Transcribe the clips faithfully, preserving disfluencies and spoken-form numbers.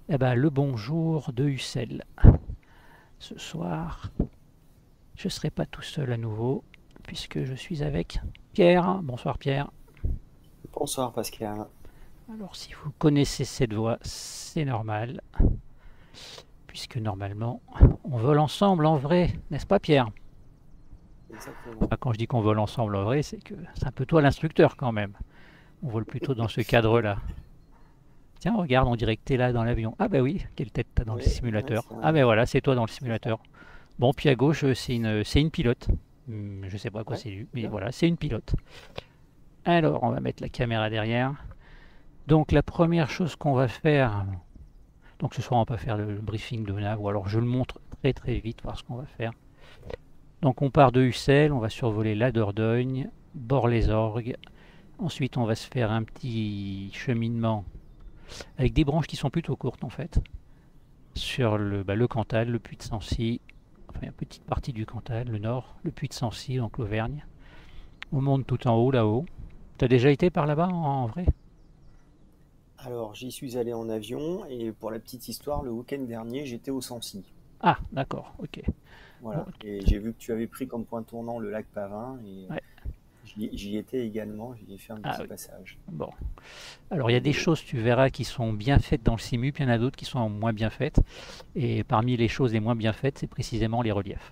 Eh ben, le bonjour de Ussel. Ce soir, je ne serai pas tout seul à nouveau, puisque je suis avec Pierre. Bonsoir Pierre. Bonsoir Pascal. Alors si vous connaissez cette voix, c'est normal, puisque normalement, on vole ensemble en vrai, n'est-ce pas Pierre? Exactement. Enfin, quand je dis qu'on vole ensemble en vrai, c'est que c'est un peu toi l'instructeur quand même. On vole plutôt dans ce cadre-là. Tiens, regarde, on dirait que t'es là dans l'avion. Ah bah oui, quelle tête t'as dans le Oui, ouais, simulateur. c'est Ah un- ben voilà, c'est toi dans le c'est ça. simulateur. Bon, puis à gauche, c'est une, c'est une pilote. Hum, Je sais pas à quoi Ouais, c'est dû, c'est mais bien. voilà, c'est une pilote. Alors, on va mettre la caméra derrière. Donc, la première chose qu'on va faire, donc ce soir, on va pas faire le briefing de nav, ou alors je le montre très très vite, voir ce qu'on va faire. Donc, on part de Ussel, on va survoler la Dordogne, Bord-les-Orgues. Ensuite, on va se faire un petit cheminement avec des branches qui sont plutôt courtes en fait, sur le, bah, le Cantal, le Puy de Sancy, enfin une petite partie du Cantal, le nord, le Puy de Sancy, donc l'Auvergne. On monte tout en haut là-haut. T'as déjà été par là-bas en, en vrai? Alors, j'y suis allé en avion et pour la petite histoire, le week-end dernier, j'étais au Sancy. Ah, d'accord, ok. Bon, Voilà. Et j'ai vu que tu avais pris comme point tournant le lac Pavin et ouais. j'y j'y étais également. J'y ai fait un Ah petit oui. passage Bon. Alors il y a en des vélo. choses, tu verras, qui sont bien faites dans le simu, puis il y en a d'autres qui sont moins bien faites. Et parmi les choses les moins bien faites, c'est précisément les reliefs.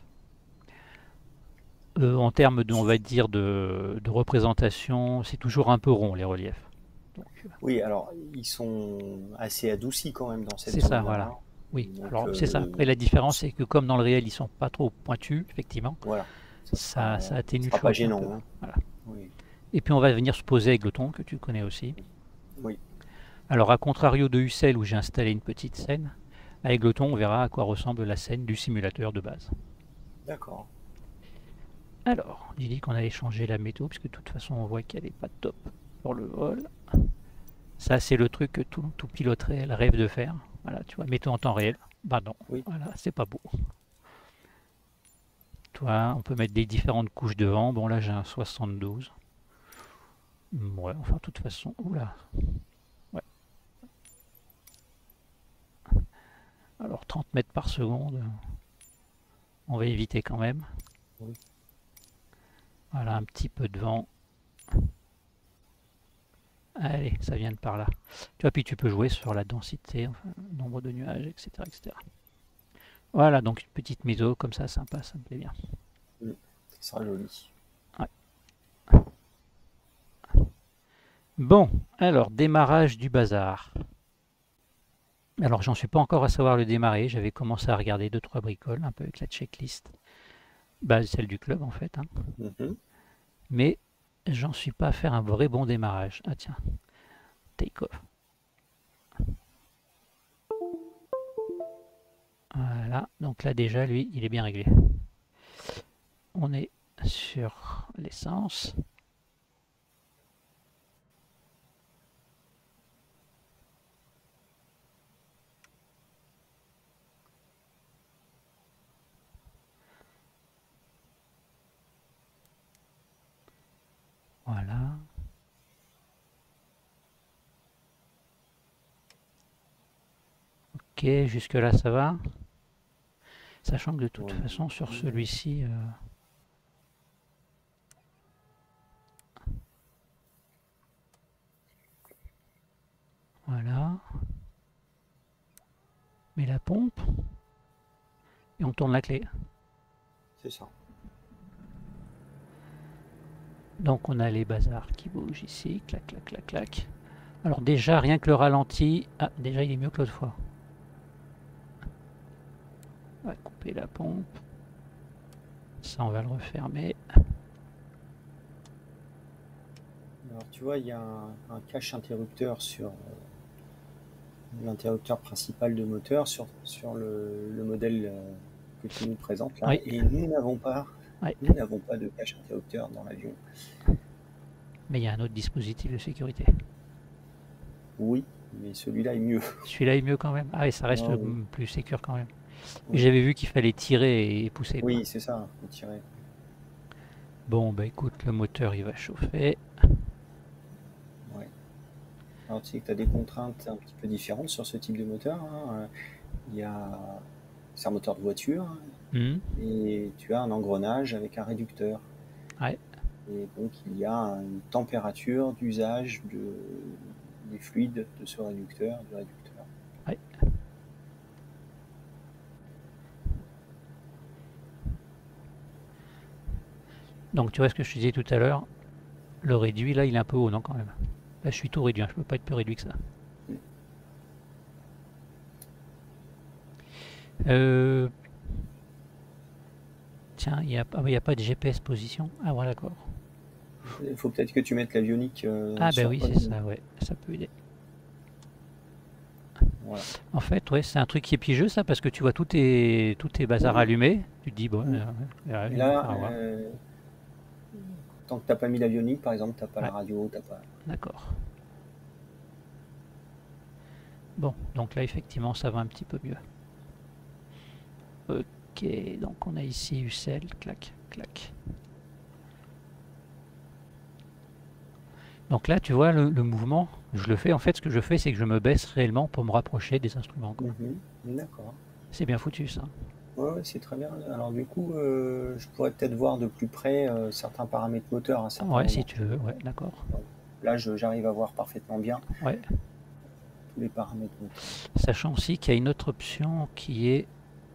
Euh, en termes de, on va dire, de, de représentation, c'est toujours un peu rond les reliefs. Donc euh, Oui, alors, ils sont assez adoucis quand même dans cette c'est ça, zone-là, voilà. hein. Oui, Donc, alors c'est ça. Après euh, la différence, c'est que comme dans le réel, ils sont pas trop pointus, effectivement, voilà. Ça ça, sera, ça ça atténue le sera pas choc un peu. gênant, hein. Voilà. Oui. Et puis on va venir se poser avec le thon, que tu connais aussi. Oui. Alors, à contrario de Ussel où j'ai installé une petite scène, avec le thon, on verra à quoi ressemble la scène du simulateur de base. D'accord. Alors, j'ai dit qu'on allait changer la météo, puisque de toute façon, on voit qu'elle n'est pas top pour le vol. Ça, c'est le truc que tout, tout pilote réel rêve de faire. Voilà, tu vois, météo en temps réel. Bah non, Oui. voilà, c'est pas beau. Toi, on peut mettre des différentes couches de vent. Bon, là, j'ai un soixante-douze. Ouais, enfin, de toute façon, oula. Ouais. Alors, trente mètres par seconde, on va éviter quand même. Oui. Voilà, un petit peu de vent. Allez, ça vient de par là. Tu vois, puis tu peux jouer sur la densité, enfin, le nombre de nuages, et cetera, et cetera. Voilà, donc une petite méso comme ça, sympa, ça me plaît bien. Mm. Ça sera joli. Ouais. Bon, alors, démarrage du bazar. Alors, j'en suis pas encore à savoir le démarrer. J'avais commencé à regarder deux trois bricoles, un peu avec la checklist. Bah, celle du club, en fait. Hein. Mhm. Mais j'en suis pas à faire un vrai bon démarrage. Ah tiens, take off. Voilà, donc là déjà, lui, il est bien réglé. On est sur l'essence. Voilà. Ok, jusque là ça va. Sachant que de toute Oui. façon sur celui-ci, euh, voilà, met la pompe et on tourne la clé. C'est ça. Donc on a les bazars qui bougent ici, clac, clac, clac, clac. Alors déjà, rien que le ralenti, ah déjà il est mieux que l'autre fois. On va couper la pompe, ça on va le refermer. Alors tu vois, il y a un, un cache interrupteur sur euh, l'interrupteur principal de moteur sur, sur le, le modèle euh, que tu nous présentes là, Oui, et nous n'avons pas, oui, nous n'avons pas de cache interrupteur dans l'avion. mais il y a un autre dispositif de sécurité. Oui, mais celui-là est mieux. Celui-là est mieux quand même. Ah oui, ça reste Ah oui, plus sécure quand même. oui, J'avais vu qu'il fallait tirer et pousser quoi. oui, c'est ça, faut tirer. Bon bah écoute, le moteur il va chauffer. Ouais. Alors tu sais que tu as des contraintes un petit peu différentes sur ce type de moteur, hein. Il y a... C'est un moteur de voiture, hein, Mmh. et tu as un engrenage avec un réducteur. Ouais. Et donc il y a une température d'usage de... des fluides de ce réducteur, du réducteur. Ouais. Donc tu vois ce que je te disais tout à l'heure, le réduit là il est un peu haut, non, quand même. Là je suis tout réduit, hein, je peux pas être plus réduit que ça. Mm. Euh... Tiens, il n'y a, ah, y a pas de G P S position. Ah voilà, d'accord. Il faut peut-être que tu mettes l'avionique euh, Ah ben sur oui, c'est ça, ouais, ça peut aider. Voilà. En fait, ouais, c'est un truc qui est piégeux ça, parce que tu vois tous tes, tous tes bazars Oui. allumés, tu te dis, bon, Mm. euh, euh, Et il va là, falloir voir. euh, tant que tu n'as pas mis l'avionique, par exemple, tu n'as pas Ouais, la radio, t'as pas... d'accord. Bon, donc là effectivement ça va un petit peu mieux. Ok, donc on a ici Ucel, clac, clac. Donc là tu vois le, le mouvement, je le fais, en fait ce que je fais c'est que je me baisse réellement pour me rapprocher des instruments, quoi. Mm-hmm. D'accord. C'est bien foutu ça. Ouais, ouais, c'est très bien. Alors du coup, euh, je pourrais peut-être voir de plus près euh, certains paramètres moteurs à certains Ouais, si moments. tu veux, ouais, d'accord. Donc, là, je- j'arrive à voir parfaitement bien Ouais. tous les paramètres moteurs. Sachant aussi qu'il y a une autre option qui est...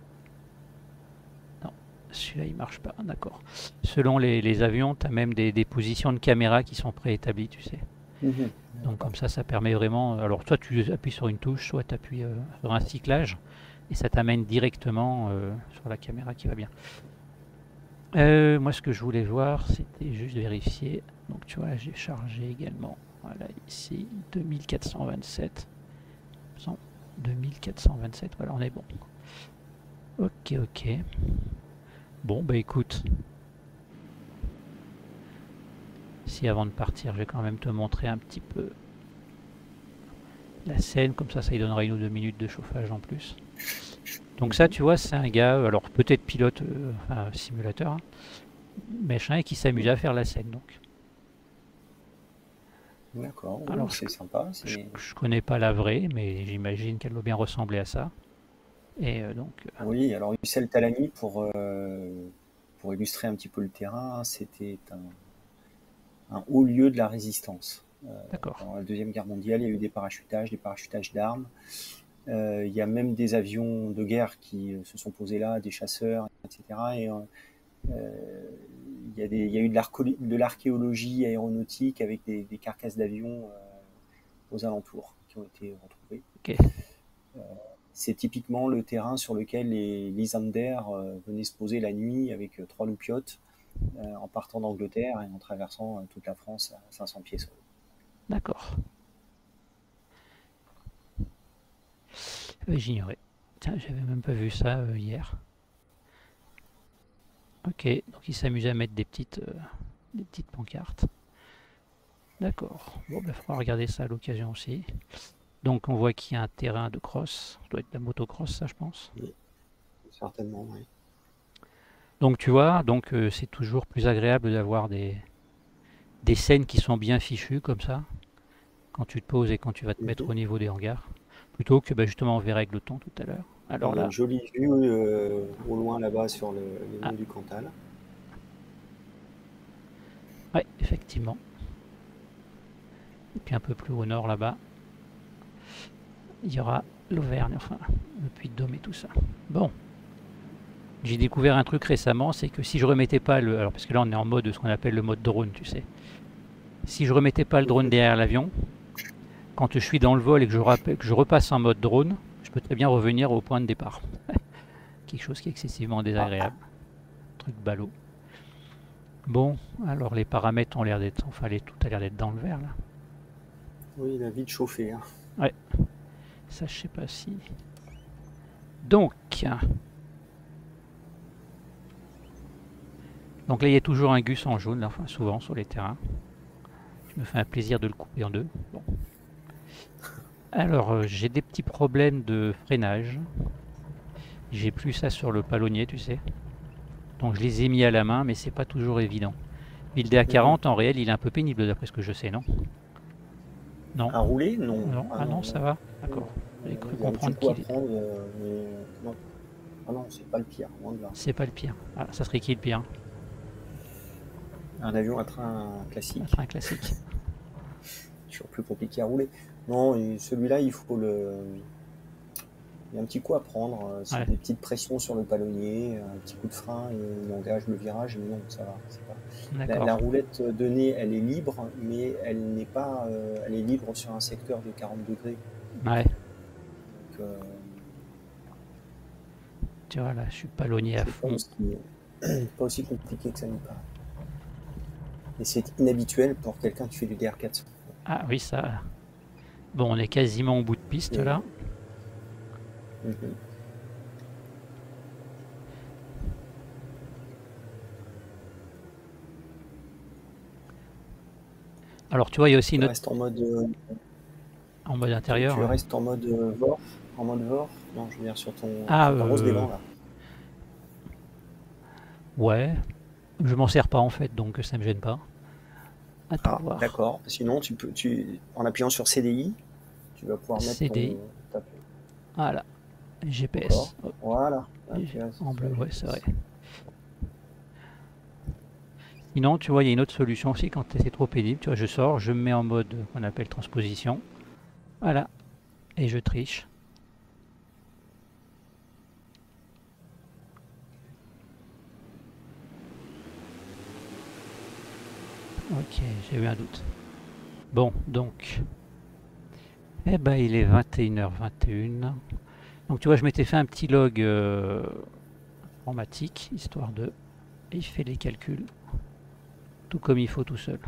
Non, celui-là il marche pas, d'accord. Selon les, les avions, tu as même des, des positions de caméra qui sont préétablies, tu sais. Mm-hmm. Donc comme ça, ça permet vraiment... Alors soit tu appuies sur une touche, soit tu appuies euh, sur un cyclage, et ça t'amène directement euh, sur la caméra qui va bien. Euh, moi ce que je voulais voir, c'était juste vérifier. Donc tu vois, j'ai chargé également. Voilà, ici, deux mille quatre cent vingt-sept. deux mille quatre cent vingt-sept, voilà, on est bon. Ok, ok. Bon, bah écoute. Si avant de partir, je vais quand même te montrer un petit peu la scène, comme ça, ça lui donnera une ou deux minutes de chauffage en plus. Donc ça, tu vois, c'est un gars, alors peut-être pilote, euh, enfin simulateur, hein, machin, et qui s'amuse à faire la scène, donc. D'accord, oui, Alors, je, c'est sympa. je, c'est- je connais pas la vraie, mais j'imagine qu'elle doit bien ressembler à ça. Et euh, donc, euh, Oui, alors Ussel Talami, pour, euh, pour illustrer un petit peu le terrain, c'était un, un haut lieu de la résistance. Euh, d'accord. pendant la Deuxième Guerre mondiale, il y a eu des parachutages, des parachutages d'armes. Euh, il y a même des avions de guerre qui euh, se sont posés là, des chasseurs, et cetera. Et euh, il, y a des, il y a eu de l'archéologie aéronautique avec des, des carcasses d'avions euh, aux alentours qui ont été retrouvées. Ok. Euh, c'est typiquement le terrain sur lequel les Lysander euh, venaient se poser la nuit avec euh, trois loupiotes euh, en partant d'Angleterre et en traversant euh, toute la France à cinq cents pieds sur l'eau. D'accord. Euh, J'ignorais. Tiens, j'avais même pas vu ça euh, hier. Ok, donc il s'amusait à mettre des petites, euh, des petites pancartes. D'accord. Bon, il va falloir regarder ça à l'occasion aussi. Donc on voit qu'il y a un terrain de cross. Ça doit être de la motocross, ça, je pense. Oui, certainement, oui. Donc tu vois, donc euh, c'est toujours plus agréable d'avoir des, des scènes qui sont bien fichues comme ça, quand tu te poses et quand tu vas te mettre Mm-hmm. au niveau des hangars, plutôt que bah, justement on verrait avec le ton tout à l'heure. Alors On a là, une jolie vue euh, au loin là-bas sur le, les ah, monts du Cantal. ouais, effectivement. Et puis un peu plus au nord là-bas, il y aura l'Auvergne, enfin le Puy-de-Dôme et tout ça. Bon, j'ai découvert un truc récemment, c'est que si je remettais pas le... Alors parce que là on est en mode ce qu'on appelle le mode drone, tu sais. Si je remettais pas le drone derrière l'avion, quand je suis dans le vol et que je, rappelle, que je repasse en mode drone, je peux très bien revenir au point de départ. Quelque chose qui est excessivement désagréable. Truc ballot. Bon, alors les paramètres ont l'air d'être... Enfin, les, tout a l'air d'être dans le vert là. Oui, il a vite chauffé. Hein. Ouais. Ça, je sais pas si... Donc... Donc là, il y a toujours un gus en jaune, là, enfin souvent sur les terrains. Je me fais un plaisir de le couper en deux. Bon. Alors, euh, j'ai des petits problèmes de freinage. J'ai plus ça sur le palonnier, tu sais. Donc je les ai mis à la main, mais c'est pas toujours évident. Puis le D A quarante, en réel, il est un peu pénible d'après ce que je sais, non? Non. À rouler? Non. Non. Ah Ah non, non, non. ça va? Non, non. D'accord. Non, J'ai non, cru il y a un petit comprendre coup à qu'il est... prendre, euh, mais non. Ah non, c'est pas le pire, loin de là. C'est pas le pire. Ah, ça serait qui le pire? Un avion à train Un classique, train classique. toujours plus compliqué à rouler. Non, et celui-là, il faut le. Il y a un petit coup à prendre, euh, c'est Ouais, des petites pressions sur le palonnier, un petit coup de frein et il engage le virage, mais non, ça va. C'est pas... la, d'accord. la roulette de nez, elle est libre, mais elle n'est pas, euh, elle est libre sur un secteur de quarante degrés. Ouais, Donc, euh, tu vois, là, je suis palonnier à c'est pas fond. aussi, pas aussi compliqué que ça n'y paraît. Et c'est inhabituel pour quelqu'un qui fait du D R quatre cents. Ah oui, ça... Bon, on est quasiment au bout de piste, Et, là. mhm. Alors, tu vois, il y a aussi Tu une autre... restes en mode, euh, En mode tu, intérieur, tu ouais. restes en mode euh, V O R, en mode V O R. Non, je veux dire sur ton, Ah, sur ta rose des euh... vents là. Ouais. Je m'en sers pas, en fait, donc ça me gêne pas. Attends, Ah, voir. d'accord. Sinon, tu peux, tu, en appuyant sur C D I, tu vas pouvoir mettre C D I. ton, ta, Voilà. encore. G P S. Hop. Voilà. Ah, tu G- vois, c'est En ça, bleu, ouais, c'est vrai. G P S. Sinon, tu vois, il y a une autre solution aussi quand c'est trop pénible. Tu vois, je sors, je me mets en mode qu'on appelle transposition. Voilà. Et je triche. Ok, j'ai eu un doute. Bon, donc. Eh ben, il est vingt et une heures vingt et un. Donc, tu vois, je m'étais fait un petit log euh, informatique, histoire de. Et il fait les calculs. Tout comme il faut tout seul.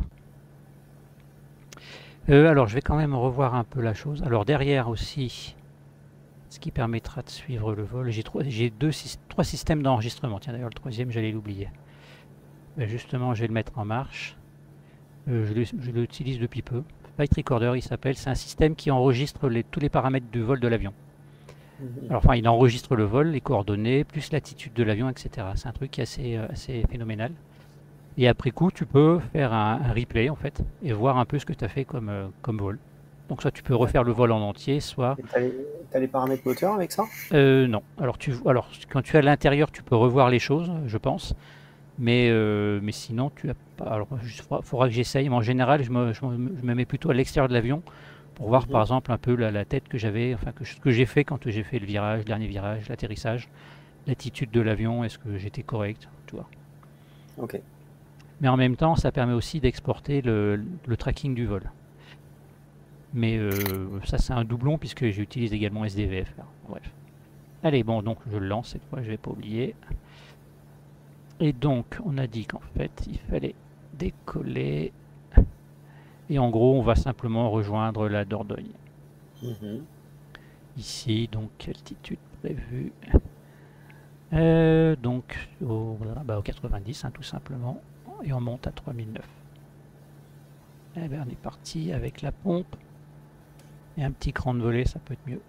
Euh, alors, je vais quand même revoir un peu la chose. Alors, derrière aussi, ce qui permettra de suivre le vol. J'ai trois, j'ai deux, trois systèmes d'enregistrement. Tiens, d'ailleurs, le troisième, j'allais l'oublier. Ben, justement, je vais le mettre en marche. Euh, je l'utilise depuis peu. Flight Recorder, il s'appelle. C'est un système qui enregistre les, tous les paramètres du vol de l'avion. Mhm. Alors, enfin, il enregistre le vol, les coordonnées, plus l'attitude de l'avion, et cetera. C'est un truc qui est assez, euh, assez phénoménal. Et après coup, tu peux faire un, un replay, en fait, et voir un peu ce que tu as fait comme, euh, comme vol. Donc, soit tu peux refaire le D'accord. vol en entier, soit... Et t'as les, t'as les paramètres moteur avec ça? Euh, non. Alors, tu, alors, quand tu es à l'intérieur, tu peux revoir les choses, je pense. Mais, euh, mais sinon, tu as pas. Alors, il faudra, faudra que j'essaye. Mais en général, je me, je me- je me mets plutôt à l'extérieur de l'avion pour voir, par Mhm. exemple, un peu la, la tête que j'avais, enfin, que, ce que j'ai fait quand j'ai fait le virage, le dernier virage, l'atterrissage, l'attitude de l'avion, est-ce que j'étais correct, tu vois. Ok. Mais en même temps, ça permet aussi d'exporter le, le tracking du vol. Mais euh, ça, c'est un doublon puisque j'utilise également S D V F. Alors, bref. Allez, bon, donc je le lance cette fois, je vais pas oublier. Et donc, on a dit qu'en fait, il fallait décoller. Et en gros, on va simplement rejoindre la Dordogne. Mhm. Ici, donc, altitude prévue. Euh, donc, au, bah, au quatre-vingt-dix, hein, tout simplement. Et on monte à trois mille neuf. Et bien, on est parti avec la pompe. Et un petit cran de volée, ça peut être mieux.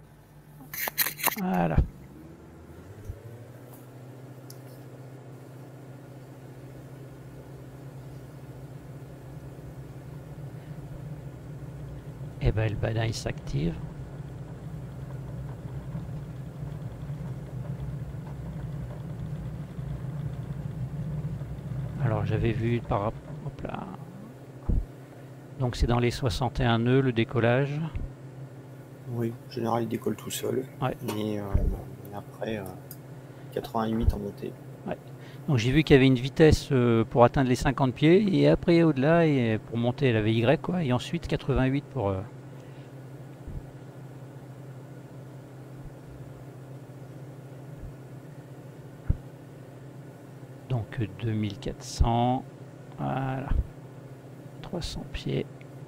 Voilà. Et ben, le badin, il s'active. Alors, j'avais vu par... Hop là. Donc, c'est dans les soixante et un nœuds, le décollage. Oui, en général, il décolle tout seul. Ouais. Et, euh, et après, euh, quatre-vingt-huit en montée. Ouais. Donc j'ai vu qu'il y avait une vitesse euh, pour atteindre les cinquante pieds et après au-delà et pour monter la V Y quoi et ensuite quatre-vingt-huit pour euh, donc deux mille quatre cents, voilà, trois cents pieds.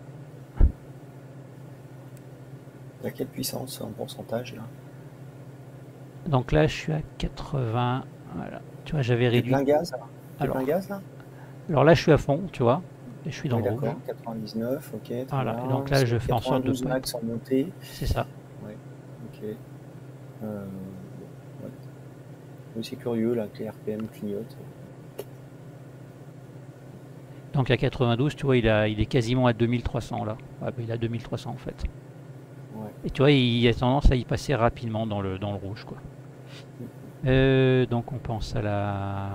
À quelle puissance en pourcentage là? Donc là je suis à quatre-vingts, voilà. Tu vois j'avais T'es réduit. plein gaz là? T'es plein Alors, gaz là? alors là je suis à fond, tu vois, et je suis dans Oui, le rouge. d'accord. quatre-vingt-dix-neuf, ok, très Voilà, et bien. donc là je C'est fais en sorte de quatre-vingt-douze pas être. max en montée. C'est ça. Ouais, ok. Euh, ouais. Oui, c'est curieux là que les R P M clignotent. Donc à quatre-vingt-douze, tu vois, il, a, il est quasiment à deux mille trois cents là. Ouais, bah, il a deux mille trois cents en fait. Ouais. Et tu vois, il a tendance à y passer rapidement dans le, dans le rouge, quoi. Euh, donc on pense à la...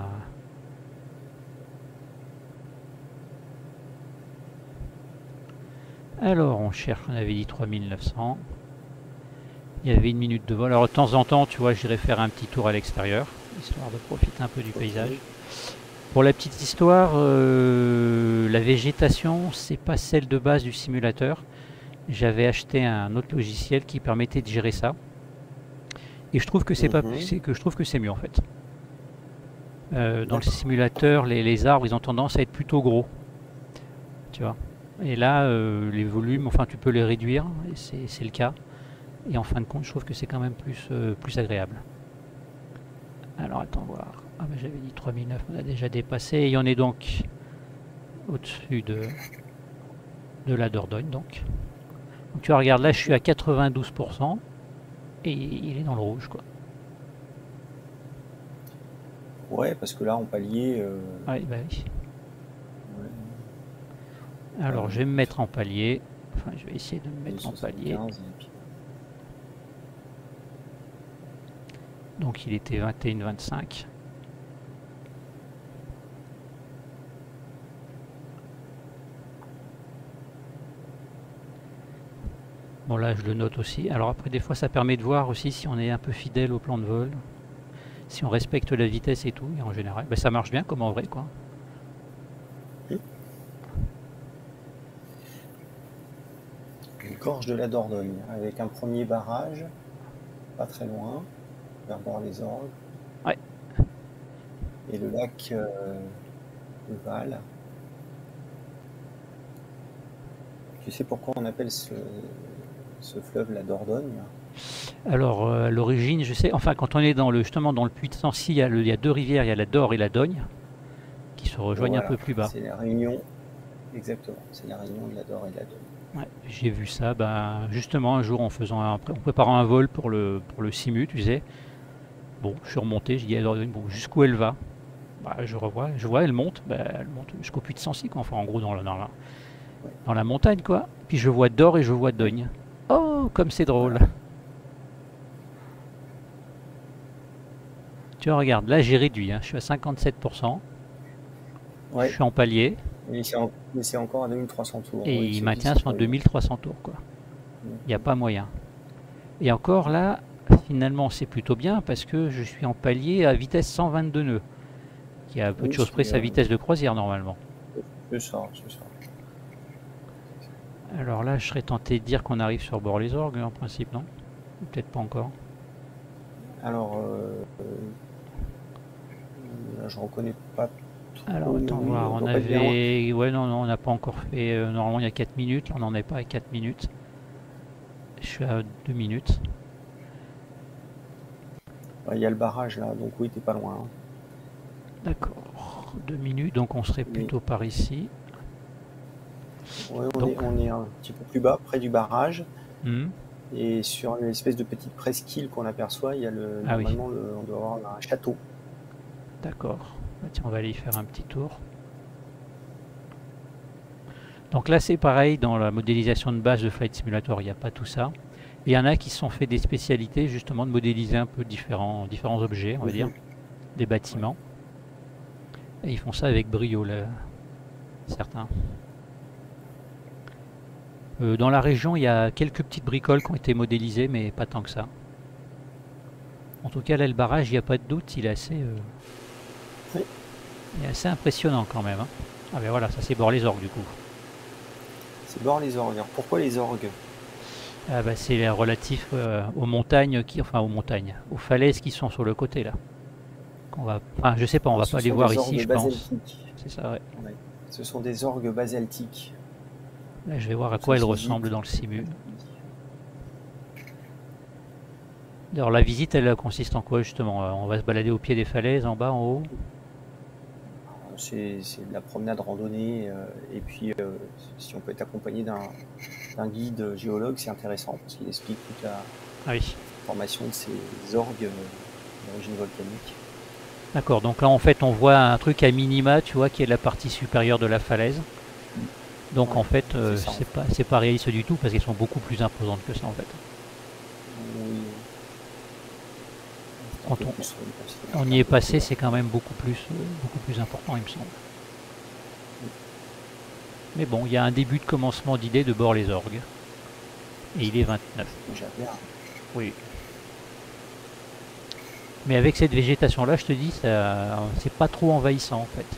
Alors on cherche, on avait dit trois mille neuf cents. Il y avait une minute de vol. Alors de temps en temps, tu vois, j'irai faire un petit tour à l'extérieur, histoire de profiter un peu du paysage. Ok. Pour la petite histoire, euh, la végétation, c'est pas celle de base du simulateur. J'avais acheté un autre logiciel qui permettait de gérer ça. Et je trouve que c'est pas Mhm. c'est que je trouve que c'est mieux en fait. Euh, dans le D'accord. simulateur, les, les arbres, ils ont tendance à être plutôt gros, tu vois. Et là, euh, les volumes, enfin, tu peux les réduire, et c'est c'est le cas. Et en fin de compte, je trouve que c'est quand même plus, euh, plus agréable. Alors, attends voir. Ah, bah, j'avais dit trois mille neuf, on a déjà dépassé. Et on est donc au-dessus de, de la Dordogne, donc. Donc, tu vois, regarde, là, je suis à quatre-vingt-douze pour cent et il est dans le rouge, quoi. Ouais, parce que là, en palier, euh, Ouais, bah oui. ouais, Alors, euh, je vais me mettre en palier. Enfin, je vais essayer de me palier mettre en palier. soixante-quinze. Et puis... Donc, il était vingt et un vingt-cinq. Bon, là, je le note aussi. Alors après, des fois, ça permet de voir aussi si on est un peu fidèle au plan de vol, si on respecte la vitesse et tout. Et en général, ben, ça marche bien comme en vrai, quoi. Une gorge de la Dordogne, avec un premier barrage, pas très loin, vers Bord-les-Orgues, Ouais. et le lac euh, de Val. Tu sais pourquoi on appelle ce, ce fleuve la Dordogne? Alors, euh, à l'origine, je sais, enfin, quand on est dans le, justement dans le puits de Sancy, il y, a le- il y a deux rivières, il y a la Dor et la Dogne, qui se rejoignent un Voilà, peu plus bas. c'est la réunion, exactement, c'est la réunion de la Dor et de la Dogne. Ouais, j'ai vu ça, ben, justement, un jour, en faisant un, en préparant un vol pour le, pour le Simu, tu sais. Bon, je suis remonté, j'ai dit à la Dordogne, bon, jusqu'où elle va? Bah, je revois, je vois, elle monte, bah, elle monte jusqu'au puits de Sancy, quoi. Enfin, en gros, dans la, dans la, Ouais, dans la montagne, quoi. Puis je vois Dor et je vois Dogne. Oh, comme c'est drôle. voilà. Tu vois, regarde, là j'ai réduit, hein, je suis à cinquante-sept pour cent, je Ouais, suis en palier, mais c'est en- mais c'est encore à deux mille trois cents tours. et Oui, il c'est dit, maintient c'est son prévu. deux mille trois cents tours, quoi. Il n'y a Mhm. pas moyen. Et encore là, finalement c'est plutôt bien, parce que je suis en palier à vitesse cent vingt-deux nœuds, qui a à peu de Oui, choses près c'est sa euh, vitesse de croisière normalement. c'est ça, c'est ça. Alors là, je serais tenté de dire qu'on arrive sur Bord-les-Orgues, en principe, non? Peut-être pas encore. Alors, euh, là, je reconnais pas Alors trop, mais attends oui, voir, on on doit pas être bien loin. avait... Ouais, non, non, on n'a pas encore fait... euh, normalement il y a quatre minutes, là on n'en est pas à quatre minutes. Je suis à deux minutes. Ouais, il y a le barrage là, donc oui, t'es pas loin, hein. D'accord, deux minutes, donc on serait Mais plutôt par ici. ouais, on Donc, est, on est un petit peu plus bas, près du barrage. hmm, Et sur l'espèce de petite presqu'île qu'on aperçoit, il y a le, ah oui, normalement, le, on doit avoir un château. d'accord. Bah, tiens, on va aller y faire un petit tour. Donc là, c'est pareil, dans la modélisation de base de Flight Simulator, il n'y a pas tout ça. Il y en a qui se sont fait des spécialités justement de modéliser un peu différents, différents objets, on va dire, Mhm. des Ouais. bâtiments. Et ils font ça avec brio, là, certains. Euh, dans la région, il y a quelques petites bricoles qui ont été modélisées, mais pas tant que ça. En tout cas, là, le barrage, il n'y a pas de doute, il est assez, euh, Oui, il est assez impressionnant quand même, hein. Ah ben voilà, ça c'est Bord-les-Orgues du coup. c'est bord les orgues. Alors, pourquoi les orgues? Ah bah c'est relatif euh, aux montagnes qui, enfin aux montagnes, aux falaises qui sont sur le côté là. Qu'on va, enfin je sais pas, on Alors, va ce pas les sont voir des ici, orgues je pense. basaltiques. C'est ça, ouais. Ouais. Ce sont des orgues basaltiques. Là, je vais voir à Donc, ça quoi elles se ressemblent visite. dans le simu. Alors la visite, elle consiste en quoi justement? Euh, On va se balader au pied des falaises, en bas, en haut. C'est c'est de la promenade randonnée. euh, et puis, euh, si on peut être accompagné d'un d'un guide géologue, c'est intéressant parce qu'il explique toute la Ah oui. formation de ces orgues euh, d'origine volcanique. D'accord, donc là en fait on voit un truc à minima, tu vois, qui est la partie supérieure de la falaise. Donc Ouais, en fait, c'est euh, ça. En c'est fait. pas, c'est pas réaliste du tout parce qu'elles sont beaucoup plus imposantes que ça en fait. Oui, c'est un Quand peu on, plus, oui, c'est on c'est y un est peu plus passé, grand. c'est quand même beaucoup plus, euh, beaucoup plus important, il me semble. Mais bon, il y a un début de commencement d'idée de bord les orgues. Et il est vingt-neuf. Déjà bien. Oui. Mais avec cette végétation-là, je te dis, ça, c'est pas trop envahissant en fait.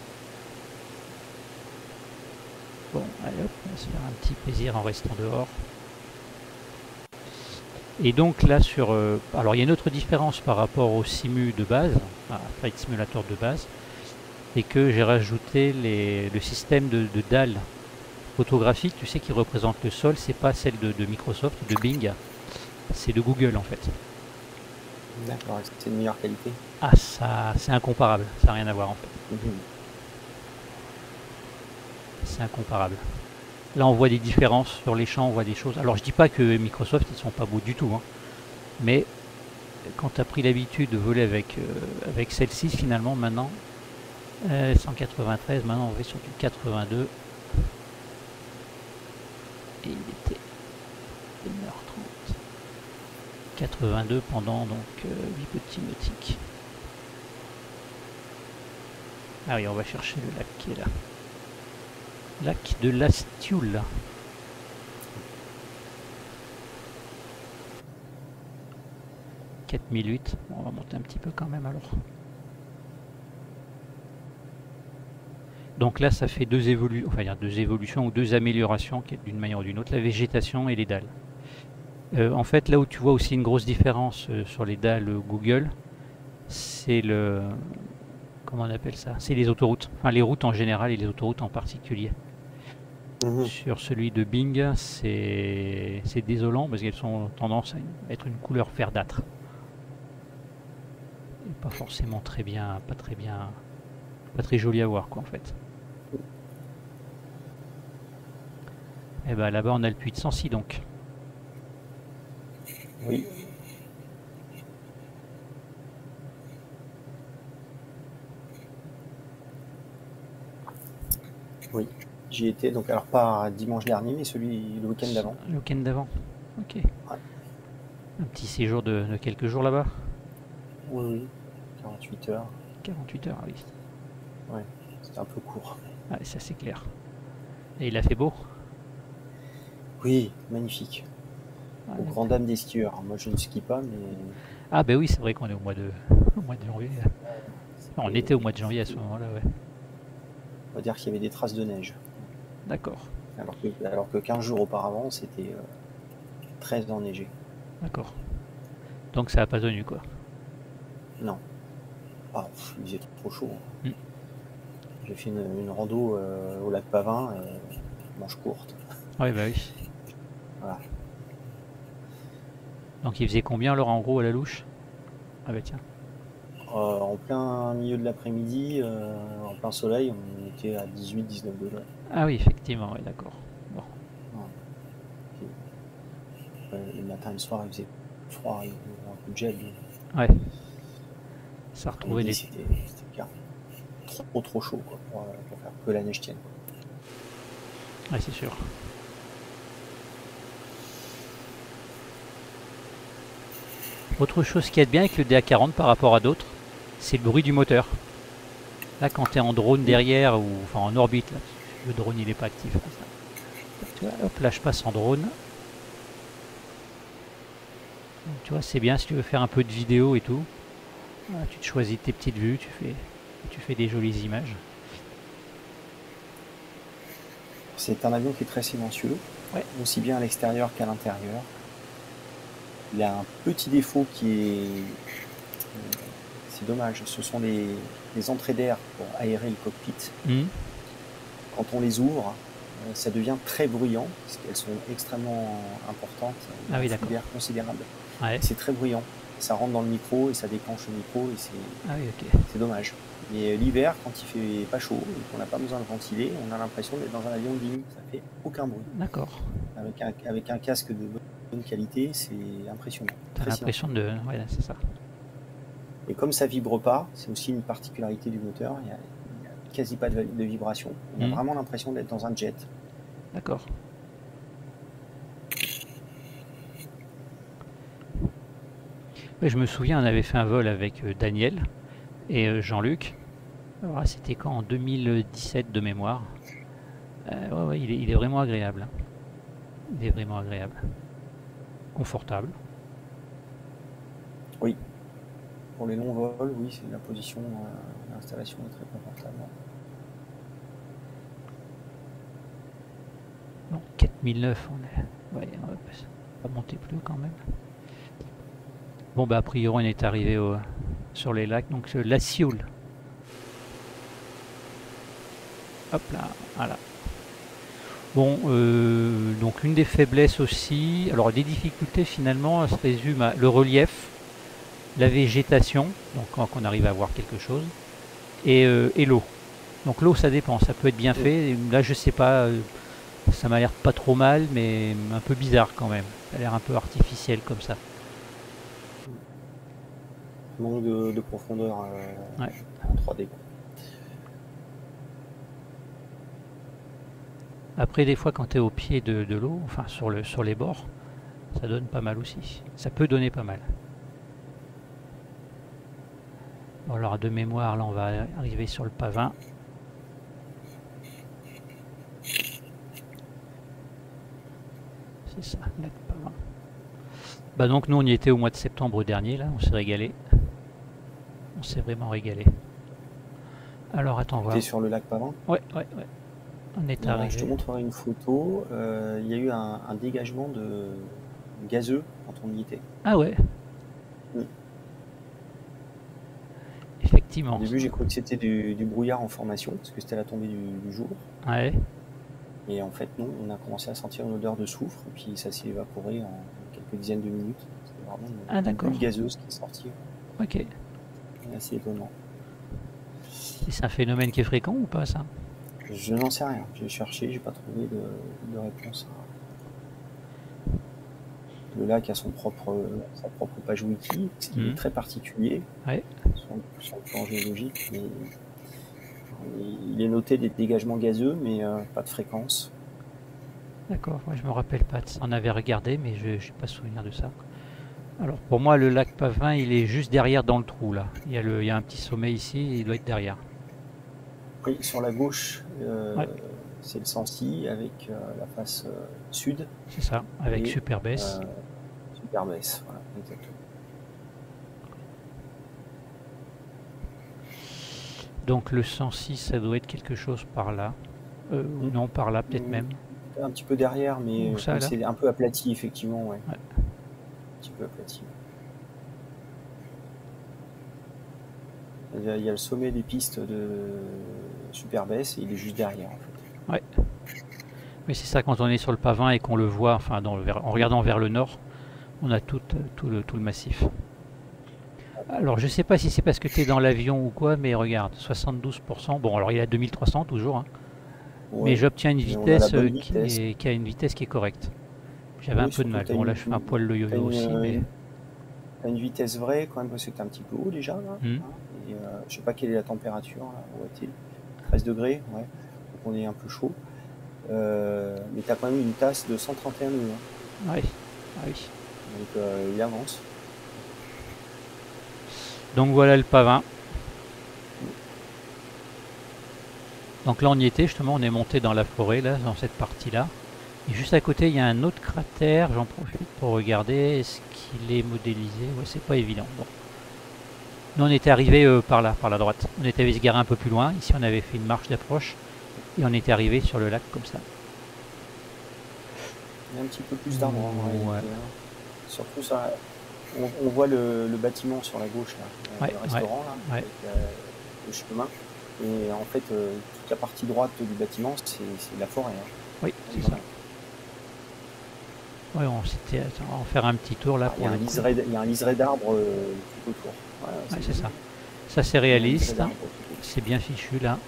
Bon, allez hop, on va se faire un petit plaisir en restant dehors. Et donc là sur... euh, alors il y a une autre différence par rapport au simu de base, à Flight Simulator de base, c'est que j'ai rajouté les, le système de, de dalles photographiques, tu sais, qui représente le sol, c'est pas celle de, de Microsoft, de Bing, c'est de Google en fait. D'accord, c'est de meilleure qualité. Ah ça, c'est incomparable, ça n'a rien à voir en fait. Mhm. C'est incomparable. Là on voit des différences sur les champs, on voit des choses. Alors je dis pas que Microsoft ils sont pas beaux du tout, hein, mais quand tu as pris l'habitude de voler avec, euh, avec celle-ci finalement maintenant, euh, cent quatre-vingt-treize, maintenant on va sur du quatre-vingt-deux. Et il était une heure trente. quatre-vingt-deux pendant donc euh, huit petits nautiques. Ah oui, on va chercher le lac qui est là. Lac de l'Astioule. quatre mille huit. Bon, on va monter un petit peu quand même alors. Donc là, ça fait deux, évolu enfin, deux évolutions ou deux améliorations d'une manière ou d'une autre, la végétation et les dalles. Euh, en fait, là où tu vois aussi une grosse différence euh, sur les dalles Google, c'est le... Comment on appelle ça? C'est les autoroutes. Enfin, les routes en général et les autoroutes en particulier. Mhm. Sur celui de Bing, c'est désolant parce qu'elles ont tendance à être une couleur verdâtre. Et pas forcément très bien, pas très bien, pas très joli à voir quoi en fait. Et ben là-bas on a le puits de Sancy donc. Oui. Oui. J'y étais, donc alors pas dimanche dernier, mais celui le week-end d'avant. Le week-end d'avant. Ok. Ouais. Un petit séjour de, de quelques jours là-bas. Oui, oui. quarante-huit heures. quarante-huit heures, ah oui. Ouais, c'était un peu court. Ah, ça c'est clair. Et il a fait beau. Oui, magnifique. Ah, Aux grandes dames des skieurs. Moi, je ne skie pas, mais ah ben oui, c'est vrai qu'on est au mois de, au mois de janvier. Enfin, on était au mois de janvier à ce moment-là, ouais. on va dire qu'il y avait des traces de neige. D'accord, Alors que, alors que quinze jours auparavant, c'était euh, très enneigé. d'accord. Donc ça a pas tenu quoi. Non, ah, pff, il faisait trop chaud. Hmm. J'ai fait une, une rando euh, au lac Pavin, euh, manche courte. Ouais bah oui. Voilà. Donc il faisait combien alors en gros à la louche? Ah bah tiens. Euh, en plein milieu de l'après-midi, euh, en plein soleil, on était à dix-huit dix-neuf degrés. Ah oui, effectivement, ouais, d'accord. Bon. Ouais. Puis, euh, le matin et le soir, il faisait froid, il y avait un peu de gel. Ouais. Ça retrouvait L'après-midi, les. c'était bien. Trop trop chaud quoi, pour, euh, pour faire que la neige tienne. Quoi. Ouais, c'est sûr. Autre chose qui est bien avec le D A quarante par rapport à d'autres, c'est le bruit du moteur. Là, quand tu es en drone Oui. derrière, ou enfin en orbite, là, le drone il est pas actif. Là, tu vois, hop, là je passe en drone. Donc, tu vois, c'est bien si tu veux faire un peu de vidéo et tout. Voilà, tu te choisis tes petites vues, tu fais, tu fais des jolies images. C'est un avion qui est très silencieux, Ouais. aussi bien à l'extérieur qu'à l'intérieur. Il a un petit défaut qui est, euh, c'est dommage, ce sont les, les entrées d'air pour aérer le cockpit. Mmh. Quand on les ouvre, euh, ça devient très bruyant, parce qu'elles sont extrêmement importantes, il y a Ah un oui, flux d'accord. d'air considérable. Ouais. C'est très bruyant, ça rentre dans le micro et ça déclenche le micro, et c'est Ah oui, ok. c'est dommage. Mais l'hiver, quand il fait pas chaud et qu'on n'a pas besoin de ventiler, on a l'impression d'être dans un avion de ligne, ça fait aucun bruit. D'accord. Avec un, avec un casque de bonne qualité, c'est impressionnant. T'as Très silencieux. l'impression de. Ouais, c'est ça. Et comme ça vibre pas, c'est aussi une particularité du moteur, il n'y a, a quasi pas de, de vibration. On a Mmh. vraiment l'impression d'être dans un jet. D'accord. Ouais, je me souviens, on avait fait un vol avec euh, Daniel et euh, Jean-Luc. Alors là, c'était quand? En deux mille dix-sept de mémoire. Euh, ouais, ouais, il est, il est vraiment agréable. Il est vraiment agréable. Confortable. Oui. Pour les longs vols, oui, c'est la position, euh, l'installation est très confortable. Non, quatre mille neuf, on est. Ouais, on va pas monter plus haut quand même. Bon, bah, a priori, on est arrivé au, sur les lacs, donc euh, la Sioule. Hop là, voilà. Bon, euh, donc une des faiblesses aussi, alors des difficultés finalement se résument à le relief, la végétation, donc quand on arrive à voir quelque chose, et, euh, et l'eau. Donc l'eau, ça dépend, ça peut être bien fait. Et là, je sais pas, euh, ça m'a l'air pas trop mal, mais un peu bizarre quand même. Ça a l'air un peu artificiel comme ça. Manque de, de profondeur euh, Ouais. en trois D. Après, des fois, quand tu es au pied de, de l'eau, enfin sur, le, sur les bords, ça donne pas mal aussi. Ça peut donner pas mal. Bon, alors, de mémoire, là, on va arriver sur le Pavin. C'est ça, lac Pavin. Bah donc, nous, on y était au mois de septembre dernier, là, on s'est régalé. On s'est vraiment régalé. Alors, attends, voir. Tu es sur le lac Pavin? Ouais, ouais, ouais. On est Alors, arrivé. je te montrerai une photo. Euh, il y a eu un, un dégagement de gazeux quand on y était. Ah ouais. Mm. Effectivement. Au début, j'ai cru que c'était du, du brouillard en formation, parce que c'était la tombée du, du jour. Ouais. Et en fait, non, on a commencé à sentir une odeur de soufre, et puis ça s'est évaporé en quelques dizaines de minutes. C'était vraiment une, ah, une d'accord. bulle gazeuse qui est sortie. Ok. C'est assez étonnant. Et c'est un phénomène qui est fréquent ou pas, ça? Je n'en sais rien. J'ai cherché, j'ai pas trouvé de, de réponse. Le lac a son propre, sa propre page wiki, il Mmh. est très particulier Ouais. sur, sur le plan géologique. Mais il est noté des dégagements gazeux, mais euh, pas de fréquence. D'accord, ouais, je me rappelle pas de ça. On avait regardé, mais je n'ai pas souvenir de ça. Alors pour moi, le lac Pavin, il est juste derrière dans le trou là. Il y a, le, il y a un petit sommet ici, il doit être derrière. Oui, sur la gauche, euh, ouais. c'est le Sancy avec euh, la face euh, sud. C'est ça, avec et, Superbès. Euh, Superbès, voilà, exactement. Donc le cent six, ça doit être quelque chose par là. Euh, mmh. Non, par là peut-être mmh. même. Un petit peu derrière, mais c'est un peu aplati, effectivement. Ouais. Ouais. Un petit peu aplati. Il y a, il y a le sommet des pistes de Superbès et il est juste derrière, en fait. Ouais. Mais c'est ça, quand on est sur le Pavin et qu'on le voit, enfin, dans le, en regardant vers le nord, on a tout, tout, le, tout le massif. Alors, je sais pas si c'est parce que tu es dans l'avion ou quoi, mais regarde, soixante-douze pour cent. Bon, alors il est à deux mille trois cents toujours, hein. Ouais, mais j'obtiens une vitesse, euh, qui, vitesse. Est, qui a une vitesse qui est correcte. J'avais oui, un peu de mal. Bon, là, je fais un poil le yo-yo aussi, une, mais... T'as une vitesse vraie, quand même, parce que c'est un petit peu haut déjà, là. Mmh. Hein, et euh, je sais pas quelle est la température, là, où est-il ? treize degrés, ouais. Donc on est un peu chaud. Euh, mais tu as quand même une tasse de cent trente et un nœuds. Hein. Ouais. Ah oui. Donc euh, il avance. Donc voilà le Pavin. Donc là on y était justement, on est monté dans la forêt là, dans cette partie-là. Et juste à côté il y a un autre cratère, j'en profite pour regarder, est-ce qu'il est modélisé? Ouais, c'est pas évident. Bon. Nous on était arrivé euh, par là, par la droite. On était allé se garer un peu plus loin, ici on avait fait une marche d'approche. Et on était arrivé sur le lac comme ça. Il y a un petit peu plus d'arbres. Mmh, ouais. Surtout ça, on, on voit le, le bâtiment sur la gauche, là, ouais, le restaurant, ouais, là, ouais. avec euh, le chemin. Et en fait, euh, toute la partie droite du bâtiment, c'est la forêt. Hein. Oui, c'est ça. Oui, on s'était en faire un petit tour là. Ah, il, y a un liseré, il y a un liseré d'arbres euh, tout autour. Ouais, ouais, c'est ça. Ça c'est réaliste. C'est bien fichu là.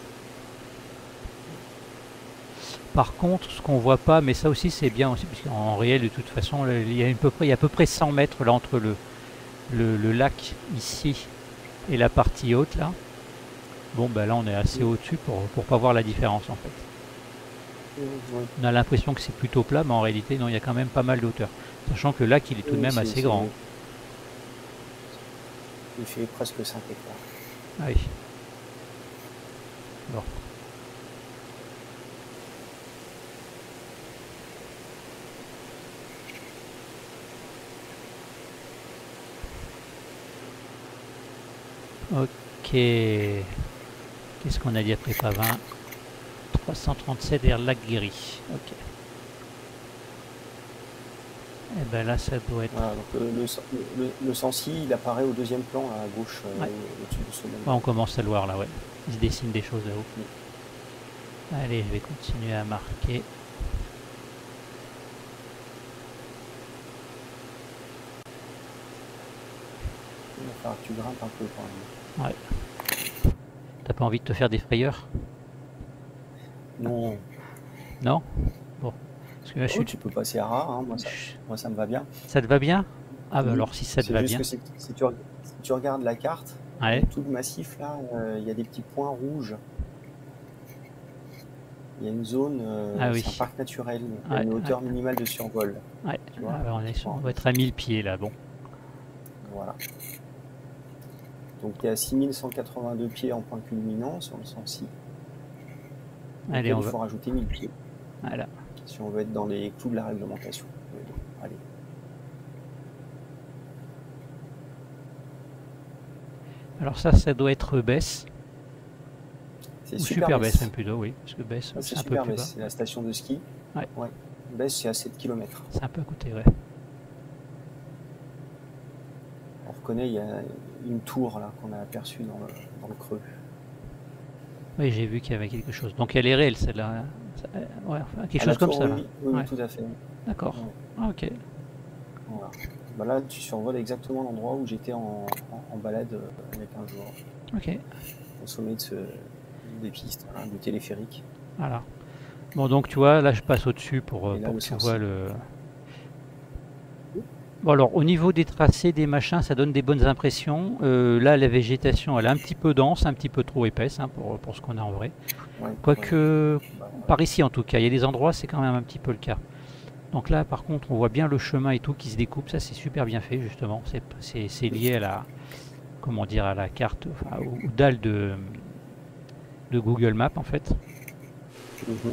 Par contre, ce qu'on voit pas, mais ça aussi c'est bien aussi, parce qu'en réel de toute façon, il y a à peu près, il y a à peu près cent mètres là entre le, le, le lac ici et la partie haute là, bon bah là on est assez au-dessus pour pour pas voir la différence en fait. Oui. On a l'impression que c'est plutôt plat, mais en réalité non, il y a quand même pas mal d'auteur. Sachant que le lac il est tout de Oui, même c'est- assez c'est- grand. Il fait presque cinq hectares. Ah oui. Bon. Ok. Qu'est-ce qu'on a dit après Pavin? trois cent trente-sept vers Lac Guéry. Ok. Et ben là, ça doit être. Voilà, donc le, le, le, le Sancy, il apparaît au deuxième plan à gauche, euh, Ouais. au- au-dessus de ce même. Ouais, on commence à le voir là, ouais. Il se dessine des choses là-haut. Mm. Allez, je vais continuer à marquer. Il va falloir que tu grimpes un peu quand même. Ouais. T'as pas envie de te faire des frayeurs? Non, Non? Bon. Parce que là, je oh, suis. tu peux passer à ras, hein, moi, ça, je- moi ça me va bien. Ça te va bien? Ah bah Oui, alors si ça te c'est va juste bien. que c'est- si tu, reg- si tu regardes la carte, Ouais. tout le massif là, euh, il y a des petits points rouges. Il y a une zone, euh, Ah c'est un oui. parc naturel, donc il y a Ouais, une ouais, hauteur minimale de survol. ouais. Tu vois, Ah bah, on, est petit sur- point on va rouge. être à mille pieds là, bon. Voilà. Donc tu es à six mille cent quatre-vingt-deux pieds en point culminant sur le Sancy. Allez, Il on va. faut rajouter mille pieds Voilà. si on veut être dans les clous de la réglementation. Mais bon, allez. Alors ça, ça doit être baisse. C'est Ou super, super baisse. baisse même plutôt, oui. Parce que baisse, Ah, c'est c'est un peu super plus baisse, bas. c'est la station de ski. Ouais. Ouais. Baisse, c'est à sept kilomètres. C'est un peu à côté, ouais. On reconnaît, il y a une tour là qu'on a aperçue dans le, dans le creux. Oui, j'ai vu qu'il y avait quelque chose. Donc elle est réelle, celle-là. Hein. Ça- euh, Ouais, enfin, quelque À chose la comme tour, ça, oui, là. oui, oui, Ouais. tout à fait. D'accord. Ouais. Ah, ok. Voilà. Bah là, tu survoles exactement l'endroit où j'étais en, en, en balade euh, il y a quinze jours, Ok. au sommet de ce, des pistes, hein, du téléphérique. Voilà. Bon, donc tu vois, là je passe au-dessus pour, euh, Et là, pour le que tu Sancy. vois le. Bon, alors au niveau des tracés, des machins, ça donne des bonnes impressions. Euh, là, la végétation, elle est un petit peu dense, un petit peu trop épaisse hein, pour, pour ce qu'on a en vrai. Ouais, Quoique, ouais. Bah, par ici en tout cas, il y a des endroits, c'est quand même un petit peu le cas. Donc là, par contre, on voit bien le chemin et tout qui se découpe. Ça, c'est super bien fait, justement. C'est- C'est c'est lié à la, comment dire, à la carte, enfin, aux, aux dalles de, de Google Maps, en fait. mhm.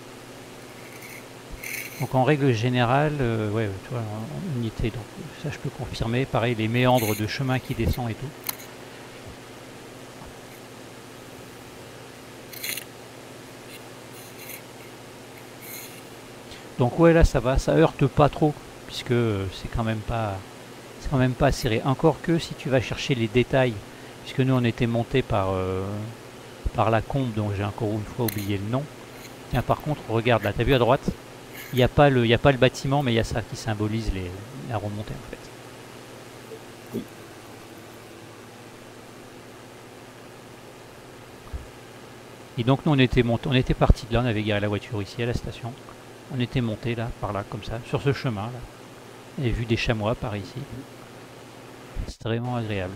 Donc en règle générale, euh, ouais, tu vois, on, on y était. Donc ça, je peux confirmer. Pareil, les méandres de chemin qui descend et tout. Donc ouais, là, ça va, ça heurte pas trop, puisque euh, c'est quand même pas, c'est quand même pas serré. Encore que si tu vas chercher les détails, puisque nous on était monté par euh, par la Combe, dont j'ai encore une fois oublié le nom. Tiens, par contre, regarde là, t'as vu à droite, il n'y a pas le, il y a pas le bâtiment, mais il y a ça qui symbolise les, la remontée en fait. Oui. Et donc nous on était monté, on était parti de là, on avait garé la voiture ici à la station. On était monté là, par là, comme ça, sur ce chemin là, et vu des chamois par ici. C'est vraiment agréable.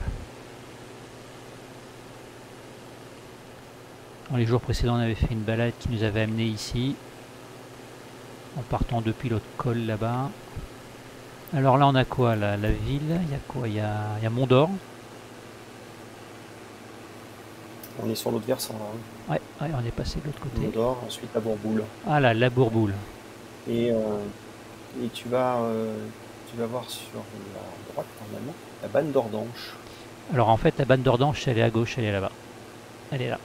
Dans les jours précédents, on avait fait une balade qui nous avait amené ici, en partant depuis l'autre col là-bas. Alors là, on a quoi là? La ville, il y a quoi? Il y a, il y a Mont d'Or. On est sur l'autre versant là. Ouais, ouais, on est passé de l'autre côté. Mont d'Or, ensuite la Bourboule. Ah là, la Bourboule. Et, euh, et tu vas euh, tu vas voir sur la droite normalement la banne d'Ordanche. Alors en fait, la bande d'Ordanche, elle est à gauche, elle est là-bas. Elle est là.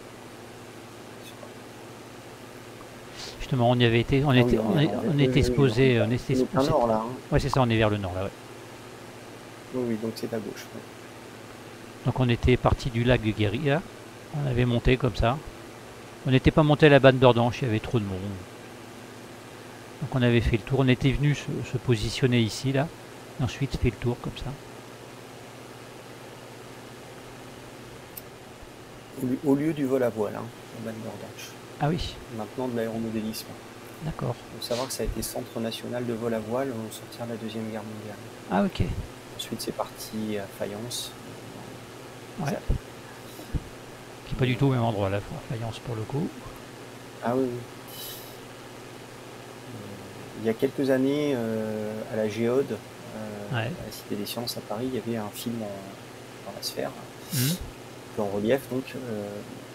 Justement, on y avait été, on Ah était, oui, on, est- est- on était oui, exposé, oui, on était, on est plein on s'est- nord là. Hein. ouais, c'est ça, on est vers le nord là, ouais. Oui, oui, donc c'est à gauche. Ouais. Donc on était parti du lac de Guérilla, on avait monté comme ça. On n'était pas monté à la bande d'Ordanche, il y avait trop de monde. Donc on avait fait le tour, on était venu se, se positionner ici là, et ensuite fait le tour comme ça. Au, lieu- au lieu du vol à voile, hein, la banne d'Ordanche. Ah oui, Maintenant de l'aéromodélisme. d'accord. Il faut savoir que ça a été centre national de vol à voile au sortir de la Deuxième Guerre mondiale. Ah ok, Ensuite, c'est parti à Fayence. Ouais. Ça- Qui n'est pas du tout au même endroit, la Fayence pour le coup. Ah oui, oui. Il y a quelques années, euh, à la Géode, euh, Ouais. à la Cité des Sciences à Paris, il y avait un film en, dans la sphère, Mmh. un peu en relief, donc euh,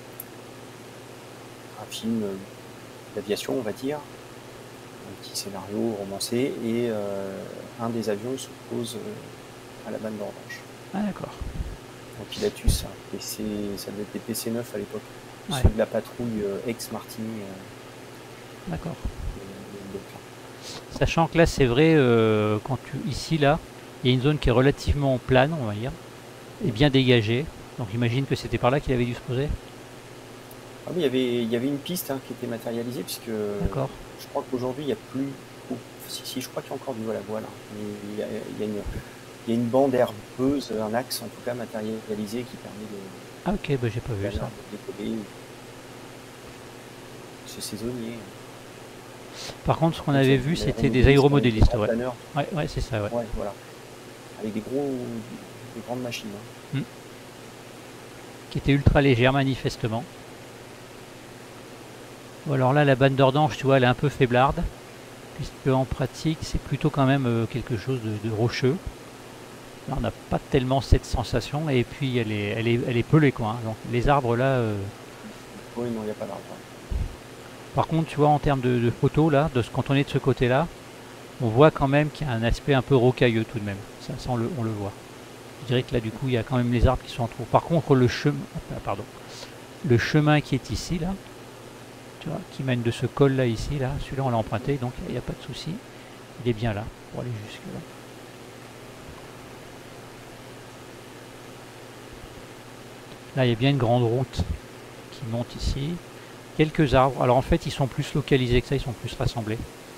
un film euh, d'aviation, on va dire, un petit scénario romancé, et euh, un des avions se pose euh, à la bande d'Ordange. Ah d'accord. Donc il a tué ça, P C, ça devait être des P C neuf à l'époque, Ouais. ceux de la patrouille euh, ex-Martini. Euh, D'accord. de- de- de- Sachant que là, c'est vrai, euh, quand tu ici là, il y a une zone qui est relativement plane, on va dire, et bien dégagée. Donc j'imagine que c'était par là qu'il avait dû se poser. Ah oui, il y avait, il y avait une piste hein, qui était matérialisée, puisque D'accord. je crois qu'aujourd'hui, il n'y a plus. Oh, si, si, je crois qu'il y a encore du vol à voile. Hein. Mais il, y a, il, y a une, il y a une bande herbeuse, un axe en tout cas matérialisé qui permet de, Ah ok, bah j'ai pas vu d'aller ça. un peu décoller. C'est saisonnier. Par contre, ce qu'on Donc, avait ça- vu, on c'était des utilise aéromodélistes, des ouais. planeurs. Ouais, ouais, c'est ça, ouais. Ouais, voilà. Avec des gros, des grandes machines. Hein. Qui était ultra légère, manifestement. Bon, alors là, la bande d'Ordange, tu vois, elle est un peu faiblarde, puisque en pratique, c'est plutôt quand même euh, quelque chose de, de rocheux. Là, on n'a pas tellement cette sensation, et puis elle est, elle est, elle est pelée, quoi. Hein. Donc les arbres là. Euh, Oui, non, il n'y a pas d'arbre. Par contre, tu vois, en termes de, de photos, là, de ce, quand on est de ce côté-là, on voit quand même qu'il y a un aspect un peu rocailleux tout de même. Ça, ça on, le, on le voit. Je dirais que là, du coup, il y a quand même les arbres qui sont en trou. Par contre, le chemin, pardon, le chemin qui est ici, là, tu vois, qui mène de ce col-là ici, là, celui-là, on l'a emprunté, donc il n'y a pas de souci. Il est bien là, pour aller jusque-là. Là, il y a bien une grande route qui monte ici. Quelques arbres. Alors, en fait, ils sont plus localisés que ça, ils sont plus rassemblés.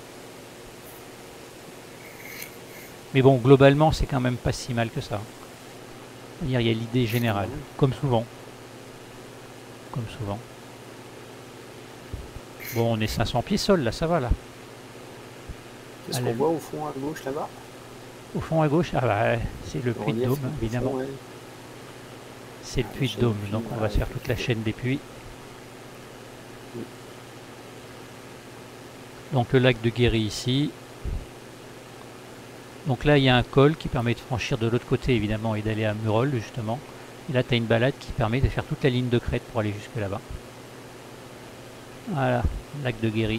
Mais bon, globalement, c'est quand même pas si mal que ça. Il y a l'idée générale, comme souvent. Comme souvent. Bon, on est cinq cents pieds sol, là, ça va, là. Qu'est-ce qu'on voit au fond à gauche, là-bas? Au fond à gauche, ah bah, c'est le puits de Dôme, évidemment. Ouais. C'est le puits de Dôme, donc on va se faire toute la chaîne des puits. Oui. Donc le lac de Guéry ici. Donc là, il y a un col qui permet de franchir de l'autre côté, évidemment, et d'aller à Murol, justement. Et là, tu as une balade qui permet de faire toute la ligne de crête pour aller jusque là-bas. Voilà, lac de Guéry.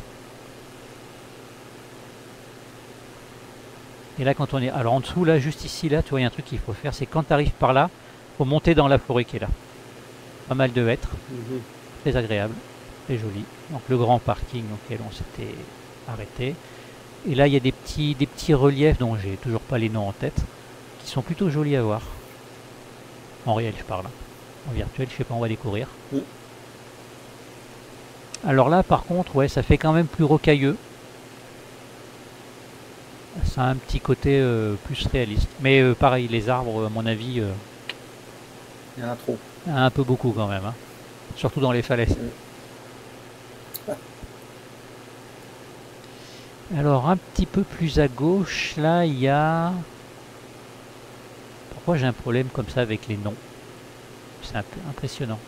Et là, quand on est... Alors en dessous, là, juste ici, là, tu vois, il y a un truc qu'il faut faire, c'est quand tu arrives par là, il faut monter dans la forêt qui est là. Pas mal de hêtres, Mhm. très agréable, très joli. Donc le grand parking auquel on s'était arrêté. Et là, il y a des petits, des petits reliefs dont j'ai toujours pas les noms en tête, qui sont plutôt jolis à voir. En réel, je parle. En virtuel, je sais pas, on va découvrir. Oui. Alors là, par contre, ouais, ça fait quand même plus rocailleux. Ça a un petit côté euh, plus réaliste. Mais euh, pareil, les arbres, à mon avis, euh, Il y en a trop. il y en a un peu beaucoup quand même. Hein. Surtout dans les falaises. Mm. Alors, un petit peu plus à gauche, là, il y a... Pourquoi j'ai un problème comme ça avec les noms? C'est un peu impressionnant.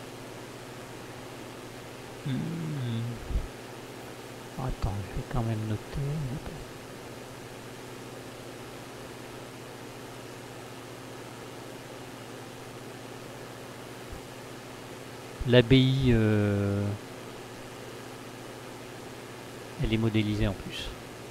Hmm. Attends, je vais quand même noter. L'abbaye, euh, elle est modélisée en plus.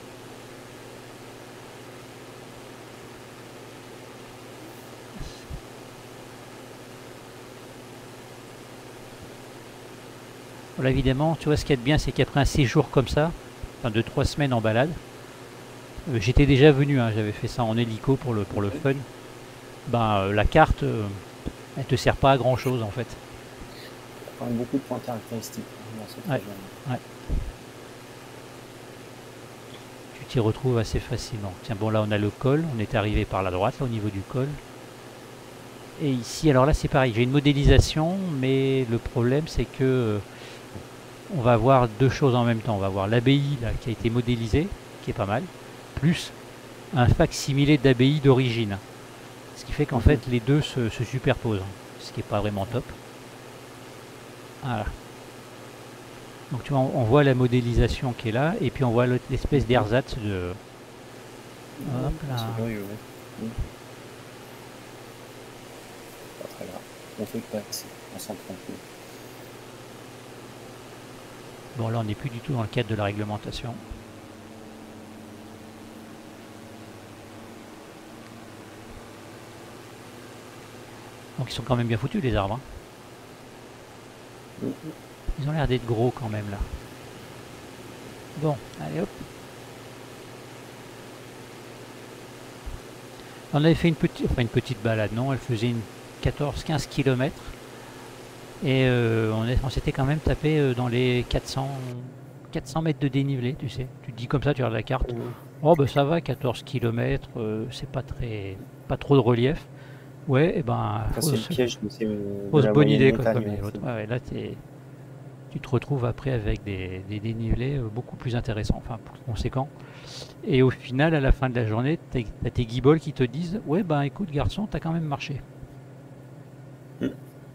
Voilà, évidemment, tu vois, ce qu'il y a de bien, c'est qu'après un séjour comme ça, enfin de trois semaines en balade, euh, j'étais déjà venu, hein, j'avais fait ça en hélico pour le, pour le fun. Ben, euh, la carte, euh, elle te sert pas à grand chose en fait. Il y a quand même beaucoup de points caractéristiques dans cette Ouais. région. Ouais. Tu t'y retrouves assez facilement. Tiens, bon, là on a le col, on est arrivé par la droite, là, au niveau du col. Et ici, alors là c'est pareil, j'ai une modélisation, mais le problème c'est que euh, on va voir deux choses en même temps. On va voir l'abbaye là qui a été modélisée, qui est pas mal, plus un facsimilé d'abbaye d'origine. Ce qui fait qu'en Mhm. fait les deux se, se superposent, ce qui n'est pas vraiment top. Voilà. Donc tu vois, on, on voit la modélisation qui est là, et puis on voit l'espèce d'ersatz de... Mhm. Hop là. C'est curieux, ouais. Mhm. Pas très grave. On fait que passer en cent trente. Bon là on n'est plus du tout dans le cadre de la réglementation. Donc ils sont quand même bien foutus les arbres. Hein. Mhm. Ils ont l'air d'être gros quand même là. Bon, allez hop. On avait fait une petite, enfin une petite balade, non? Elle faisait une quatorze quinze kilomètres. Et euh, on, est- on s'était quand même tapé euh, dans les quatre cents, quatre cents mètres de dénivelé, tu sais. Tu te dis comme ça, tu regardes la carte. Mhm. Oh ben ça va, quatorze kilomètres, c'est pas très, pas trop de relief. Ouais, et ben Ça, c'est le fausse, piège de, ces- de fausse la bonne moyenne idée quoi, montagne. comme Ouais, dit l'autre. c'est- Ouais, ouais, là t'es- tu te retrouves après avec des, des dénivelés euh, beaucoup plus intéressants, enfin plus conséquents. Et au final, à la fin de la journée, t'as t'as tes guibolles qui te disent ouais ben écoute garçon, t'as quand même marché. Mhm.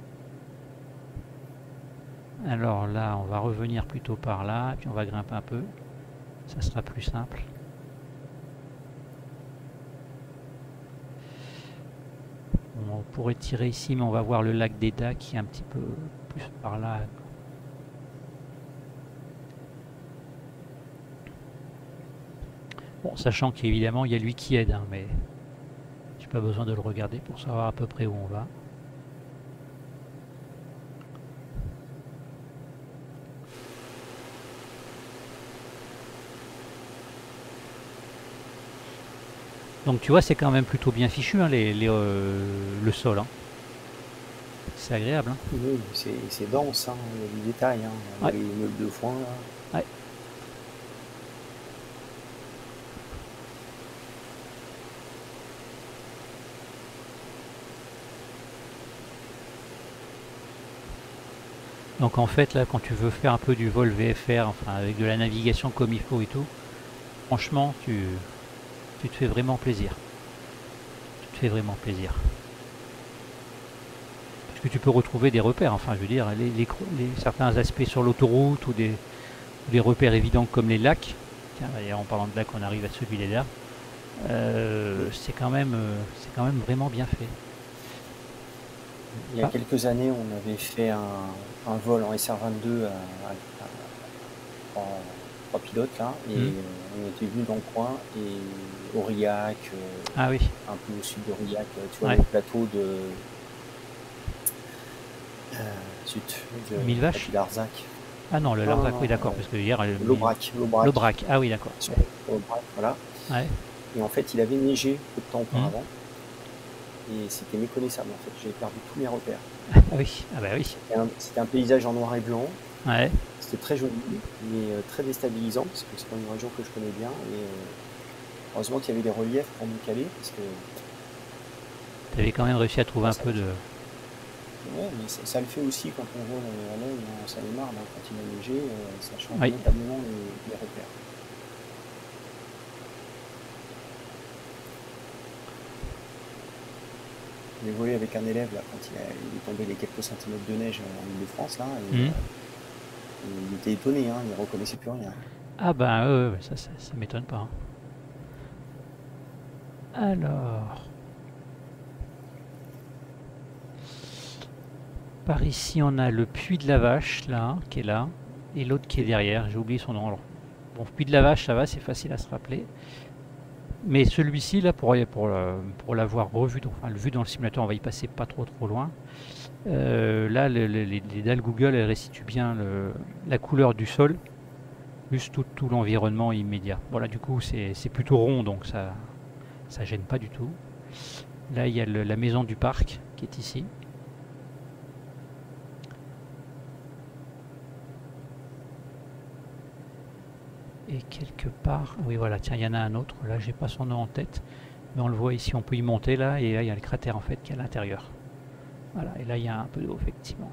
Alors là, on va revenir plutôt par là, et puis on va grimper un peu. Ça sera plus simple. On pourrait tirer ici, mais on va voir le lac d'Eda qui est un petit peu plus par là. Bon, sachant qu'évidemment, il y a lui qui aide, hein, mais j'ai pas besoin de le regarder pour savoir à peu près où on va. Donc tu vois, c'est quand même plutôt bien fichu, hein, les, les, euh, le sol. Hein. C'est agréable. Hein. Oui, c'est c'est dense, hein, il y a du détail. Hein. On voit Ouais, les immeubles de foin, là. ouais. Donc en fait, là, quand tu veux faire un peu du vol V F R, enfin avec de la navigation comme il faut et tout, franchement, tu, tu te fais vraiment plaisir. Tu te fais vraiment plaisir. Parce que tu peux retrouver des repères, enfin je veux dire, les, les- les- certains aspects sur l'autoroute ou des, ou des repères évidents comme les lacs. Tiens, d'ailleurs, en parlant de lacs, on arrive à celui-là. Euh, c'est quand même, euh, c'est quand même vraiment bien fait. Il y a Ah, quelques années, on avait fait un, un vol en S R vingt-deux à, à- à trois, trois pilotes là, et hmm. euh, on était venus dans le coin et Aurillac, Ah oui, euh, un peu au sud d'Aurillac, euh, tu vois ouais. le plateau de, euh, zut, de Mille pas vaches. du Larzac. Ah non, le Non, non, Larzac, oui non, d'accord, euh, parce que hier, elle- l'Aubrac, l'Aubrac, l'Aubrac. Ah oui d'accord. sur Ouais. l'Aubrac, voilà. Ouais. Et en fait, il avait neigé peu de temps Hmm. auparavant, et c'était méconnaissable. En fait, j'avais perdu tous mes repères. Ah oui, ah bah oui. C'était un, c'était un paysage en noir et blanc. Ouais. C'était très joli, mais euh, très déstabilisant, parce que c'est pas une région que je connais bien. Et euh, heureusement qu'il y avait des reliefs pour nous caler, parce que Tu avais quand même réussi à trouver bah, un ça, peu de. ouais, mais ça, ça le fait aussi quand on vole à l'œil en Seine-et-Marne, hein, quand il a neigé, euh, ça change Oui. notablement les, les repères. J'ai volé avec un élève là, quand il, a, il est tombé les quelques centimètres de neige en Ile-de-France, là, et Hmm. euh, il était étonné, hein, il reconnaissait plus rien. Ah bah ouais, ouais, ça, ça, ça m'étonne pas. Hein. Alors, par ici on a le puits de la Vache là, qui est là, et l'autre qui est derrière. J'ai oublié son nom. Alors, bon, puits de la Vache, ça va, c'est facile à se rappeler. Mais celui-ci là, pour, pour, euh, pour l'avoir revu, donc, enfin, le vu dans le simulateur, on va y passer pas trop trop loin. Euh, là, le- le- les, les dalles Google elles restituent bien le- la couleur du sol, plus tout, tout l'environnement immédiat. Voilà, du coup, c'est c'est plutôt rond, donc ça ça gêne pas du tout. Là, il y a le- la maison du parc qui est ici. Et quelque part, oui voilà, tiens, il y en a un autre. Là, j'ai pas son nom en tête, mais on le voit ici. On peut y monter là, et là, il y a le cratère en fait qui est à l'intérieur. Voilà, et là, il y a un peu d'eau effectivement.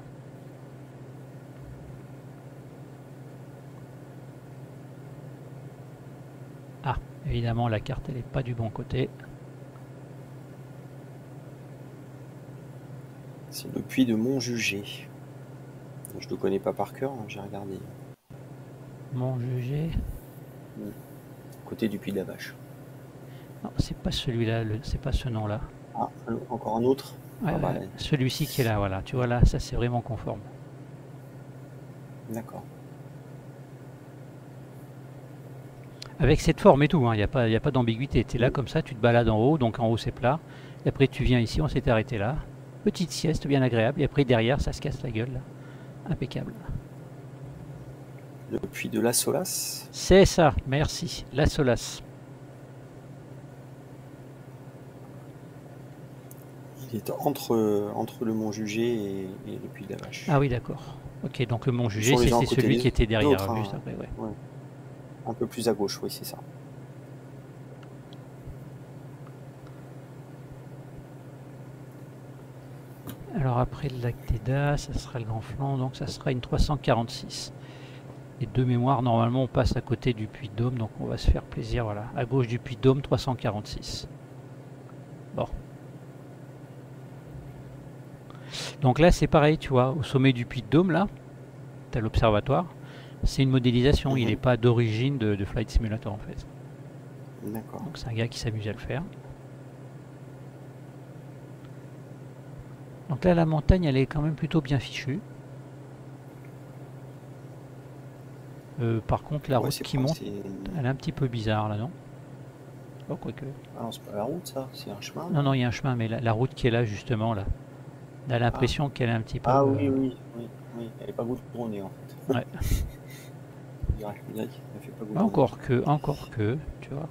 Ah, Évidemment, la carte, elle n'est pas du bon côté. C'est le puits de Montjugé. Je ne le connais pas par cœur, hein, j'ai regardé. Montjugé. Côté du puits de la Vache. Non, c'est pas celui-là, le... c'est pas ce nom-là. Ah, encore un autre. Ouais, ah, bah, ouais, celui-ci qui est là, voilà. Tu vois là, ça c'est vraiment conforme. D'accord. Avec cette forme et tout, il hein, n'y a pas, y a pas d'ambiguïté. Tu es là comme ça, tu te balades en haut, donc en haut c'est plat. Et après tu viens ici, on s'était arrêté là. Petite sieste bien agréable. Et après derrière, ça se casse la gueule. Là. Impeccable. Le puits de la Solace. C'est ça, merci. La Solace. Il est entre, entre le Montjugé et, et le puits de la Vache. Ah oui, d'accord. Ok, donc le Montjugé, c'est celui qui était derrière, autres, juste hein. après, ouais. Ouais. Un peu plus à gauche, oui, c'est ça. Alors après le lac d'Eda, ça sera le Grand Flanc, donc ça sera une trois cent quarante-six. Et de mémoire, normalement on passe à côté du Puy de Dôme, donc on va se faire plaisir, voilà. À gauche du Puy de Dôme, trois cent quarante-six. Bon. Donc là c'est pareil, tu vois, au sommet du Puy de Dôme, là, tu as l'observatoire. C'est une modélisation, mm-hmm. Il n'est pas d'origine de, de Flight Simulator en fait. D'accord. Donc c'est un gars qui s'amuse à le faire. Donc là la montagne elle est quand même plutôt bien fichue. Euh, par contre la ouais, route qui monte, elle est un petit peu bizarre là, non? Oh, quoique. Ah non, c'est pas la route ça, c'est un chemin. Non, non, il y a un chemin, mais la, la route qui est là justement là, on a l'impression ah. qu'elle est un petit peu... Ah oui, euh... oui, oui, oui, elle n'est pas goudronnée en fait. Ouais. Elle fait pas goudronner. Encore que, encore que, tu vois.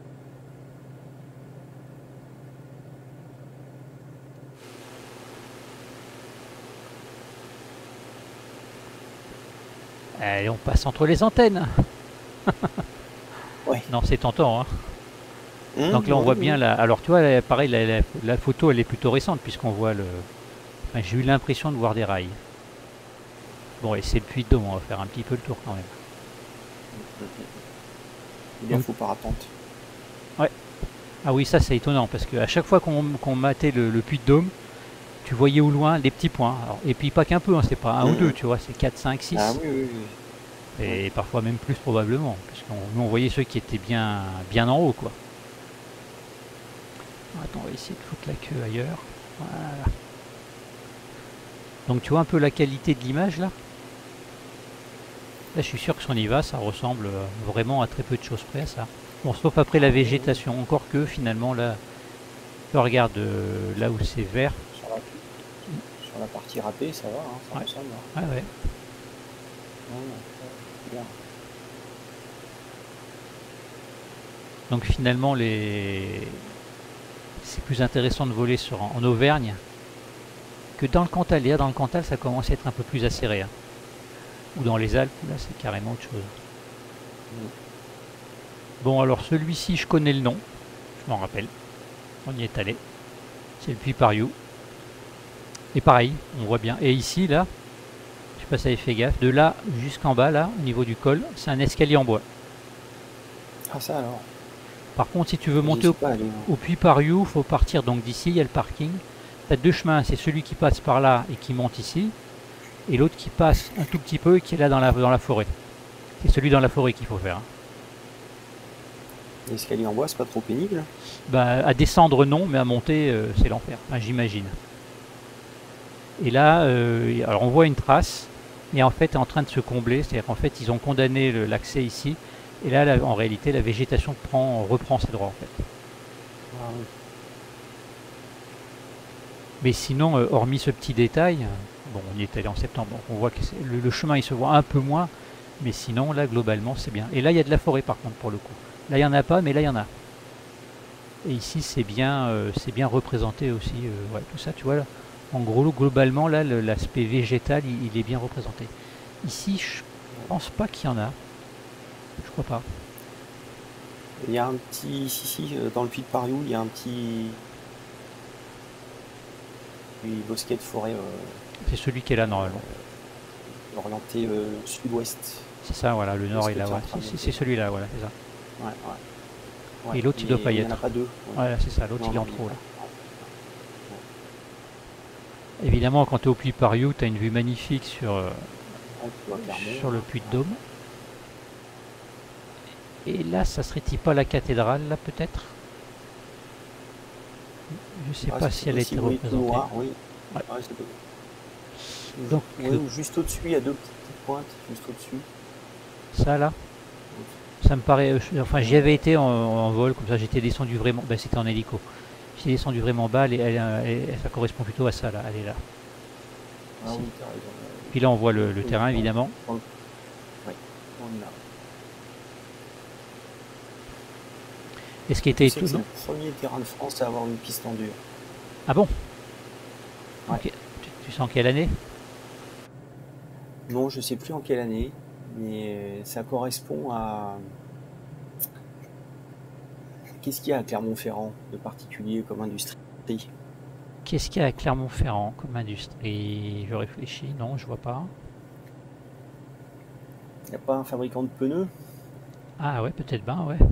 Allez, on passe entre les antennes. Ouais. Non, c'est tentant. Hein. Mmh, Donc là, on oui, voit oui. bien, la... alors tu vois, la, pareil, la, la, la photo, elle est plutôt récente, puisqu'on voit le... Enfin, j'ai eu l'impression de voir des rails. Bon, et c'est le Puy de Dôme, on va faire un petit peu le tour quand même. Il y a faux parapente. Ouais. Ah oui, ça c'est étonnant, parce qu'à chaque fois qu'on qu'on matait le, le Puy de Dôme, tu voyais au loin des petits points. Alors, et puis pas qu'un peu, hein, c'est pas un mmh. ou deux, tu vois, c'est quatre, cinq, six. Ah oui, oui, oui. Et oui. Parfois même plus probablement, puisqu'on nous on voyait ceux qui étaient bien, bien en haut, quoi. Attends, on va essayer de foutre la queue ailleurs. Voilà. Donc tu vois un peu la qualité de l'image là. Là je suis sûr que si on y va, ça ressemble vraiment à très peu de choses près à ça. Bon, sauf après la végétation, encore que finalement là, tu regardes euh, là où c'est vert. Sur la, sur la partie râpée, ça va, hein, ça ouais. ressemble. Hein. Ouais, ouais. Ouais, bien. Donc finalement les... c'est plus intéressant de voler sur, en Auvergne que dans le Cantal. Là, dans le Cantal, ça commence à être un peu plus acéré. Hein. Ou dans les Alpes, là, c'est carrément autre chose. Mmh. Bon, alors celui-ci, je connais le nom. Je m'en rappelle. On y est allé. C'est le Puy Pariou. Et pareil, on voit bien. Et ici, là, je sais pas si vous avez fait gaffe, de là jusqu'en bas, là, au niveau du col, c'est un escalier en bois. Ah, ça alors. Par contre, si tu veux monter au, au Puy Pariou, il faut partir donc d'ici, il y a le parking. Tu as deux chemins, c'est celui qui passe par là et qui monte ici, et l'autre qui passe un tout petit peu et qui est là dans la, dans la forêt. C'est celui dans la forêt qu'il faut faire. Hein. L'escalier en bois, c'est pas trop pénible? Bah, à descendre, non, mais à monter, euh, c'est l'enfer, enfin, j'imagine. Et là, euh, alors on voit une trace, et en fait, est en train de se combler, c'est-à-dire qu'en fait, ils ont condamné l'accès ici, et là, là, en réalité, la végétation prend, reprend ses droits, en fait. Ah, oui. Mais sinon, euh, hormis ce petit détail, bon, on y est allé en septembre, donc on voit que le, le chemin, il se voit un peu moins, mais sinon, là, globalement, c'est bien. Et là, il y a de la forêt, par contre, pour le coup. Là, il n'y en a pas, mais là, il y en a. Et ici, c'est bien, euh, c'est bien représenté aussi. Euh, ouais, tout ça, tu vois, là, en gros, globalement, là, l'aspect végétal, il, il est bien représenté. Ici, je pense pas qu'il y en a. Je crois pas. Il y a un petit... Si, si, dans le Puy de Pariou, il y a un petit... bosquet de forêt. Euh, c'est celui qui est là, normalement. Euh, orienté euh, sud-ouest. C'est ça, voilà, le nord est là, ouais. C'est celui-là, voilà, c'est ça. Ouais, ouais. Ouais, Et l'autre, il doit mais pas y il n'y en a être. pas deux. Voilà, c'est ça, l'autre, Non, il est non, en il n'y trop, a là. pas. Évidemment, quand tu es au Puy Pariou, tu as une vue magnifique sur, euh, Ouais, tu vois Clermont, sur le là. Puy de Dôme. Et là, ça serait-il pas la cathédrale, là, peut-être? Je sais Ah, pas ça si c'est elle a été possible, oui, tout représentée. noir, oui. Ouais. Ouais, c'est possible. Ou, ju- Donc, ouais, euh, ou juste au-dessus, il y a deux petites pointes, juste au-dessus. ça, là, ça me paraît... euh, je- Enfin, j'y Euh, avais été en, en vol, comme ça, j'étais descendu vraiment... Ben, c'était en hélico. J'étais descendu vraiment bas, et elle, elle- elle- ça correspond plutôt à ça, là. Elle est là. ah Ici. oui, t'as raison. Puis là, on voit le, Euh, le oui, terrain, dans, évidemment. dans le, ouais, dans le nord. Et ce qui Et tu était sais que c'est étonnant... le premier terrain de France à avoir une piste en dur. Ah bon? Ouais. Ok. Tu, tu sens quelle année? Non, je sais plus en quelle année, mais ça correspond à... Qu'est-ce qu'il y a à Clermont-Ferrand de particulier comme industrie? Qu'est-ce qu'il y a à Clermont-Ferrand comme industrie? Je réfléchis, non, je vois pas. Il n'y a pas un fabricant de pneus? Ah ouais, peut-être ben, ouais.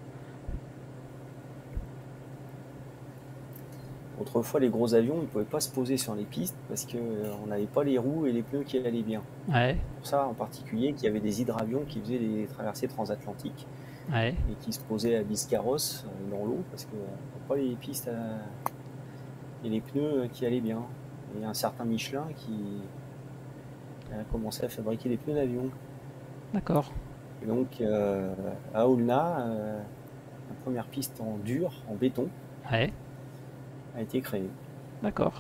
Autrefois, les gros avions, ils ne pouvaient pas se poser sur les pistes parce qu'on n'avait pas les roues et les pneus qui allaient bien. Ouais, Pour ça, en particulier, qu'il y avait des hydravions qui faisaient des traversées transatlantiques ouais, et qui se posaient à Biscarrosse euh, dans l'eau parce qu'on n'avait pas les pistes à- et les pneus qui allaient bien. Et un certain Michelin qui a commencé à fabriquer des pneus d'avion. d'accord. Et donc, euh, à Aulnat, euh, la première piste en dur, en béton, Ouais, a été créée. d'accord.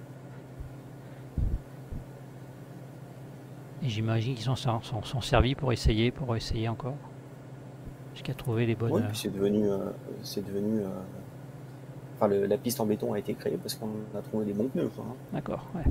Et j'imagine qu'ils s'en sont, sont- sont servis pour essayer, pour essayer encore. Jusqu'à trouver les bonnes... Oui, euh, puis c'est devenu, euh, c'est devenu euh, enfin, le- la piste en béton a été créée parce qu'on a trouvé des bons pneus, quoi, hein. D'accord, ouais.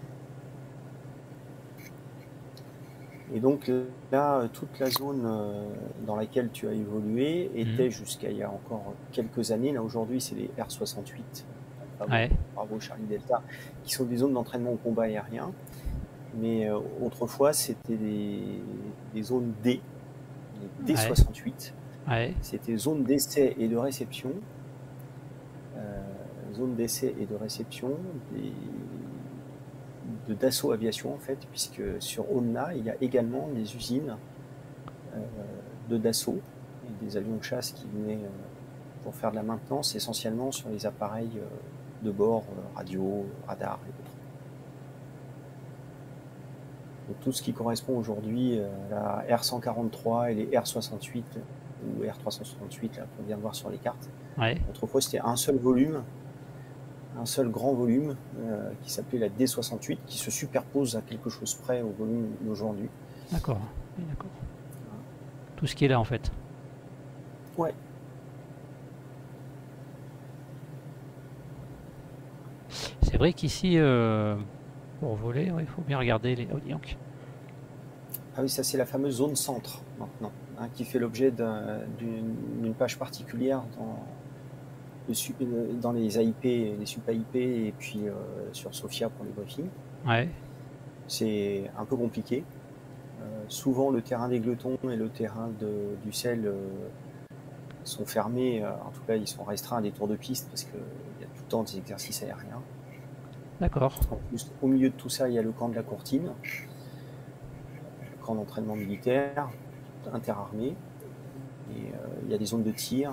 Et donc là, toute la zone euh, dans laquelle tu as évolué Mhm. était jusqu'à il y a encore quelques années. Là aujourd'hui, c'est les R soixante-huit, Bravo, Ouais, Bravo Charlie Delta, qui sont des zones d'entraînement au combat aérien. Mais euh, autrefois, c'était des, des zones D, les D ouais, soixante-huit. ouais, C'était zone d'essai et de réception. Euh, zone d'essai et de réception des, de Dassault Aviation en fait, puisque sur Aulnat, il y a également des usines euh, de Dassault et des avions de chasse qui venaient euh, pour faire de la maintenance essentiellement sur les appareils euh, de bord, euh, radio, radar et autres. Donc tout ce qui correspond aujourd'hui à la R cent quarante-trois et les R soixante-huit ou R trois cent soixante-huit là qu'on vient de voir sur les cartes. ouais. Autrefois c'était un seul volume, un seul grand volume euh, qui s'appelait la D soixante-huit qui se superpose à quelque chose près au volume d'aujourd'hui. D'accord. Oui, d'accord. Tout ce qui est là, en fait. Ouais. C'est vrai qu'ici, euh, pour voler, il faut bien regarder les... Oh, dis donc. Ah oui, ça c'est la fameuse zone centre maintenant, hein, qui fait l'objet d'un, d'une, d'une page particulière dans, le, dans les A I P, les sup A I P et puis euh, sur Sophia pour les briefings. Ouais, C'est un peu compliqué. Euh, souvent le terrain des Gletons et le terrain de, du Sel euh, sont fermés, euh, en tout cas ils sont restreints à des tours de piste parce qu'il y a tout le temps des exercices aériens. d'accord. En plus, au milieu de tout ça, il y a le camp de la Courtine, le camp d'entraînement militaire, interarmé, et euh, il y a des zones de tir,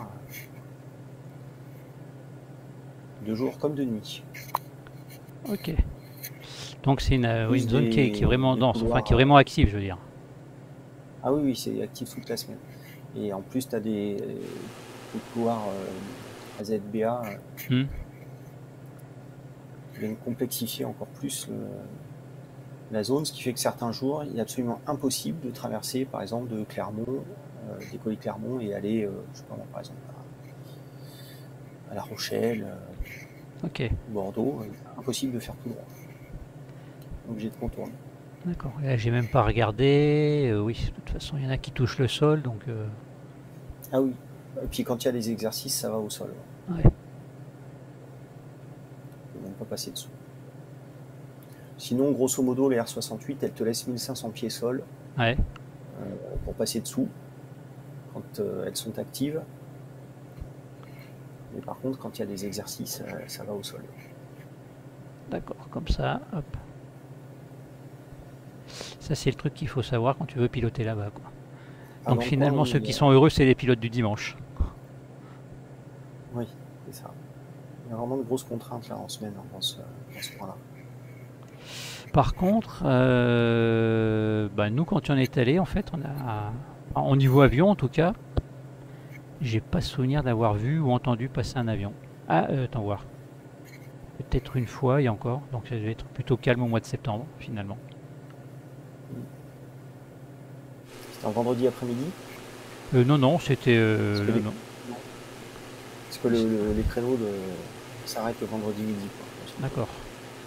de jour comme de nuit. Ok. Donc c'est une, euh, oui, Plus une zone qui est, qui est des, vraiment des dense, enfin qui est couloirs. vraiment active, je veux dire. Ah oui, oui, c'est actif toute la semaine. Et en plus, tu as des, des couloirs euh, A Z B A euh, Hmm. qui viennent complexifier encore plus le, la zone, ce qui fait que certains jours, il est absolument impossible de traverser, par exemple, de Clermont, euh, décoller Clermont et aller, euh, je sais pas moi, par exemple, à, à La Rochelle, euh, Ok, Bordeaux. Euh, impossible de faire tout droit. Obligé de contourner. d'accord. Et là, j'ai même pas regardé. Euh, oui, de toute façon, il y en a qui touchent le sol, donc... euh, Ah oui. Et puis quand il y a des exercices, ça va au sol. ouais. On ne peut même pas passer dessous. Sinon, grosso modo, les R soixante-huit, elles te laissent mille cinq cents pieds sol Ouais, euh, pour passer dessous quand euh, elles sont actives. Mais par contre, quand il y a des exercices, euh, ça va au sol. D'accord, comme ça, hop. Ça, c'est le truc qu'il faut savoir quand tu veux piloter là-bas, quoi. Ah, Donc dans le finalement, coin, ceux oui, qui euh, sont heureux, c'est les pilotes du dimanche. oui, c'est ça. Il y a vraiment de grosses contraintes là en semaine hein, dans ce, dans ce coin-là. Par contre, euh, bah, nous, quand on est allé, en fait, on a, enfin, au niveau avion, en tout cas, j'ai pas souvenir d'avoir vu ou entendu passer un avion. Ah, euh, attends voir. Peut-être une fois et encore. Donc ça devait être plutôt calme au mois de septembre, finalement. C'était un vendredi après-midi. Euh, non, non, c'était Parce que euh, les, non. parce que le, le- les créneaux de, s'arrêtent le vendredi midi. Quoi, grosso modo. D'accord.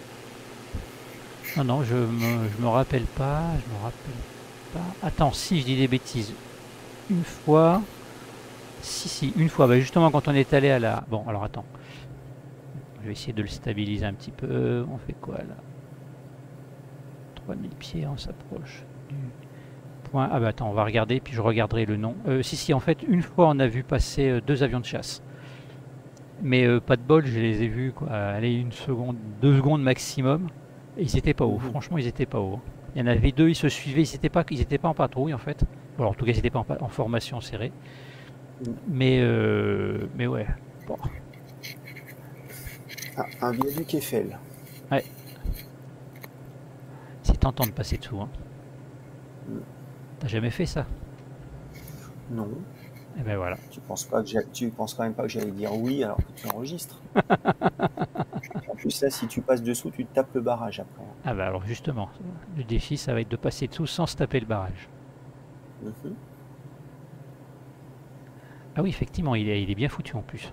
Non, non, je me, je me rappelle pas. Je me rappelle pas. Attends, si je dis des bêtises. Une fois. Si, si, une fois. Bah, justement, quand on est allé à la. Bon, alors attends. Je vais essayer de le stabiliser un petit peu. On fait quoi là? trois mille pieds, on s'approche du point. Ah bah attends, on va regarder, puis je regarderai le nom. Euh, si, si, en fait, une fois on a vu passer euh, deux avions de chasse. Mais euh, pas de bol, je les ai vus, quoi. Allez, une seconde, deux secondes maximum. Et ils étaient pas hauts. Mhm. Franchement, ils étaient pas hauts. Il y en avait deux, ils se suivaient. Ils n'étaient pas, ils étaient pas en patrouille, en fait. Bon, alors, en tout cas, ils n'étaient pas en, pa- en formation serrée. Mhm. Mais, euh, mais ouais. Bon. Ah, un viaduc Eiffel. Ouais. C'est tentant de passer dessous. Hein. Mhm. T'as jamais fait ça? Non. Et ben voilà. Tu penses pas que j'ai- tu penses quand même pas que j'allais dire oui alors que tu enregistres. En plus là, si tu passes dessous, tu te tapes le barrage après. Ah bah alors justement, le défi, ça va être de passer dessous sans se taper le barrage. Mhm. Ah oui, effectivement, il est, il est bien foutu en plus.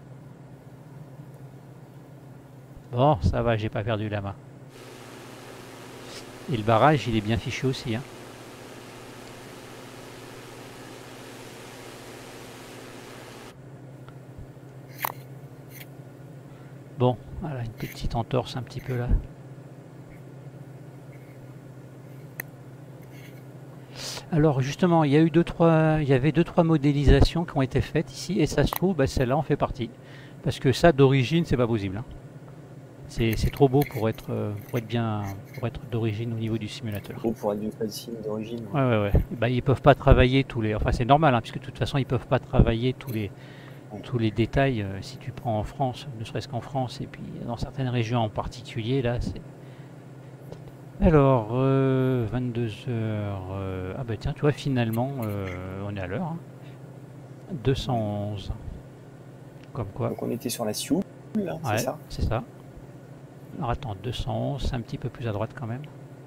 Bon, ça va, j'ai pas perdu la main. Et le barrage, il est bien fichu aussi. Hein. Bon, voilà, une petite entorse un petit peu là. Alors justement, il y a eu deux, trois, il y avait deux, trois modélisations qui ont été faites ici, et ça se trouve, bah, celle-là en fait partie. Parce que ça, d'origine, c'est pas possible. Hein. C'est c'est trop beau pour être, euh, pour être bien, pour être d'origine au niveau du simulateur. Bon, pour être du signe d'origine. Ouais, ouais, ouais. Bah, ils peuvent pas travailler tous les. Enfin, c'est normal, hein, puisque de toute façon, ils peuvent pas travailler tous les, Ouais. tous les détails. euh, si tu prends en France, ne serait-ce qu'en France, et puis dans certaines régions en particulier, là, c'est. Alors, euh, vingt-deux heures. euh, ah bah tiens, tu vois, finalement, euh, on est à l'heure. Hein. deux cent onze. Comme quoi. Donc on était sur la Sioule, là, c'est Ouais, ça? c'est ça. Alors attends, deux cent onze, c'est un petit peu plus à droite quand même.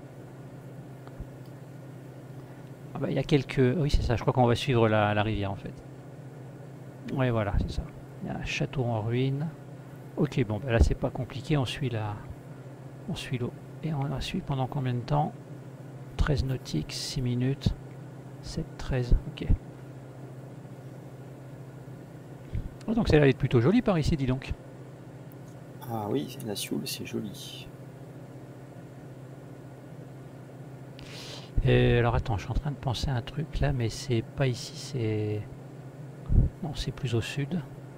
Ah bah il y a quelques. Oui, c'est ça, je crois qu'on va suivre la, la rivière en fait. Ouais, voilà, c'est ça. Il y a un château en ruine. Ok, bon, bah là c'est pas compliqué, on suit la. On suit l'eau. Et on la suit pendant combien de temps? treize nautiques, six minutes. sept, treize, ok. Oh, donc ça a l'air d'être plutôt joli par ici, dis donc. Ah oui, la Sioule, c'est joli. Et alors attends, je suis en train de penser à un truc là, mais c'est pas ici, c'est. Non, c'est plus au sud.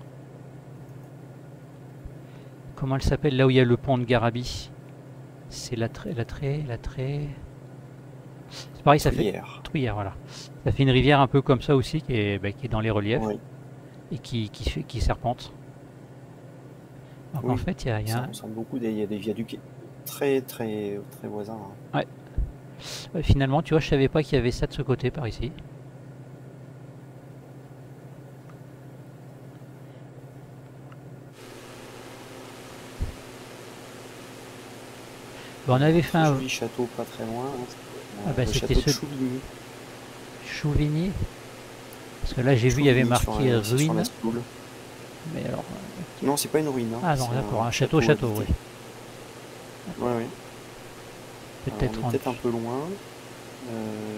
Comment elle s'appelle là où il y a le pont de Garabi? C'est l'attrait, l'attrait, l'attrait. C'est pareil, ça fait. Truyère. Truyère, voilà. Ça fait une rivière un peu comme ça aussi, qui est, bah, qui est dans les reliefs Oui, et qui, qui, fait- qui serpente. Donc en oui. fait, il y a, il y a Ça un- ressemble beaucoup, des- il y a des viaducs très très très voisins. hein. Ouais, finalement, tu vois, je savais pas qu'il y avait ça de ce côté par ici. Bon, on avait fait Très un joli château pas très loin. hein. Euh, Ah bah, le c'était château de ce- Chouvigny. Chouvigny. Parce que là, j'ai vu, il y avait Chouvigny sur, marqué euh, c'est sur ruine. la Sioule. Mais alors. euh, Non, c'est pas une ruine. hein. Ah non, C'est d'accord, un château, château, oui. habité. Ouais, ouais. Alors, Peut-être on en- est peut-être un peu loin. Euh,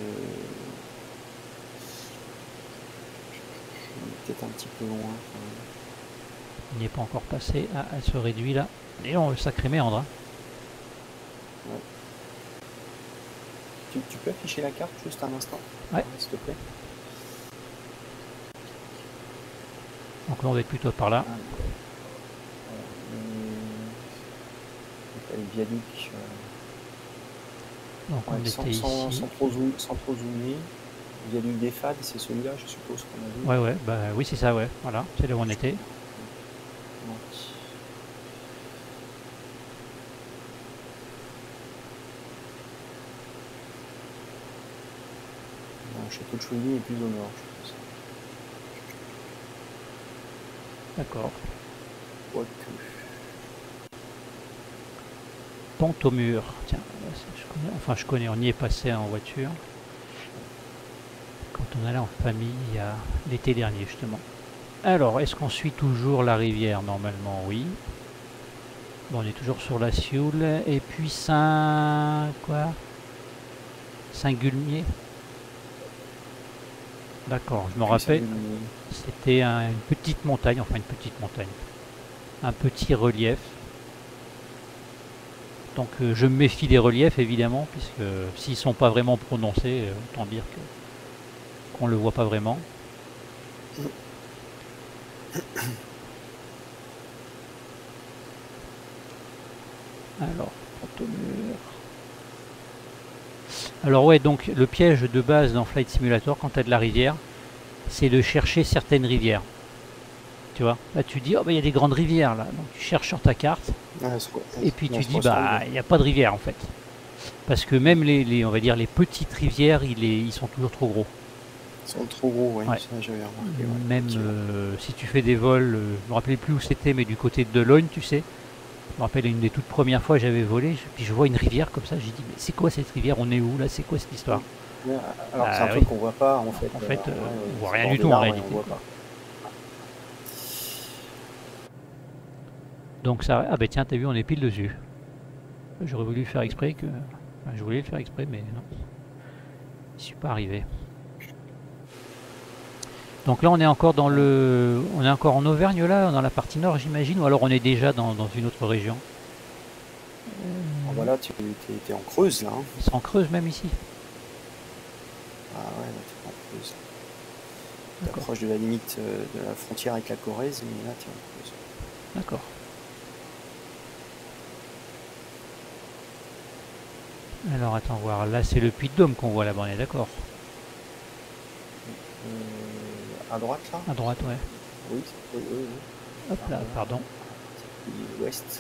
On est peut-être un petit peu loin. quand même. il n'y est pas encore passé. Ah, elle se réduit là. Et non, le sacré méandre. Hein. Tu, tu peux afficher la carte juste un instant? Ouais. S'il te plaît. Donc là on va être plutôt par là. Ah, euh, le viaduc. Euh, Donc on ouais, était sans, sans, ici. sans, trop zoom, sans trop zoomer. Le viaduc des Fades, c'est celui-là, je suppose qu'on a vu. Ouais ouais, bah oui c'est ça, ouais, voilà, c'est là où on était. Non. Le château de Chouilly est plus au nord, je pense. D'accord. Quoique. Pente au mur. Tiens, je connais, enfin je connais, on y est passé en voiture. Quand on allait en famille il y a l'été dernier justement. Alors, est-ce qu'on suit toujours la rivière? Normalement, oui. Bon, on est toujours sur la Sioule. Et puis Saint... quoi? Saint-Gulmier. D'accord, je me rappelle. C'était un, une petite montagne, enfin une petite montagne. Un petit relief. Donc euh, je me méfie des reliefs évidemment, puisque euh, s'ils sont pas vraiment prononcés, euh, autant dire que qu'on le voit pas vraiment. Alors, mur. Alors ouais, donc le piège de base dans Flight Simulator, quand tu as de la rivière, c'est de chercher certaines rivières. Tu vois, là tu dis, oh bah il y a des grandes rivières là, donc tu cherches sur ta carte, ah, et puis tu dis, bah il n'y a pas de rivière en fait. Parce que même les, les, on va dire, les petites rivières, ils, les, ils sont toujours trop gros. Ils sont trop gros, ouais, ouais. Ça j'avais remarqué. Ouais, même euh, si tu fais des vols, euh, je me rappelais plus où c'était, mais du côté de Delogne, tu sais. Je me rappelle une des toutes premières fois j'avais volé, puis je vois une rivière comme ça, j'ai dit mais c'est quoi cette rivière? On est où là? C'est quoi cette histoire? Ouais, alors bah, c'est un oui. truc qu'on voit pas en fait. En fait, euh, euh, on voit rien du tout en réalité. On voit pas. Donc ça, ah ben tiens, t'as vu, on est pile dessus. J'aurais voulu faire exprès que, enfin, je voulais le faire exprès, mais non, je suis pas arrivé. Donc là, on est encore dans le, on est encore en Auvergne là, dans la partie nord, j'imagine, ou alors on est déjà dans, dans une autre région. Euh... Voilà, tu es en Creuse là. Hein. C'est en Creuse même ici. Ah ouais, là tu es en Creuse. Tu es proche de la limite euh, de la frontière avec la Corrèze, mais là tu es en Creuse. D'accord. Alors attends voir, là c'est le Puy de Dôme qu'on voit là-bas, on est d'accord. Euh, à droite là. À droite, ouais. Oui, oui, oui, oui. Hop là, pardon. L'ouest.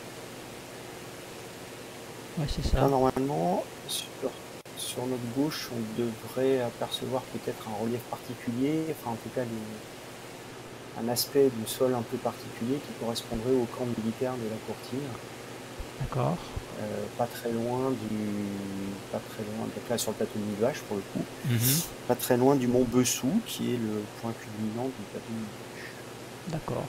Ouais, c'est ça. Là, normalement, sur, sur notre gauche, on devrait apercevoir peut-être un relief particulier, enfin en tout cas des, un aspect du sol un peu particulier qui correspondrait au camp militaire de la Courtine. D'accord. Euh, pas très loin du, pas très loin, donc là sur le plateau de Millevaches pour le coup, mm-hmm. Pas très loin du mont Bessou qui est le point culminant du plateau de Millevaches. D'accord.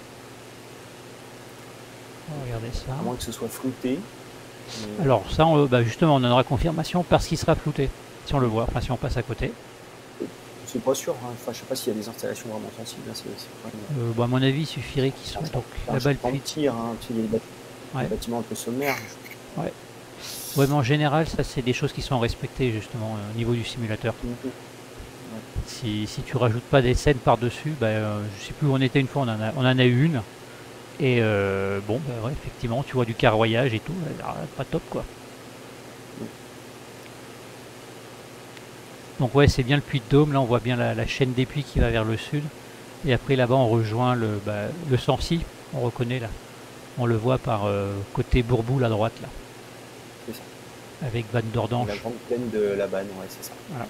On va regarder ça. À moins que ce soit flouté. Mais... Alors ça, on, bah justement, on en aura confirmation parce qu'il sera flouté, si on le voit, enfin si on passe à côté. C'est pas sûr, hein. Enfin, je sais pas s'il y a des installations vraiment sensibles. Hein. C'est, c'est pas une... euh, bah, à mon avis, il suffirait qu'ils soient donc là-bas le puits. Tir, hein. Tu sais, il y a des bâtiments, ouais. des bâtiments un peu sommaires. Ouais. Ouais, mais en général, ça c'est des choses qui sont respectées justement euh, au niveau du simulateur. Mm-hmm. Ouais. Si, si tu rajoutes pas des scènes par-dessus, bah, euh, je sais plus où on était une fois, on en a, on en a eu une. Et euh, bon, bah ouais, effectivement, tu vois du carroyage et tout, là, pas top quoi. Donc ouais, c'est bien le Puy de Dôme, là on voit bien la, la chaîne des puits qui va vers le sud. Et après là-bas on rejoint le, bah, le Sancy, on reconnaît là. On le voit par euh, côté Bourboule à droite là. C'est ça. Avec Vanne d'Ordange. La grande plaine de la Banne, ouais, c'est ça. Voilà.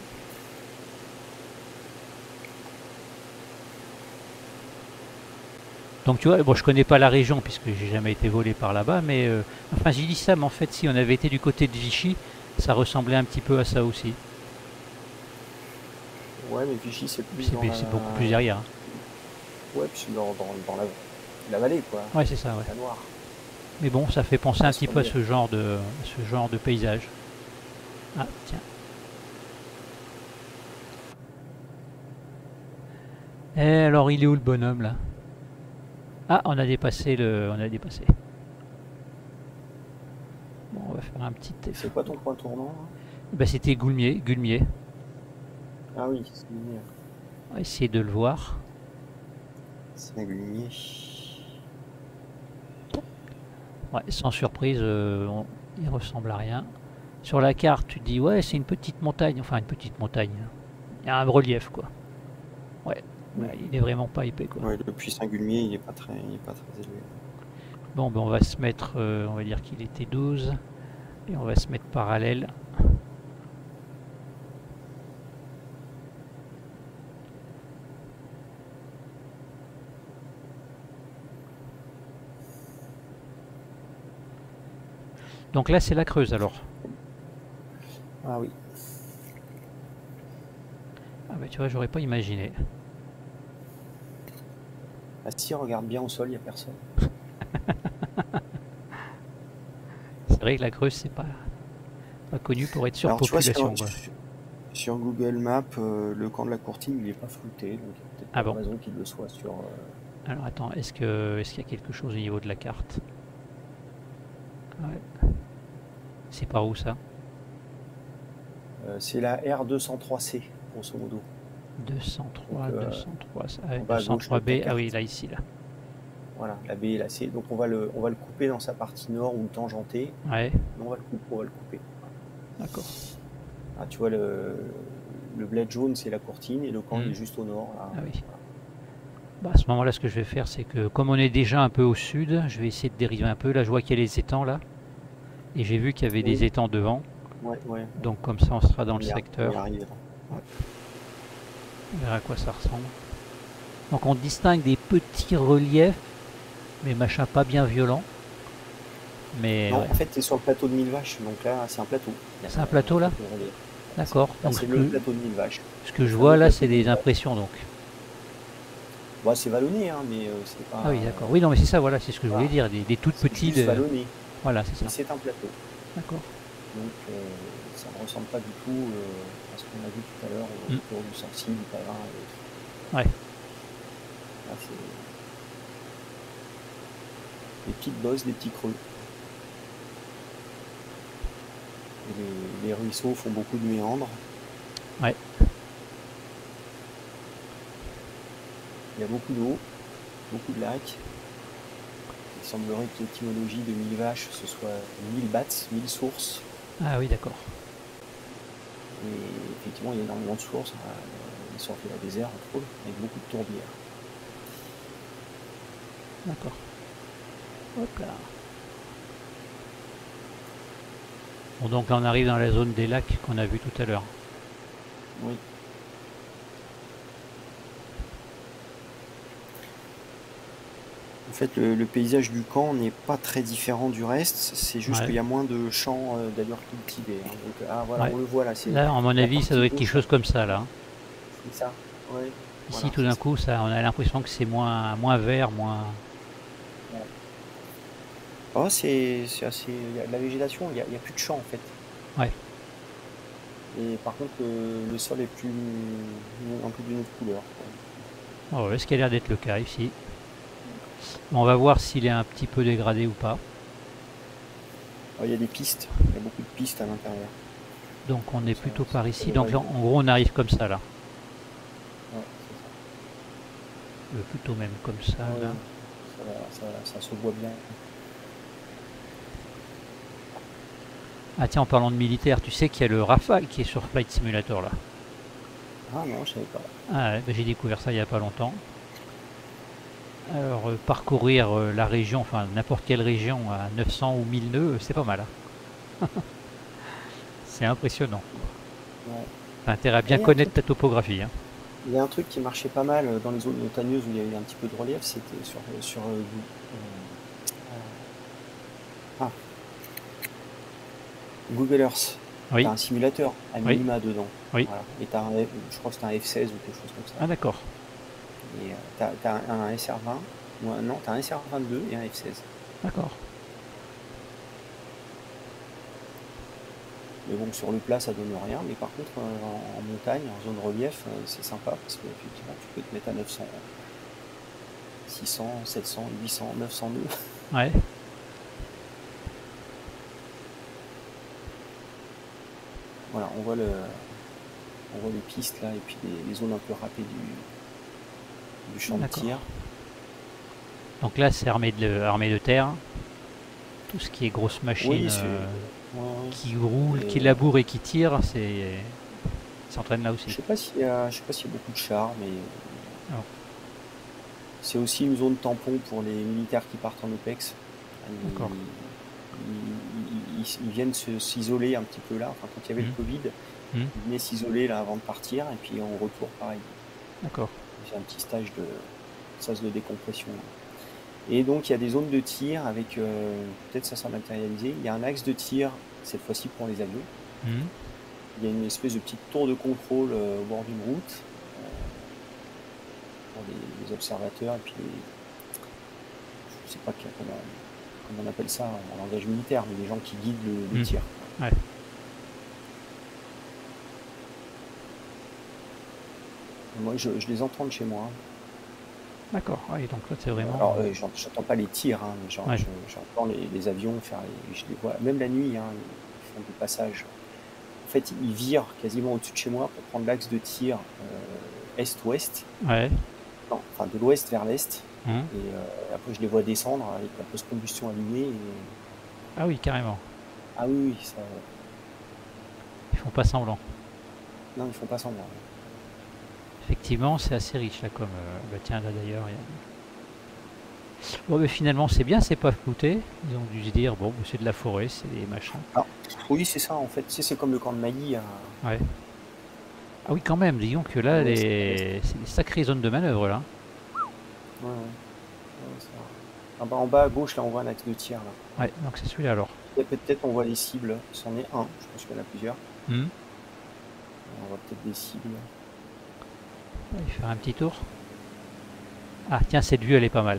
Donc tu vois, bon, je connais pas la région puisque j'ai jamais été volé par là-bas, mais euh, enfin j'ai dit ça, mais en fait si on avait été du côté de Vichy, ça ressemblait un petit peu à ça aussi. Ouais, mais Vichy c'est plus c'est, dans c'est la... beaucoup plus derrière. Hein. Ouais, puis c'est dans, dans, dans la, la vallée quoi. Ouais, c'est ça, ouais. La Loire. Mais bon, ça fait penser ah, un petit peu à ce genre de ce genre de paysage. Ah tiens. Et alors il est où le bonhomme là? Ah, on a dépassé le... On a dépassé. Bon, on va faire un petit... C'est quoi ton point tournant hein bah, c'était Gulmier, Gulmier. Ah oui, c'est Gulmier. On va essayer de le voir. Singulier. Ouais, sans surprise, euh, on- il ressemble à rien. Sur la carte, tu te dis, ouais, c'est une petite montagne, enfin une petite montagne. Il y a un relief, quoi. Ouais, Mm. ouais, il est vraiment pas épais, quoi. Ouais, le puits singulier, il est pas très, il est pas très élevé. Bon, ben on va se mettre, euh, on va dire qu'il était douze, et on va se mettre parallèle. Donc là, c'est la Creuse, alors. Ah oui. Ah bah tu vois, j'aurais pas imaginé. Ah si, regarde bien au sol, il n'y a personne. C'est vrai que la Creuse, c'est pas, pas connu pour être Alors tu vois, surpopulation, sur, quoi. sur Google Maps, euh, le camp de la Courtine, il n'est pas flouté, donc il n'y a peut-être Ah pas bon. de raison qu'il le soit sur... euh, Alors attends, est-ce que est-ce qu'il y a quelque chose au niveau de la carte? Ouais. C'est par où ça? euh, c'est la R deux cent trois C, grosso modo. deux cent trois, Donc, euh, deux cent trois, ah ouais, en bas à gauche de deux cent trois B, ta ah carte. oui, là, ici, là. Voilà, la B et la C. Donc on va le, on va le couper dans sa partie nord ou le tangenter. Ouais, On va le couper. On va le couper. d'accord. Ah, tu vois, le, le bled jaune, c'est la Courtine, et le camp, il Hmm. est juste au nord. Là. Ah oui. Bah, à ce moment-là, ce que je vais faire, c'est que comme on est déjà un peu au sud, je vais essayer de dériver un peu. Là, je vois qu'il y a les étangs, là. Et j'ai vu qu'il y avait Oui. des étangs devant. Ouais, ouais. Donc comme ça, on sera dans On le y a- secteur. on y arrive, là. Ouais. On verra à quoi ça ressemble. Donc on distingue des petits reliefs, mais machin pas bien violent. Mais Non, ouais. en fait, tu es sur le plateau de Mille Vaches, donc là, c'est un plateau. C'est un plateau, là? de relief. D'accord. Là, Donc c'est ce le que, plateau de Mille Vaches. ce que Le je fameux vois là, plateau c'est de des Mille Vaches. impressions donc. Bon, c'est vallonné, hein, mais euh, c'est pas. Ah oui, d'accord. Oui, non, mais c'est ça, voilà, c'est ce que je voulais Voilà. dire. Des, des toutes C'est petites. juste euh, vallonné, Voilà, c'est mais ça. c'est un plateau. D'accord. Donc, euh, ça ne ressemble pas du tout euh, à ce qu'on a vu tout à l'heure au- Mm. autour du Sancy, du Pavin et autres. Ouais. Là, c'est des petites bosses, des petits creux. Et les, les ruisseaux font beaucoup de méandres. Ouais. Il y a beaucoup d'eau, beaucoup de lacs. Il semblerait que l'étymologie de Mille Vaches, ce soit mille bats, mille sources. Ah oui, d'accord. Et effectivement, il y a énormément de sources. Ils sont fait la désert, entre autres, avec beaucoup de tourbières. D'accord. Hop là. Bon, donc là, on arrive dans la zone des lacs qu'on a vu tout à l'heure. Oui. En fait, le, le paysage du camp n'est pas très différent du reste. C'est juste Ouais. qu'il y a moins de champs euh, d'allure cultivés. Hein. Donc, ah, voilà, Ouais. on le voit là. C'est Là, à mon la avis, ça partie doit être gauche, quelque chose comme ça, là. c'est ça. Ouais. Ici, Voilà, tout c'est d'un ça. coup, ça, on a l'impression que c'est moins, moins vert, moins... Oh, c'est c'est assez. Il y a de la végétation, il n'y a, il y a plus de champs en fait. Ouais. Et par contre, le, le sol est plus. Un peu d'une autre couleur. quoi. Oh, ouais, ce qui a l'air d'être le cas ici. On va voir s'il est un petit peu dégradé ou pas. Oh, il y a des pistes, il y a beaucoup de pistes à l'intérieur. Donc on est Ça- plutôt ça- par ça ici. devrait Donc là, être bon. en gros, on arrive comme ça, là. Ouais, c'est Euh, plutôt même comme ça, ça. Ah là. ouais, ça, va- ça- ça se voit bien. Ah tiens, en parlant de militaire, tu sais qu'il y a le Rafale qui est sur Flight Simulator, là. Ah non, je savais pas. Ah, ouais, bah, j'ai découvert ça il n'y a pas longtemps. Alors, euh, parcourir euh, la région, enfin n'importe quelle région à neuf cents ou mille nœuds, euh, c'est pas mal, hein. C'est impressionnant. Ouais. T'as intérêt à bien Et un connaître ta truc- topographie, hein. Il y a un truc qui marchait pas mal euh, dans les zones montagneuses où il y a eu un petit peu de relief, c'était sur, sur euh, euh, ah, Google Earth. Oui, T'as un simulateur à Oui. minima dedans. oui. Voilà. Et t'as un, F- je crois que c'est un F seize ou quelque chose comme ça. Ah d'accord. Et euh, t'as, t'as un, un S R vingt, ou un, non, t'as un S R vingt-deux et un F seize. D'accord. Mais bon, sur le plat, ça donne rien. Mais par contre, euh, en, en montagne, en zone relief, euh, c'est sympa parce que effectivement, tu peux te mettre à neuf cents, six cents, sept cents, huit cents, neuf cents nœuds. Ouais. Voilà, on voit le, on voit les pistes là et puis les, les zones un peu râpées du, du champ de D'accord. tir. Donc là, c'est armé de, armé de terre. Tout ce qui est grosse machine Oui, c'est. euh, Ouais, qui roule, ouais. qui Et laboure et qui tire, c'est s'entraîne là je aussi. sais pas s'il y a, je sais pas s'il y a beaucoup de chars, mais Alors, c'est aussi une zone tampon pour les militaires qui partent en OPEX. d'accord. Ils, ils- ils- ils viennent se- s'isoler un petit peu là. Enfin, quand il y avait le Hmm, Covid, hmm, ils venaient s'isoler là avant de partir, et puis en retour, pareil. d'accord. C'est un petit stage de sas de décompression. Et donc il y a des zones de tir avec, euh, peut-être ça sera matérialisé. Il y a un axe de tir cette fois-ci pour les avions. Hmm, Il y a une espèce de petite tour de contrôle euh, au bord d'une route euh, pour les, les observateurs et puis les, je sais pas qu'il y a comment, comment on appelle ça en langage militaire, mais les gens qui guident le, le hmm. tir. Ouais, Moi, je, je les entends de chez moi. d'accord. Oui, donc là, c'est vraiment. Alors, euh, euh, j'en- j'entends pas les tirs, hein, mais j'en- Ouais, je- j'entends les, les avions faire les, je les vois, même la nuit, hein, ils font des passages. En fait, ils virent quasiment au-dessus de chez moi pour prendre l'axe de tir euh, est-ouest, ouais. non, enfin de l'ouest vers l'est. Hmm. Et euh, après, je les vois descendre avec la post-combustion allumée. Et... Ah oui, carrément. Ah oui, oui, ça... Ils font pas semblant. non, ils font pas semblant. Effectivement, c'est assez riche là comme. euh, Bah tiens, là d'ailleurs, il y a- bon, mais finalement, c'est bien, c'est pas flouté. Ils ont dû se dire, bon, bah, c'est de la forêt, c'est des machins. Alors, oui, c'est ça en fait. Tu sais, c'est comme le camp de Mailly à, Ouais. Ah oui, quand même, disons que à là, l'ouest. à l'est. les... c'est des sacrées zones de manœuvre là. Ouais, ouais. Ouais, ça... ah bah, en bas à gauche, là, on voit un axe de tir. Là. Ouais, donc c'est celui-là alors. Et peut-être on voit les cibles. C'en est un. Je pense qu'il y en a plusieurs. Hmm. On voit peut-être des cibles. On va faire un petit tour. Ah tiens, cette vue, elle est pas mal.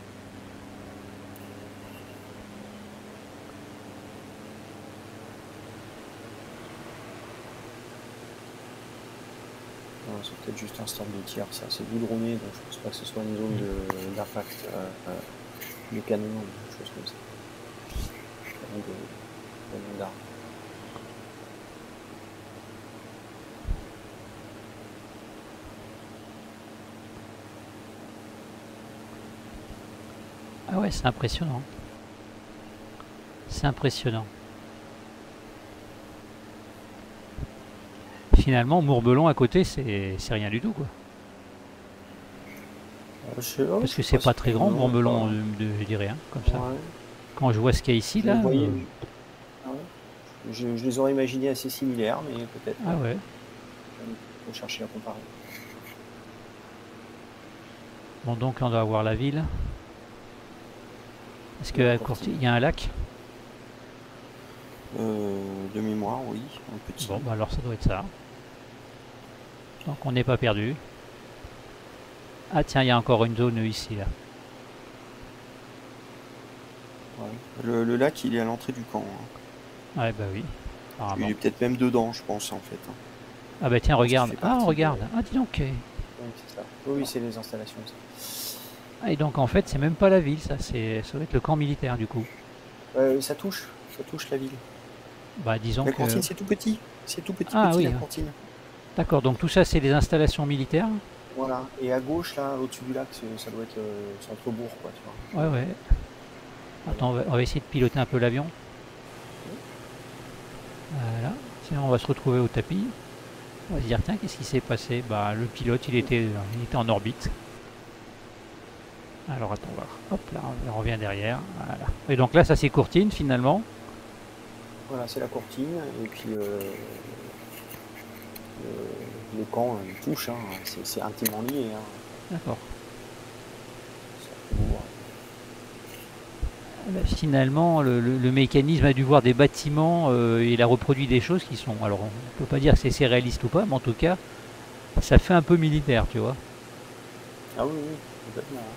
Ouais, c'est peut-être juste un stand de tir. Ça, c'est goudronné, donc je pense pas que ce soit une zone de- d'impact euh, euh, de canon ou des choses comme ça. Canon de, canon d'armes. Ah ouais, c'est impressionnant. C'est impressionnant. Finalement, Mourbelon à côté, c'est c'est rien du tout quoi. Euh, je sais, oh, Parce je que sais c'est pas pas si très pour grand, le moment, Mourbelon, pas- de, de- je dirais, hein, comme ça. Ouais. Quand je vois ce qu'il y a ici, Je là. les voyais. euh, Ah ouais. Je, je les aurais imaginés assez similaires, mais peut-être Ah pas. ouais. Faut chercher à comparer. Bon, donc on doit avoir la ville. Est-ce La qu'à Courtine. Courtille, il y a un lac? Euh, de mémoire, oui, un petit. Bon, bah alors ça doit être ça. Donc on n'est pas perdu. Ah tiens, il y a encore une zone ici, là. Ouais. Le, le lac, il est à l'entrée du camp. Hein. Ouais, bah oui. Apparemment. Il est peut-être même dedans, je pense, en fait. Hein. Ah bah tiens, Je pense qu'il regarde. fait Ah, partie regarde. de- Ah, dis donc. eh. Oui, c'est ça. Oui, oui, c'est les installations. Ça. Ah, et donc en fait, c'est même pas la ville, ça. C'est, ça doit être le camp militaire, du coup. Euh, ça touche, ça touche la ville. Bah disons La que... cantine, c'est tout petit. C'est tout petit, Ah petit oui. la cantine. D'accord, donc tout ça, c'est des installations militaires. Voilà. Et à gauche, là, au-dessus du lac, c'est- ça doit être euh, centre-bourg, quoi, tu vois. Ouais, ouais. Attends, on va, on va essayer de piloter un peu l'avion. Voilà. Sinon, on va se retrouver au tapis. On va se dire, tiens, qu'est-ce qui s'est passé? Bah, le pilote, il était, il était en orbite. Alors, attends, on va... Hop, là, on revient derrière. Voilà. Et donc là, ça c'est Courtine, finalement. Voilà, c'est la courtine. Et puis, euh, le, le camp, il touche. Hein. C'est c'est intimement lié. Hein. D'accord. Centre-bourg. Là, finalement, le, le- le mécanisme a dû voir des bâtiments euh, et il a reproduit des choses qui sont... Alors, on ne peut pas dire si c'est réaliste ou pas, mais en tout cas, ça fait un peu militaire, tu vois. Ah oui, oui, complètement. Hein.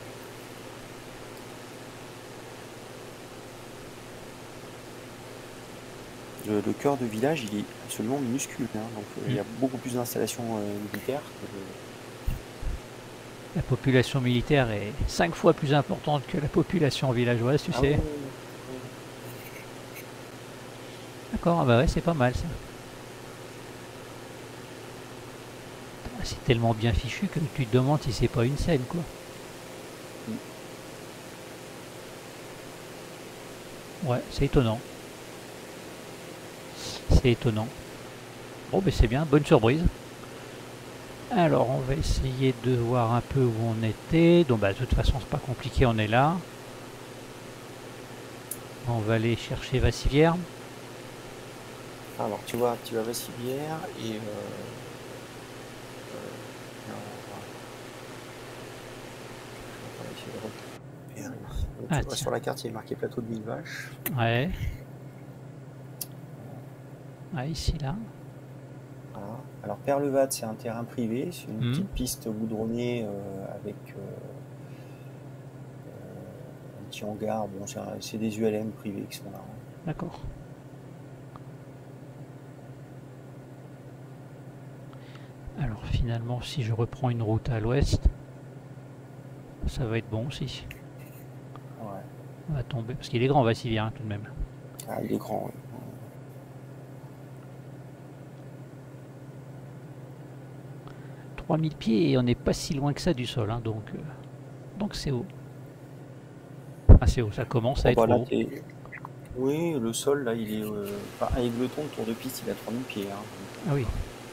Le, le cœur de village, il est absolument minuscule. Hein. Donc, euh, il y a beaucoup plus d'installations euh, militaires que de... La population militaire est cinq fois plus importante que la population villageoise, tu Ah sais. oui, oui, D'accord, ah bah ouais, c'est pas mal ça. C'est tellement bien fichu que tu te demandes si c'est pas une scène, quoi. Ouais, c'est étonnant. C'est étonnant. Bon, ben c'est bien, bonne surprise. Alors, on va essayer de voir un peu où on était. Donc, bah, de toute façon, c'est pas compliqué, on est là. On va aller chercher Vassivière. Alors, tu vois, tu as Vassivière et... Euh, euh, non, on va essayer de repérer. Donc, Ah, tu vois, tiens. sur la carte, il est marqué plateau de Mille Vaches. Ouais. Ouais, ici, là. Voilà. Alors, Perlevad, c'est un terrain privé. C'est une Hmm. petite piste goudronnée euh, avec euh, euh, un petit hangar. Bon, c'est des U L M privés qui sont là. Hein. D'accord. Alors, finalement, si je reprends une route à l'ouest, ça va être bon aussi. Ouais. On va tomber, parce qu'il est grand, Vassivière, hein, tout de même. Ah, il est grand, oui. trois mille pieds et on n'est pas si loin que ça du sol, hein, donc euh, donc c'est haut. Ah, c'est haut, ça commence Bon, à être bah, là, haut. oui, le sol, là, il est... Euh... Enfin, à Égleton, le tour de piste, il a trois mille pieds. Hein. Ah oui.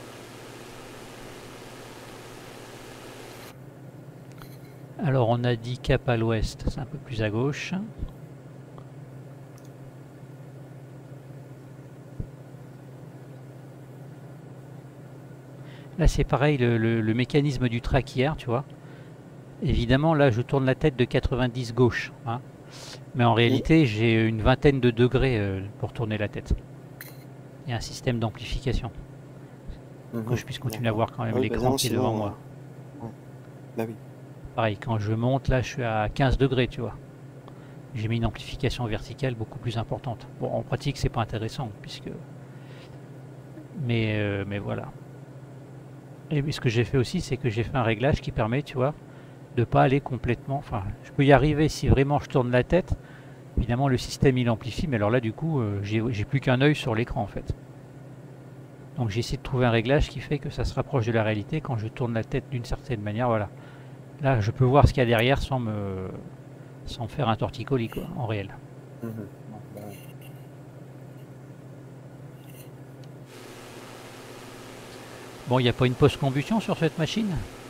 Alors on a dit cap à l'ouest, c'est un peu plus à gauche. Là c'est pareil, le, le, le mécanisme du track hier, tu vois. Évidemment là je tourne la tête de quatre-vingt-dix gauche. Hein. Mais en réalité j'ai une vingtaine de degrés euh, pour tourner la tête. Il y a un système d'amplification. Mmh. Que je puisse continuer à voir quand même oui, l'écran bah qui est sinon, devant moi. Euh, ouais. Bah oui. Pareil, quand je monte là je suis à quinze degrés, tu vois. J'ai mis une amplification verticale beaucoup plus importante. Bon, en pratique, c'est pas intéressant, puisque... Mais, euh, mais voilà. Et ce que j'ai fait aussi, c'est que j'ai fait un réglage qui permet, tu vois, de pas aller complètement... Enfin, je peux y arriver si vraiment je tourne la tête. Évidemment, le système, il amplifie, mais alors là, du coup, euh, j'ai plus qu'un œil sur l'écran, en fait. Donc j'ai essayé de trouver un réglage qui fait que ça se rapproche de la réalité. Quand je tourne la tête d'une certaine manière, voilà. Là, je peux voir ce qu'il y a derrière sans me... sans faire un torticolis, quoi, en réel. Mmh. Bon, il n'y a pas une post-combustion sur cette machine?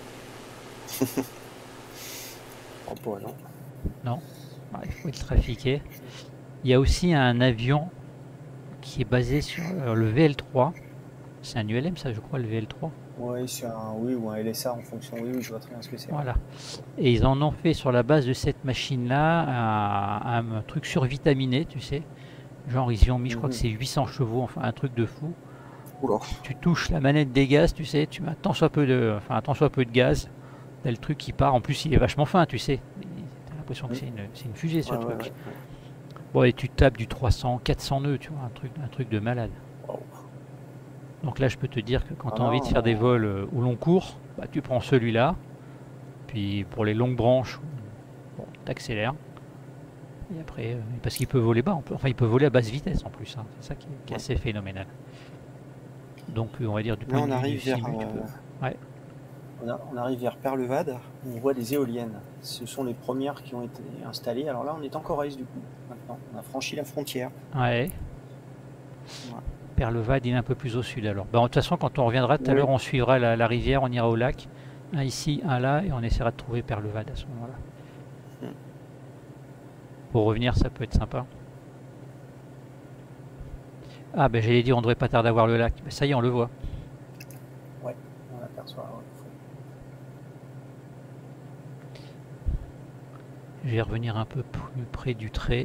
Oh, bon, non. Non, bah, il faut le trafiquer. Il y a aussi un avion qui est basé sur euh, le V L trois. C'est un U L M, ça, je crois, le V L trois. Ouais, c'est un oui ou un L S A en fonction. Oui, oui, je vois très bien ce que c'est. Voilà. Et ils en ont fait sur la base de cette machine-là un, un truc survitaminé, tu sais. Genre, ils y ont mis, je crois Mmh. que c'est huit cents chevaux, enfin, un truc de fou. Oula. Tu touches la manette des gaz, tu sais, tu mets tant soit peu de, enfin, tant soit peu de gaz. T'as le truc qui part. En plus, il est vachement fin, tu sais. T'as l'impression que mmh. c'est une, une fusée, ce ouais, truc. Ouais, ouais. Bon, et tu tapes du trois cents, quatre cents nœuds, tu vois, un truc, un truc de malade. Wow. Donc là, je peux te dire que quand ah tu as envie de faire des vols euh, où l'on court, bah, tu prends celui-là. Puis pour les longues branches, bon, t'accélères. Et après, euh, parce qu'il peut voler bas, on peut, enfin il peut voler à basse vitesse en plus. Hein, c'est ça qui est, qui est ouais. assez phénoménal. Donc on va dire du point là, de vue du vers, simu, euh, tu peux. Ouais. On, a, on arrive vers Perlevad, on voit des éoliennes. Ce sont les premières qui ont été installées. Alors là, on est en Corrèze du coup. Maintenant, on a franchi la frontière. Ouais. ouais. Perlevad, il est un peu plus au sud alors. Bah, de toute façon, quand on reviendra tout à oui. l'heure, on suivra la, la rivière, on ira au lac. Un ici, un là, et on essaiera de trouver Perlevad à ce moment-là. Hmm. Pour revenir, ça peut être sympa. Ah, ben j'allais dire, on devrait pas tarder à voir le lac. Ben, ça y est, on le voit. Ouais, on l'aperçoit. Ouais. Je vais revenir un peu plus près du trait.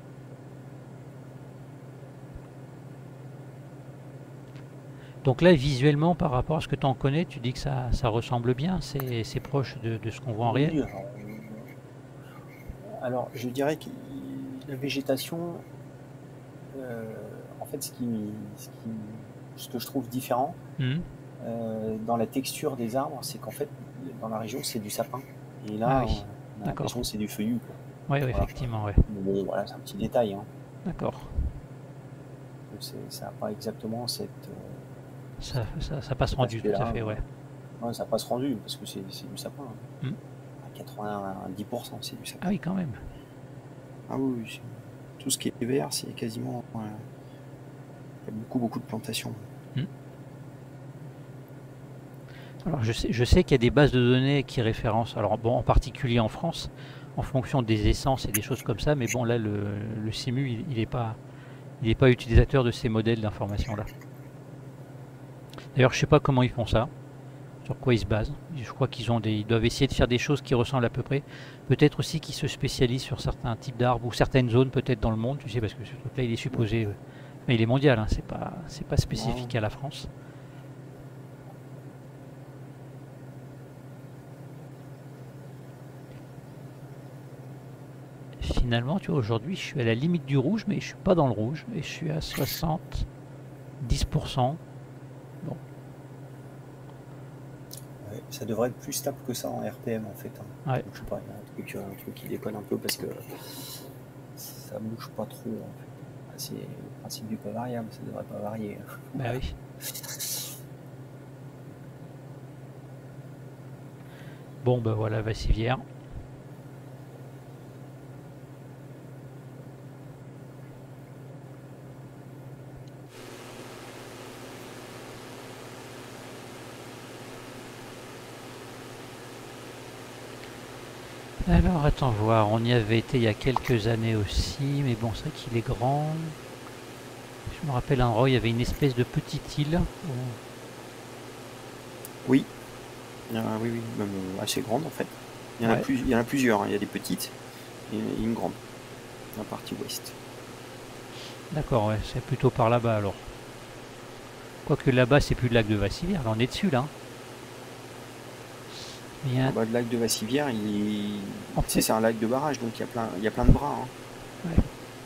Donc là, visuellement, par rapport à ce que tu en connais, tu dis que ça, ça ressemble bien, c'est proche de, de ce qu'on voit en oui, réel. Alors, alors, je dirais que la végétation, euh, en fait, ce, qui, ce, qui, ce que je trouve différent mmh. euh, dans la texture des arbres, c'est qu'en fait, dans la région, c'est du sapin. Et là, ah oui. on a l'impression que c'est du feuillu. Quoi. Oui, oui, voilà. effectivement. Ouais. Bon, voilà, c'est un petit détail. Hein. D'accord. Ça n'a pas exactement cette... Euh, ça, ça, ça passe rendu, tout à fait, ouais. Ouais, ça passe rendu, parce que c'est du sapin. Hein. Mmh. À quatre-vingt-dix pour cent, c'est du sapin. Ah oui, quand même. Ah oui, oui. tout ce qui est vert, c'est quasiment... euh, il y a beaucoup, beaucoup de plantations. Hmm. Alors je sais, je sais qu'il y a des bases de données qui référencent, alors bon, en particulier en France, en fonction des essences et des choses comme ça, mais bon là le, le CIMU il n'est pas, il est pas utilisateur de ces modèles d'information là. D'ailleurs je sais pas comment ils font ça, sur quoi ils se basent. Je crois qu'ils ont des, ils doivent essayer de faire des choses qui ressemblent à peu près. Peut-être aussi qu'ils se spécialisent sur certains types d'arbres ou certaines zones peut-être dans le monde, tu sais, parce que ce truc là il est supposé, euh, mais il est mondial, hein, c'est pas, c'est pas spécifique Non. à la France. Finalement, tu vois, aujourd'hui, je suis à la limite du rouge, mais je suis pas dans le rouge, et je suis à soixante-dix pour cent. Bon, Ouais, ça devrait être plus stable que ça en R P M en fait. Hein. ouais, Donc, je sais pas, il y a un truc, un truc qui déconne un peu parce que ça bouge pas trop en fait. Ah, c'est le principe du pas variable, ça devrait pas varier. bah Voilà. oui. Bon, bah voilà, Vassivière. Alors, attends voir, on y avait été il y a quelques années aussi, mais bon, c'est vrai qu'il est grand. Je me rappelle un endroit, il y avait une espèce de petite île. où- Oui, euh, oui, oui, même euh, assez grande en fait. Il y en a, Ouais, plus, il y en a plusieurs, hein. Il y a des petites et une grande, la partie ouest. d'accord, ouais, c'est plutôt par là-bas alors. Quoique là-bas, c'est plus le lac de Vassivière, là on est dessus là. Il y a En un- bas, le lac de Vassivière, il... En tu sais, fait, c'est un lac de barrage, donc il y a plein, il y a plein de bras. Hein. ouais.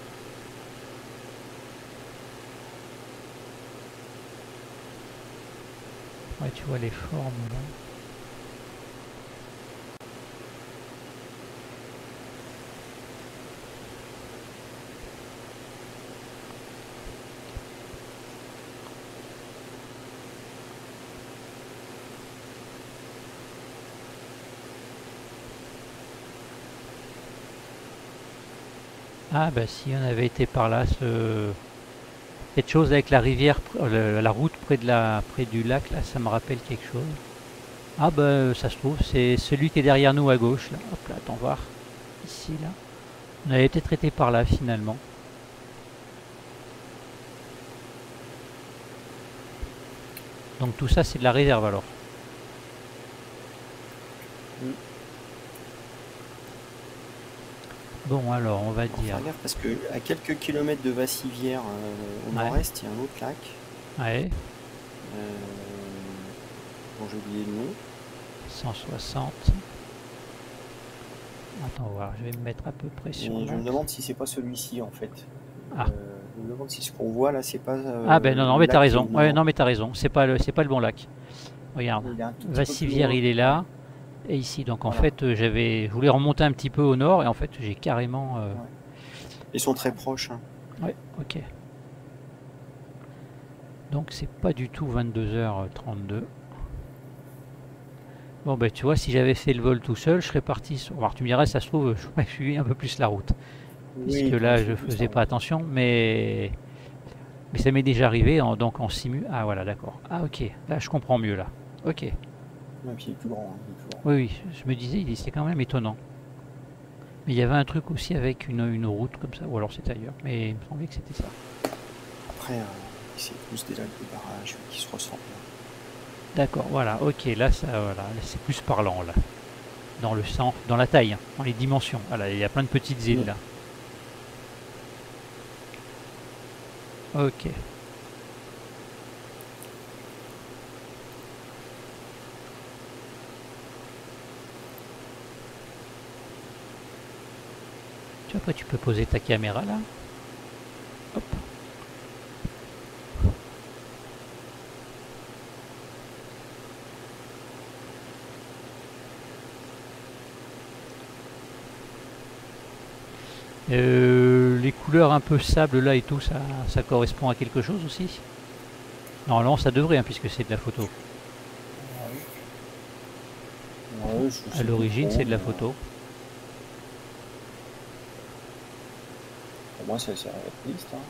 Ouais, tu vois les formes là. Ah bah si on avait été par là, ce... cette chose avec la rivière, pr- le- la route près de la, près du lac, là, ça me rappelle quelque chose. Ah bah ça se trouve, c'est celui qui est derrière nous à gauche, là. Hop là, attends voir. Ici, là. On avait peut-être été par là finalement. Donc tout ça c'est de la réserve alors. Mm. Bon alors on va Faut dire. faire gaffe parce que à quelques kilomètres de Vassivière euh, au Ouais, nord-est, il y a un autre lac. ouais, Euh, Bon, j'ai oublié le nom. cent soixante. Attends voir, je vais me mettre à peu près sur Et je me l'axe. demande si c'est pas celui-ci en fait. Ah. Euh, je me demande si ce qu'on voit là, c'est pas Ah ben non, euh, non, le mais t'as lac qui est au raison. Ouais, nord. non, mais t'as raison. C'est pas le, c'est pas le bon lac. Regarde. Il est un tout petit peu plus Vassivière, loin. il est Ouais, là. Et ici, donc en voilà. fait, euh, j'avais, je voulais remonter un petit peu au nord et en fait, j'ai carrément. euh, Ouais. Ils sont très proches. Hein. Ouais, ok. Donc c'est pas du tout vingt-deux heures trente-deux. Bon ben tu vois, si j'avais fait le vol tout seul, je serais parti. Sur... Alors tu me dirais, ça se trouve, je pourrais suivre un peu plus la route, puisque Oui, t'aurais là je fait plus faisais en pas route. attention, mais mais ça m'est déjà arrivé en... donc en simu. Ah voilà, d'accord. Ah ok, là je comprends mieux là. Ok. Ouais, puis il est plus grand. Hein, il est plus grand. Oui, oui, je me disais, il- c'est quand même étonnant. Mais il y avait un truc aussi avec une, une route comme ça, ou alors c'était ailleurs, mais il me semblait que c'était ça. Après, euh, c'est tous des lacs de barrage qui se ressemblent. D'accord, voilà, ok, là ça, voilà, là, c'est plus parlant là. Dans le sens, dans la taille, hein, dans les dimensions. Voilà, il y a plein de petites îles Mm. là. Ok. Tu vois, après tu peux poser ta caméra là. Hop. Euh, les couleurs un peu sable là et tout, ça, ça correspond à quelque chose aussi. Normalement ça devrait, hein, puisque c'est de la photo. Ouais, ouais, je À sais plus l'origine trop, c'est de mais la euh, photo. Pour moi, c'est c'est réaliste. Hein.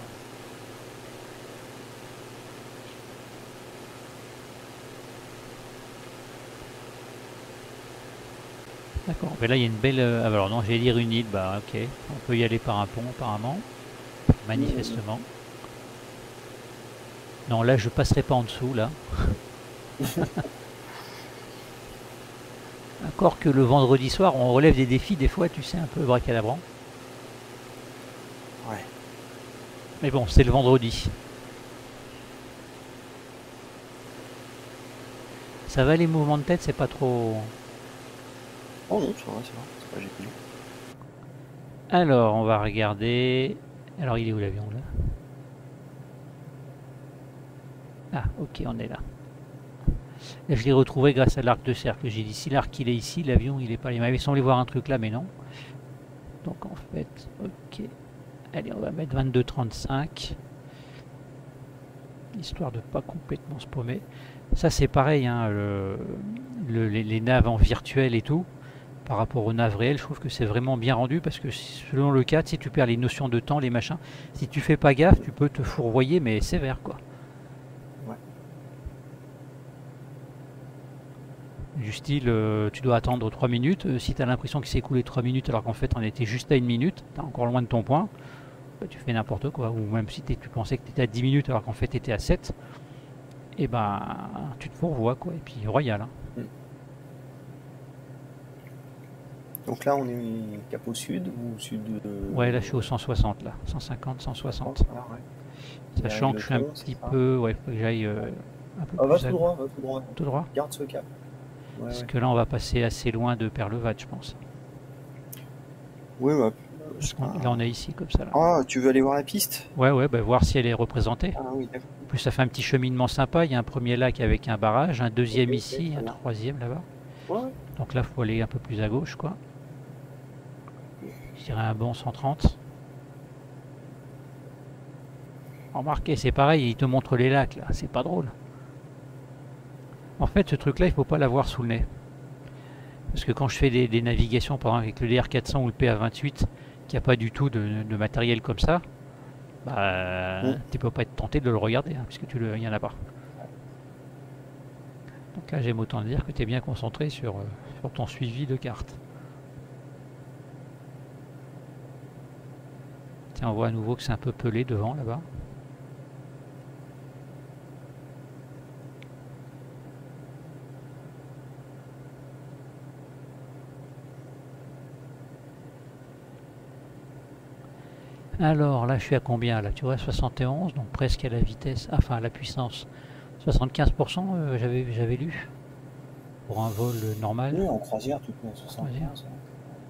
D'accord, mais là il y a une belle... euh, alors non, j'allais dire une île, bah ok, on peut y aller par un pont apparemment, manifestement. Non, là je passerai pas en dessous, là. Encore que le vendredi soir, on relève des défis, des fois, tu sais, un peu bracadabrant. Ouais. Mais bon, c'est le vendredi. Ça va les mouvements de tête, c'est pas trop... Oh non, ça va, ça va. C'est pas G P U. Alors, on va regarder... Alors, il est où l'avion, là? Ah, ok, on est là. Là, je l'ai retrouvé grâce à l'arc de cercle. J'ai dit, si l'arc il est ici, l'avion il est pas là. Il m'avait semblé voir un truc là, mais non. Donc en fait, ok. Allez, on va mettre vingt-deux trente-cinq. Histoire de pas complètement se paumer. Ça c'est pareil, hein, le, le, les, les naves en virtuel et tout, par rapport aux naves réelles, je trouve que c'est vraiment bien rendu parce que selon le cas, si tu perds les notions de temps, les machins, si tu fais pas gaffe, tu peux te fourvoyer, mais sévère quoi. Ouais. Du style, euh, tu dois attendre trois minutes. Euh, si tu as l'impression qu'il s'est écoulé trois minutes alors qu'en fait on était juste à une minute, tu es encore loin de ton point, bah, tu fais n'importe quoi. Ou même si tu pensais que tu étais à dix minutes alors qu'en fait tu étais à sept, et ben tu te fourvoies quoi. Et puis royal. Hein. Mm. Donc là, on est cap au sud ou au sud de... Ouais, là je suis au cent soixante, là. cent cinquante, cent soixante. Ah, ouais. Sachant que je suis un pont, petit peu. Ouais, faut que j'aille euh, un peu ah, va plus tout à droit, va tout droit. Tout droit. Garde ce cap. Ouais, Parce ouais. que là on va passer assez loin de Perlevat, je pense. Oui, bah. Parce qu'on, là on est ici comme ça. Là. Ah, tu veux aller voir la piste? Ouais, ouais, bah, voir si elle est représentée. Ah oui, d'accord. En plus, ça fait un petit cheminement sympa. Il y a un premier lac avec un barrage, un deuxième Okay, ici, okay, un troisième là-bas. Ouais. Donc là, il faut aller un peu plus à gauche, quoi. Je dirais un bon cent trente. Remarquez, c'est pareil, il te montre les lacs, là. C'est pas drôle. En fait, ce truc-là, il faut pas l'avoir sous le nez. Parce que quand je fais des, des navigations, par exemple avec le D R quatre cents ou le P A vingt-huit, qui a pas du tout de, de matériel comme ça, bah, mm. tu peux pas être tenté de le regarder, hein, puisque tu le, y en a pas. Donc là, j'aime autant dire que tu es bien concentré sur, euh, sur ton suivi de carte. Tiens, on voit à nouveau que c'est un peu pelé devant, là-bas. Alors là, je suis à combien là? Tu vois, soixante et onze, donc presque à la vitesse, enfin à la puissance. soixante-quinze pour cent, euh, j'avais j'avais lu. Pour un vol normal. Oui, en croisière, tu peux à soixante-quinze. Hein.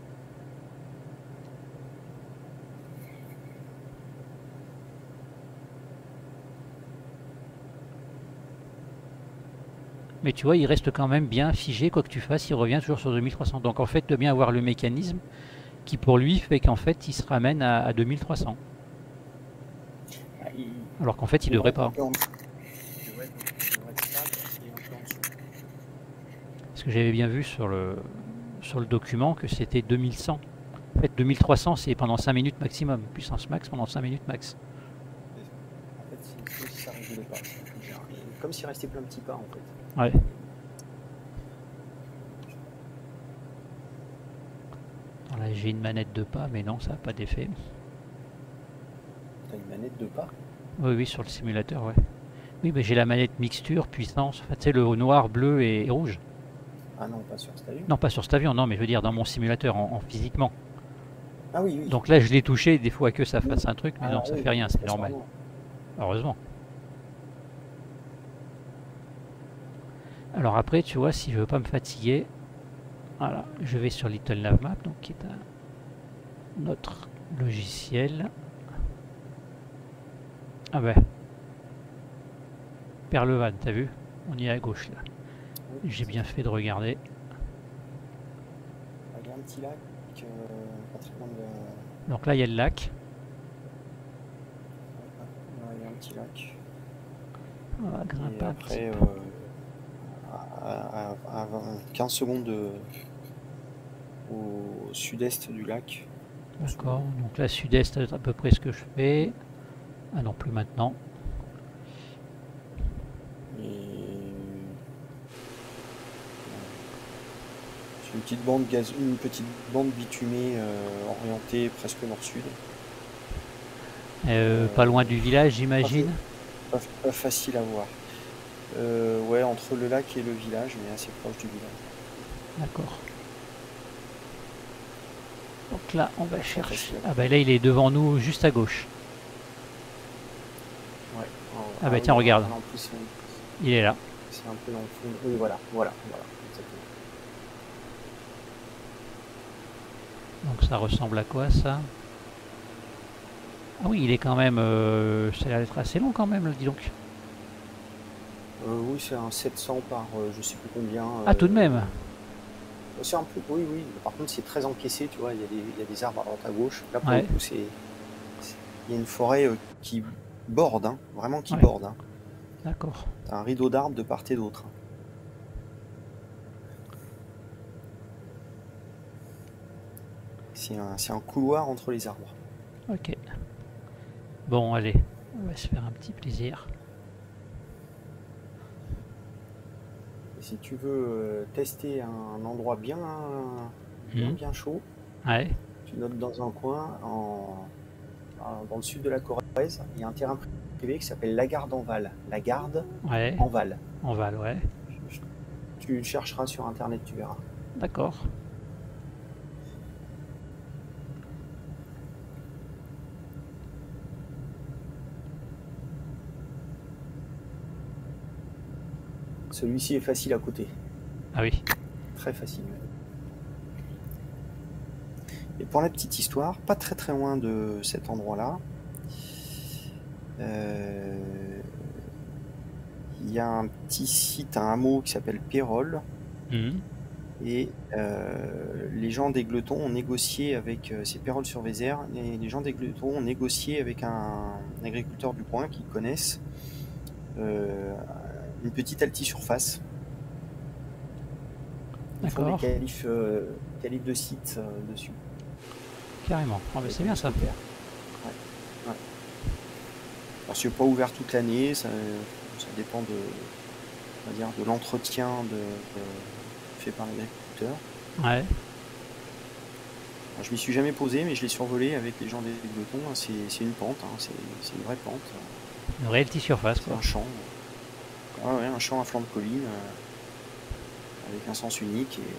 Mais tu vois, il reste quand même bien figé, quoi que tu fasses, il revient toujours sur deux mille trois cents. Donc en fait, de bien avoir le mécanisme qui pour lui fait qu'en fait, il se ramène à, à deux mille trois cents. Ah, il... Alors qu'en fait, il ne devrait pas. Parce que j'avais bien vu sur le, sur le document que c'était deux mille cent. En fait, deux mille trois cents, c'est pendant cinq minutes maximum. Puissance max pendant cinq minutes max. En fait, c'est comme si ça régulait pas. Comme s'il restait plein de petits pas, en fait. Ouais. Là, j'ai une manette de pas, mais non, ça n'a pas d'effet. T'as une manette de pas? Oui, oui, sur le simulateur, ouais. Oui, mais j'ai la manette mixture, puissance. En fait, c'est le noir, bleu et, et rouge. Ah non, pas sur cet avion. Non, pas sur cet avion, non, mais je veux dire dans mon simulateur, en, en physiquement. Ah oui, oui. Donc là, je l'ai touché, des fois que ça fasse un truc, mais ah, non, ça oui, fait rien, c'est normal. Vraiment. Heureusement. Alors après, tu vois, si je veux pas me fatiguer, voilà, je vais sur Little Navmap, donc qui est un, notre logiciel. Ah ben, Perlevan, t'as vu? On y est à gauche là. Oui, j'ai bien fait de regarder. Il y a un petit lac. Euh, de... Donc là, il y a le lac. Il y a un petit lac. On va grimper un petit peu. Euh, à, à, à quinze secondes de, au sud-est du lac, D'accord, donc là sud-est c'est à peu près ce que je fais. Ah non, plus maintenant. Et... c'est une petite bande gaz, une petite bande bitumée euh, orientée presque nord-sud. Euh, euh, pas loin du village, j'imagine. Pas, pas facile à voir. Euh, ouais, entre le lac et le village, mais assez proche du village. D'accord. Donc là, on va chercher. Ah bah là, il est devant nous, juste à gauche. Ouais. Ah bah tiens, regarde. En plus, il est là. C'est un peu dans le fond. Oui, voilà, voilà, voilà, exactement. Donc ça ressemble à quoi ça? Ah oui, il est quand même. Euh, ça a l'air d'être assez long quand même, là, dis donc. Euh, oui, c'est un sept cents par euh, je sais plus combien. Euh, ah, tout de même. C'est un peu. Oui, oui. Par contre, c'est très encaissé, tu vois. Il y a des, il y a des arbres à droite à gauche. Là, pour ouais. le coup, c'est. Il y a une forêt euh, qui borde, hein, vraiment qui ouais. borde. Hein. D'accord. T'as un rideau d'arbres de part et d'autre. C'est un, c'est un couloir entre les arbres. Ok. Bon, allez, on va se faire un petit plaisir. Et si tu veux euh, tester un endroit bien, bien, mmh. bien chaud, ouais. tu notes dans un coin, en, en, dans le sud de la Corrèze, il y a un terrain privé qui s'appelle Lagarde-en-Val. Lagarde ouais. en Val. En Val, ouais. Tu chercheras sur internet, tu verras. D'accord. Celui-ci est facile à côté. Ah oui. Très facile. Et pour la petite histoire, pas très très loin de cet endroit-là, euh, il y a un petit site, un hameau qui s'appelle Pérol. Mmh. Et euh, les gens d'Égletons ont négocié avec, euh, c'est Pérol-sur-Vézère, et les gens d'Égletons ont négocié avec un, un agriculteur du coin qu'ils connaissent euh, une petite altisurface. Ils font des qualifs, euh, qualifs de site euh, dessus. Carrément. Ah bah c'est bien ça. Ouais. Ouais. Alors c'est pas ouvert toute l'année, ça, ça dépend de, on va dire, de l'entretien de, de, fait par l'agriculteur. Ouais. Alors, je m'y suis jamais posé, mais je l'ai survolé avec les gens des Bletons. C'est une pente, hein, c'est une vraie pente. Une réelle surface quoi. Un champ. Ah ouais, un champ à flanc de colline euh, avec un sens unique. Et, euh,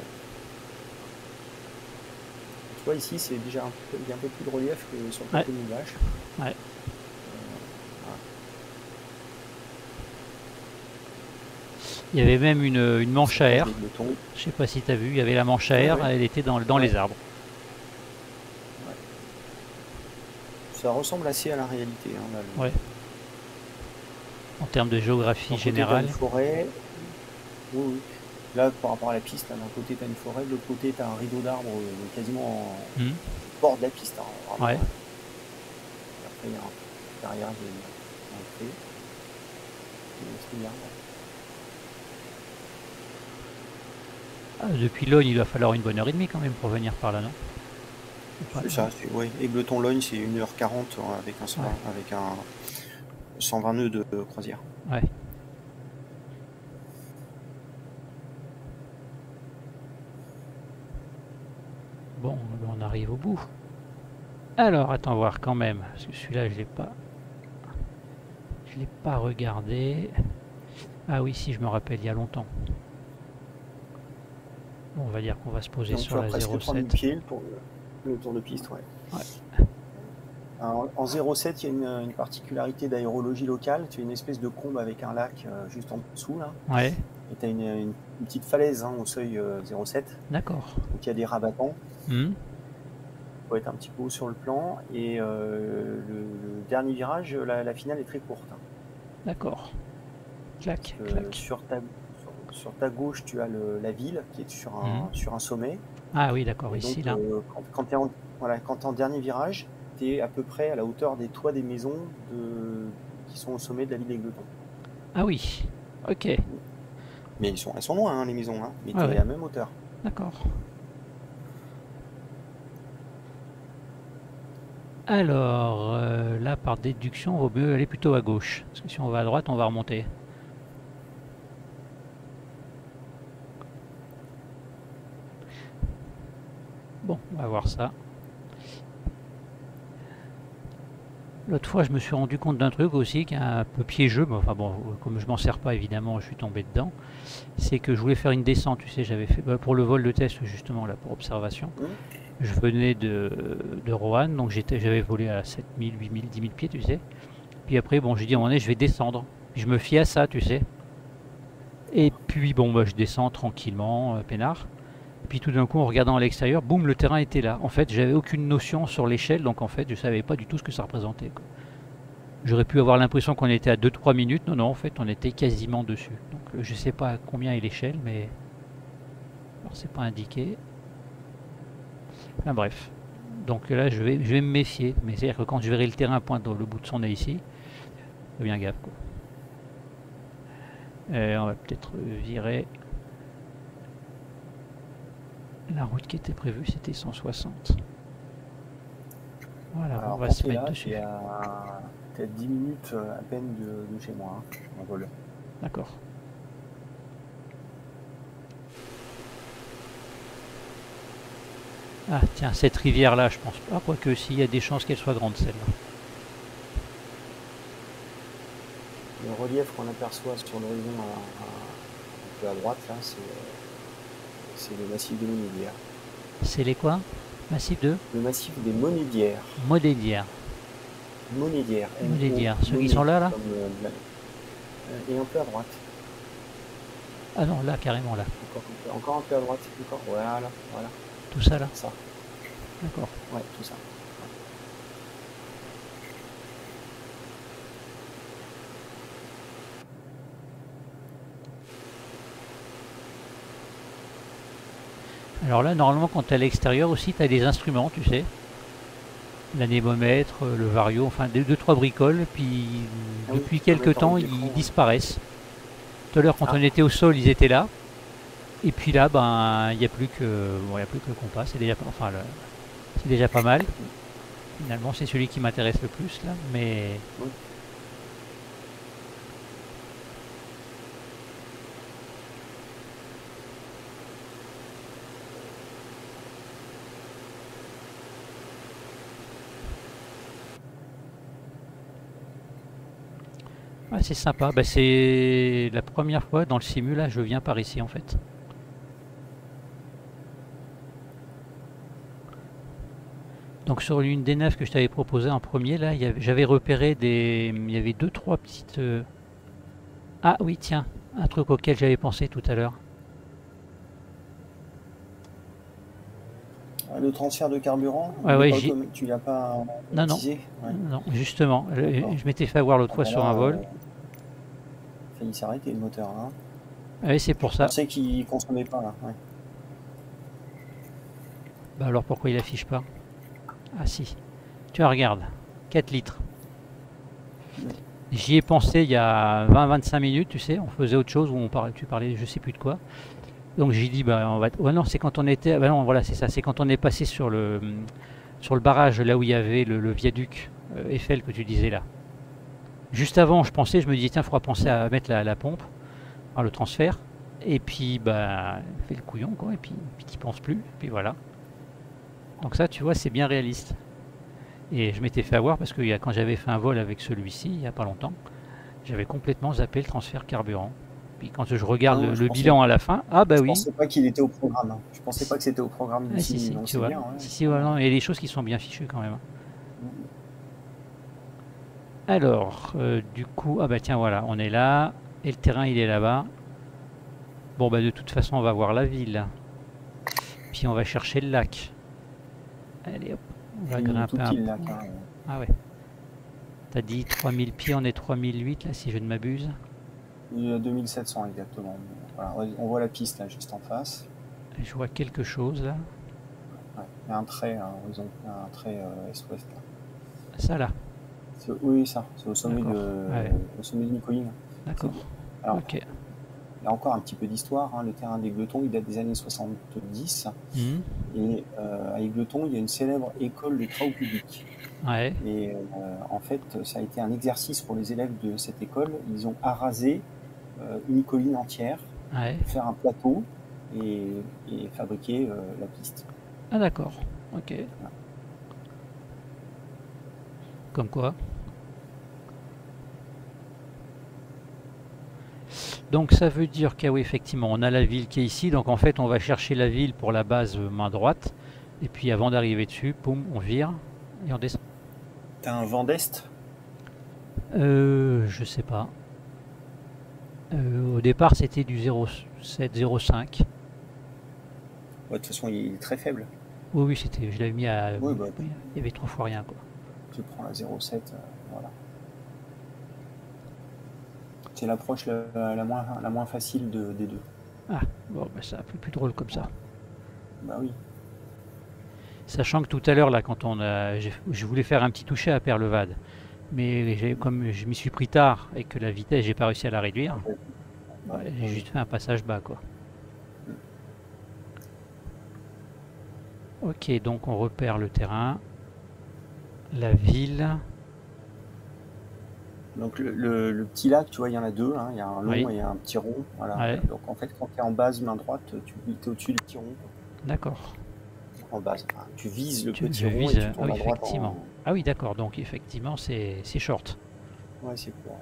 tu vois ici, c'est déjà un peu, il y a un peu plus de relief que sur le plateau de Vache. Ouais. Il y avait même une, une manche à air. Je sais pas si tu as vu, il y avait la manche à air, ouais, ouais. Elle était dans, dans ouais. les arbres. Ouais. Ça ressemble assez à la réalité. Hein, là, le... ouais. En termes de géographie générale. Une forêt. Oui, oui. Là, par rapport à la piste, d'un côté, tu as une forêt, de l'autre côté, tu as un rideau d'arbres euh, quasiment en mmh. bord de la piste. Hein, ouais. Et après, il y a un derrière de l'entrée. Ah, depuis Logne, il va falloir une bonne heure et demie quand même pour venir par là, non? C'est ça, oui. Égletons-Logne, c'est une heure quarante avec un, ouais. avec un cent vingt nœuds de croisière. Ouais. Bon, on arrive au bout. Alors, attends voir quand même, parce que celui-là, je l'ai pas... Je l'ai pas regardé. Ah oui, si, je me rappelle, il y a longtemps. Bon, on va dire qu'on va se poser donc, sur la zéro sept. Pieds, le, tour de, le tour de piste, ouais. ouais. Alors, en zéro sept, il y a une, une particularité d'aérologie locale. Tu as une espèce de combe avec un lac euh, juste en dessous, là. Ouais. Et tu as une, une, une petite falaise hein, au seuil euh, zéro sept. D'accord. Donc il y a des rabattants. Mmh. Il faut être un petit peu haut sur le plan. Et euh, le, le dernier virage, la, la finale est très courte. Hein. D'accord. Clac, euh, clac. Sur ta, sur, sur ta gauche, tu as le, la ville qui est sur un, mmh. sur un sommet. Ah oui, d'accord, ici, donc, là. Euh, quand quand tu es en voilà, quand en dernier virage, tu es à peu près à la hauteur des toits des maisons de, qui sont au sommet de la ville d'Égletons. Ah oui, ok. Mais ils sont, elles sont loin, hein, les maisons, hein, mais tu es ah ouais. à la même hauteur. D'accord. Alors, euh, là, par déduction, il vaut mieux aller plutôt à gauche. Parce que si on va à droite, on va remonter. Bon, on va voir ça. L'autre fois, je me suis rendu compte d'un truc aussi qui est un peu piégeux. Mais enfin bon, comme je m'en sers pas, évidemment, je suis tombé dedans. C'est que je voulais faire une descente, tu sais, j'avais fait bah, pour le vol de test, justement, là, pour observation. Mmh. Je venais de, de Roanne, donc j'avais volé à sept mille, huit mille, dix mille pieds, tu sais. Puis après, bon, j'ai dit à un moment donné, je vais descendre. Puis je me fie à ça, tu sais. Et puis, bon, bah, je descends tranquillement, euh, peinard. Et puis tout d'un coup, en regardant à l'extérieur, boum, le terrain était là. En fait, j'avais aucune notion sur l'échelle, donc en fait, je savais pas du tout ce que ça représentait, quoi. J'aurais pu avoir l'impression qu'on était à deux trois minutes. Non, non, en fait, on était quasiment dessus. Donc, euh, je sais pas combien est l'échelle, mais... Alors, c'est pas indiqué. Enfin, bref. Donc là, je vais, je vais me méfier. Mais c'est-à-dire que quand je verrai le terrain pointer le bout de son nez ici, fais bien gaffe, quoi. Et on va peut-être virer. La route qui était prévue, c'était cent soixante. Voilà, Alors, on va quand se t'es mettre là, dessus. t'es à peut-être dix minutes euh, à peine de, de chez moi, hein, en vol. D'accord. Ah, tiens, cette rivière-là, je pense pas. Quoique, s'il y a des chances qu'elle soit grande, celle-là. Le relief qu'on aperçoit sur l'horizon à- à- un peu à droite, là, c'est euh, c'est le massif des Monédières. C'est les quoi? Massif de Le massif des Monédières. Monédières. Monédières. Monédières. Ceux qui Moné, sont là, là? comme, euh, la- euh, et un peu à droite. Ah non, là, carrément, là. Encore un peu, encore un peu à droite. Encore. Voilà, voilà. Tout ça, là? Ça. D'accord. Ouais, tout ça. Alors là, normalement, quand tu es à l'extérieur aussi, tu as des instruments, tu sais. L'anémomètre, le vario, enfin, deux, deux trois bricoles. Puis, Ah oui, depuis tu peux quelques mettre en temps, haut ils d'écran, ouais. disparaissent. Tout à l'heure, quand Ah. on était au sol, ils étaient là. Et puis là, ben, il n'y a plus que, bon, il y a plus que le compas. C'est déjà, pas- enfin, le- c'est déjà pas mal. Finalement, c'est celui qui m'intéresse le plus là, mais Oui. ouais, c'est sympa. Bah, c'est la première fois dans le simu là, je viens par ici en fait. Donc sur l'une des naves que je t'avais proposé en premier là, il y avait- j'avais repéré des, il y avait deux trois petites. euh, Ah oui, tiens, un truc auquel j'avais pensé tout à l'heure. Le transfert de carburant, Ouais, il est ouais, pas j'y- automa- tu l'as pas Non, non, automatisé? Ouais. non, justement, je, D'accord. je m'étais fait avoir l'autre Ah fois bah sur là, un vol. euh, failli s'arrêter le moteur, hein. Ah oui, c'est pour Je ça. pensais qu'il consommait pas là. Ouais. Bah alors pourquoi il affiche pas? Ah si. Tu vois, regarde, quatre litres. J'y ai pensé il y a vingt vingt-cinq minutes, tu sais, on faisait autre chose, où on parlait, tu parlais je sais plus de quoi. Donc j'ai dit, bah on va... Ouais, non, c'est quand on était... Bah non, voilà, c'est ça, c'est quand on est passé sur le, sur le barrage, là où il y avait le, le viaduc euh, Eiffel que tu disais là. Juste avant, je pensais, je me disais, tiens, il faudra penser à mettre la, la pompe, enfin, le transfert. Et puis, bah, fait le couillon, quoi, et puis, puis tu penses plus, puis voilà. Donc ça, tu vois, c'est bien réaliste. Et je m'étais fait avoir parce que il y a- quand j'avais fait un vol avec celui-ci, il n'y a pas longtemps, j'avais complètement zappé le transfert carburant. Puis quand je regarde Non, le, je le pensais, bilan à la fin, ah bah je oui, pensais pas qu'il était au programme, hein. Je pensais pas que c'était au programme du ah, si simu, si, donc tu c'est vois, bien. Ouais. si si, ouais, non, il y a des choses qui sont bien fichues quand même. Mm. Alors, euh, du coup, ah bah tiens voilà, on est là, et le terrain il est là-bas. Bon bah de toute façon on va voir la ville, puis on va chercher le lac. Allez hop, on va Il est tout grimper un petit peu. là, carrément. Ah ouais, t'as dit trois mille pieds, on est trois mille huit là si je ne m'abuse. Il est à deux mille sept cents exactement. Voilà, on voit la piste là juste en face. Je vois quelque chose là. Ouais. Il y a un trait à horizon, un trait euh, est-ouest là. Ça là, Oui, ça, c'est au sommet d'accord. de, Ouais. au sommet de Nicoline. D'accord. Alors, Ok. là encore un petit peu d'histoire, hein. Le terrain d'Égletons, il date des années soixante-dix. Mmh. Et euh, à Égletons, il y a une célèbre école de travaux publics. Ouais. Et euh, en fait, ça a été un exercice pour les élèves de cette école. Ils ont arasé euh, une colline entière, Ouais. pour faire un plateau et, et fabriquer euh, la piste. Ah d'accord. Ok. Voilà. Comme quoi. Donc ça veut dire qu'à oui, effectivement, on a la ville qui est ici. Donc en fait, on va chercher la ville pour la base euh, main droite. Et puis avant d'arriver dessus, poum, on vire et on descend. T'as un vent d'est? Euh, je sais pas. Euh, au départ, c'était du zéro sept zéro cinq. Ouais, de toute façon, il est très faible. Oui, oui, c'était. Je l'avais mis à. Oui, bah, Oui, il y avait trois fois rien, quoi. tu prends la zéro sept, euh, voilà. C'est l'approche la, la, moins, la moins facile de, des deux. Ah, bon, bah, c'est un peu plus drôle comme ça. Bah oui. Sachant que tout à l'heure, là, quand on a, je voulais faire un petit toucher à Perlevade, mais comme je m'y suis pris tard et que la vitesse, j'ai pas réussi à la réduire, Ouais. bah, j'ai juste fait un passage bas, quoi. Ok, donc on repère le terrain, la ville. Donc le, le, le petit lac, tu vois, il y en a deux, hein. Il y a un long Oui. et un petit rond. Voilà. Ouais. Donc en fait, quand tu es en base main droite, tu es au-dessus du petit rond. D'accord. En base. Enfin, tu vises le Tu, petit je rond vise, et tu ah tournes oui, à droite. effectivement. En... Ah oui, d'accord, donc effectivement, c'est short. Ouais, c'est court.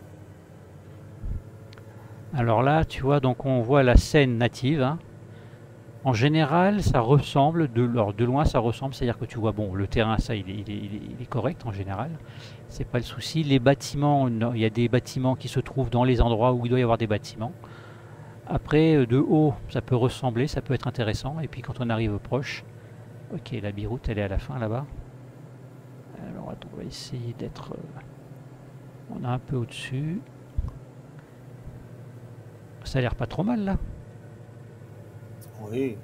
Alors là, tu vois, donc on voit la scène native, hein. En général, ça ressemble, de, alors de loin ça ressemble, c'est-à-dire que tu vois, bon, le terrain, ça, il est, il est, il est, il est correct en général, c'est pas le souci. Les bâtiments, non, il y a des bâtiments qui se trouvent dans les endroits où il doit y avoir des bâtiments. Après, de haut, ça peut ressembler, ça peut être intéressant, et puis quand on arrive proche, ok, la biroute, elle est à la fin là-bas. Alors attends, on va essayer d'être, euh, on est un peu au-dessus. Ça a l'air pas trop mal là. Oui.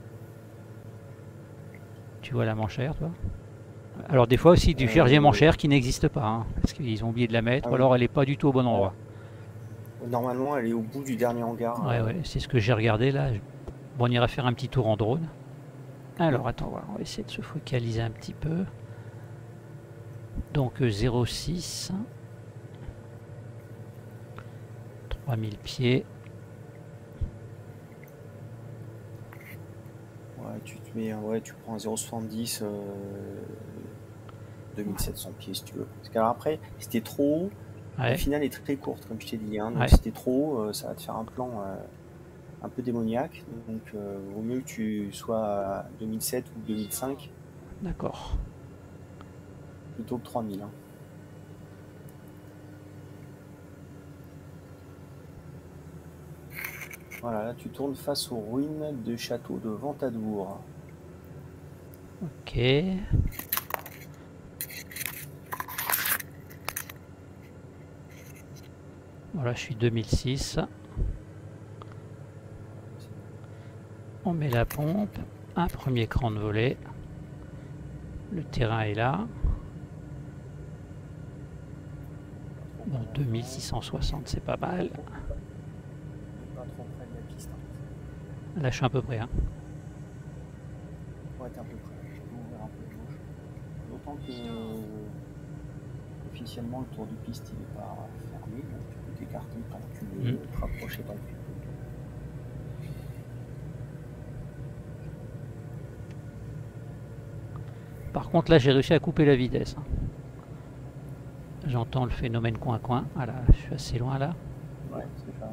Tu vois la manchère, toi? Alors des fois aussi du Euh, G manchère qui n'existe pas, hein, parce qu'ils ont oublié de la mettre, ah ou oui. alors elle n'est pas du tout au bon endroit. Normalement, elle est au bout du dernier hangar. Ouais, euh... ouais, c'est ce que j'ai regardé là. Bon, on ira faire un petit tour en drone. Alors attends, voilà, on va essayer de se focaliser un petit peu. Donc zéro six, trois mille pieds. Ouais, tu te mets, ouais, tu prends un zéro soixante-dix, euh, deux mille sept cents pieds si tu veux. Parce qu'après, si t'es trop haut, Ouais. la finale est très courte, comme je t'ai dit. Hein, donc Ouais. si t'es trop haut, euh, ça va te faire un plan euh, un peu démoniaque. Donc euh, vaut mieux que tu sois à deux mille sept ou deux mille cinq. D'accord. Plutôt que trois mille. Hein. Voilà, là tu tournes face aux ruines du château de Ventadour. Ok. Voilà, je suis deux mille six. On met la pompe. Un premier cran de volée. Le terrain est là. Bon, deux mille six cent soixante, c'est pas mal. Pas trop près de la piste. Hein. Là, je suis à peu près. Hein. Ouais, t'es un peu près. Je peux ouvrir un peu de gauche. D'autant que euh, officiellement le tour de piste il n'est pas fermé, donc tu peux t'écarter tant que tu veux, Mm. te rapprocher tant que tu veux. Par contre, là, j'ai réussi à couper la vitesse. Hein. J'entends le phénomène coin-coin. Voilà, je suis assez loin là. Ouais, c'est ça.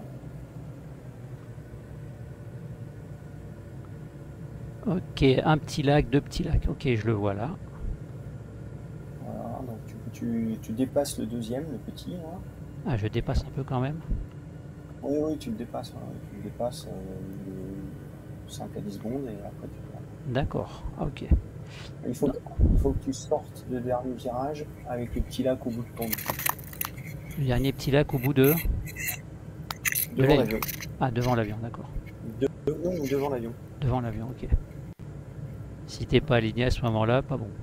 Ok, un petit lac, deux petits lacs. Ok, je le vois là. Voilà, donc tu, tu, tu dépasses le deuxième, le petit. Là. Ah, je dépasse un peu quand même. Oui, oui, tu le dépasses. Hein. Tu le dépasses euh, de cinq à dix secondes et après tu le... D'accord, ok. Il faut, que, il faut que tu sortes le dernier virage avec le petit lac au bout de ton... Le dernier petit lac au bout de... Devant de l'avion. Ah, devant l'avion, d'accord. De... Non, devant l'avion. Devant l'avion, ok. Si t'es pas aligné à ce moment-là, pas bon.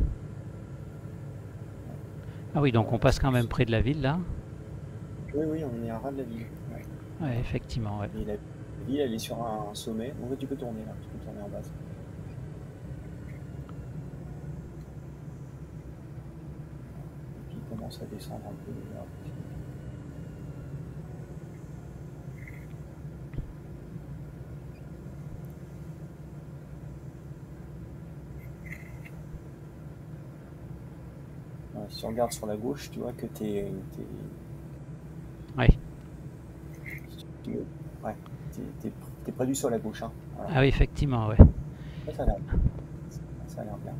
Ah oui, donc on passe quand même près de la ville là. Oui, oui, on est à ras de la ville. Ouais, Ouais, effectivement, ouais. Et la La ville, elle est sur un, un sommet. Donc tu peux tourner là, tu peux tourner en base. Et puis il commence à descendre un peu. Là. Ouais, si tu regardes sur la gauche, tu vois que tu es. Oui. Ouais, tu es près du sol à gauche. Hein. Voilà. Ah oui, effectivement, ouais. Ça, ça a l'air bien. Ça a l'air bien.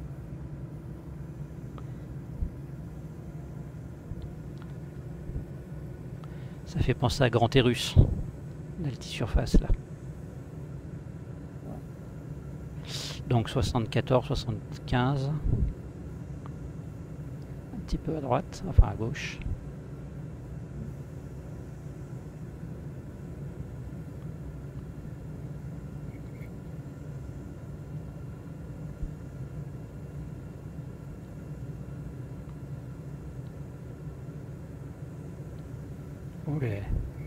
Ça fait penser à Grand Terrus, l'altisurface là. Ouais. Donc soixante-quatorze, soixante-quinze. Un petit peu à droite, enfin à gauche. Okay.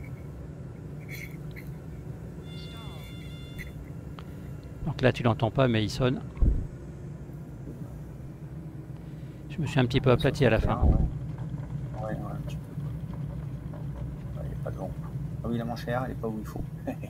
Donc là tu l'entends pas mais il sonne. Je me suis un petit peu aplati à la fin. Ouais, ouais, ouais un petit peu. Il n'y a pas de vent. Ah oui, la manchère, elle n'est pas où il faut.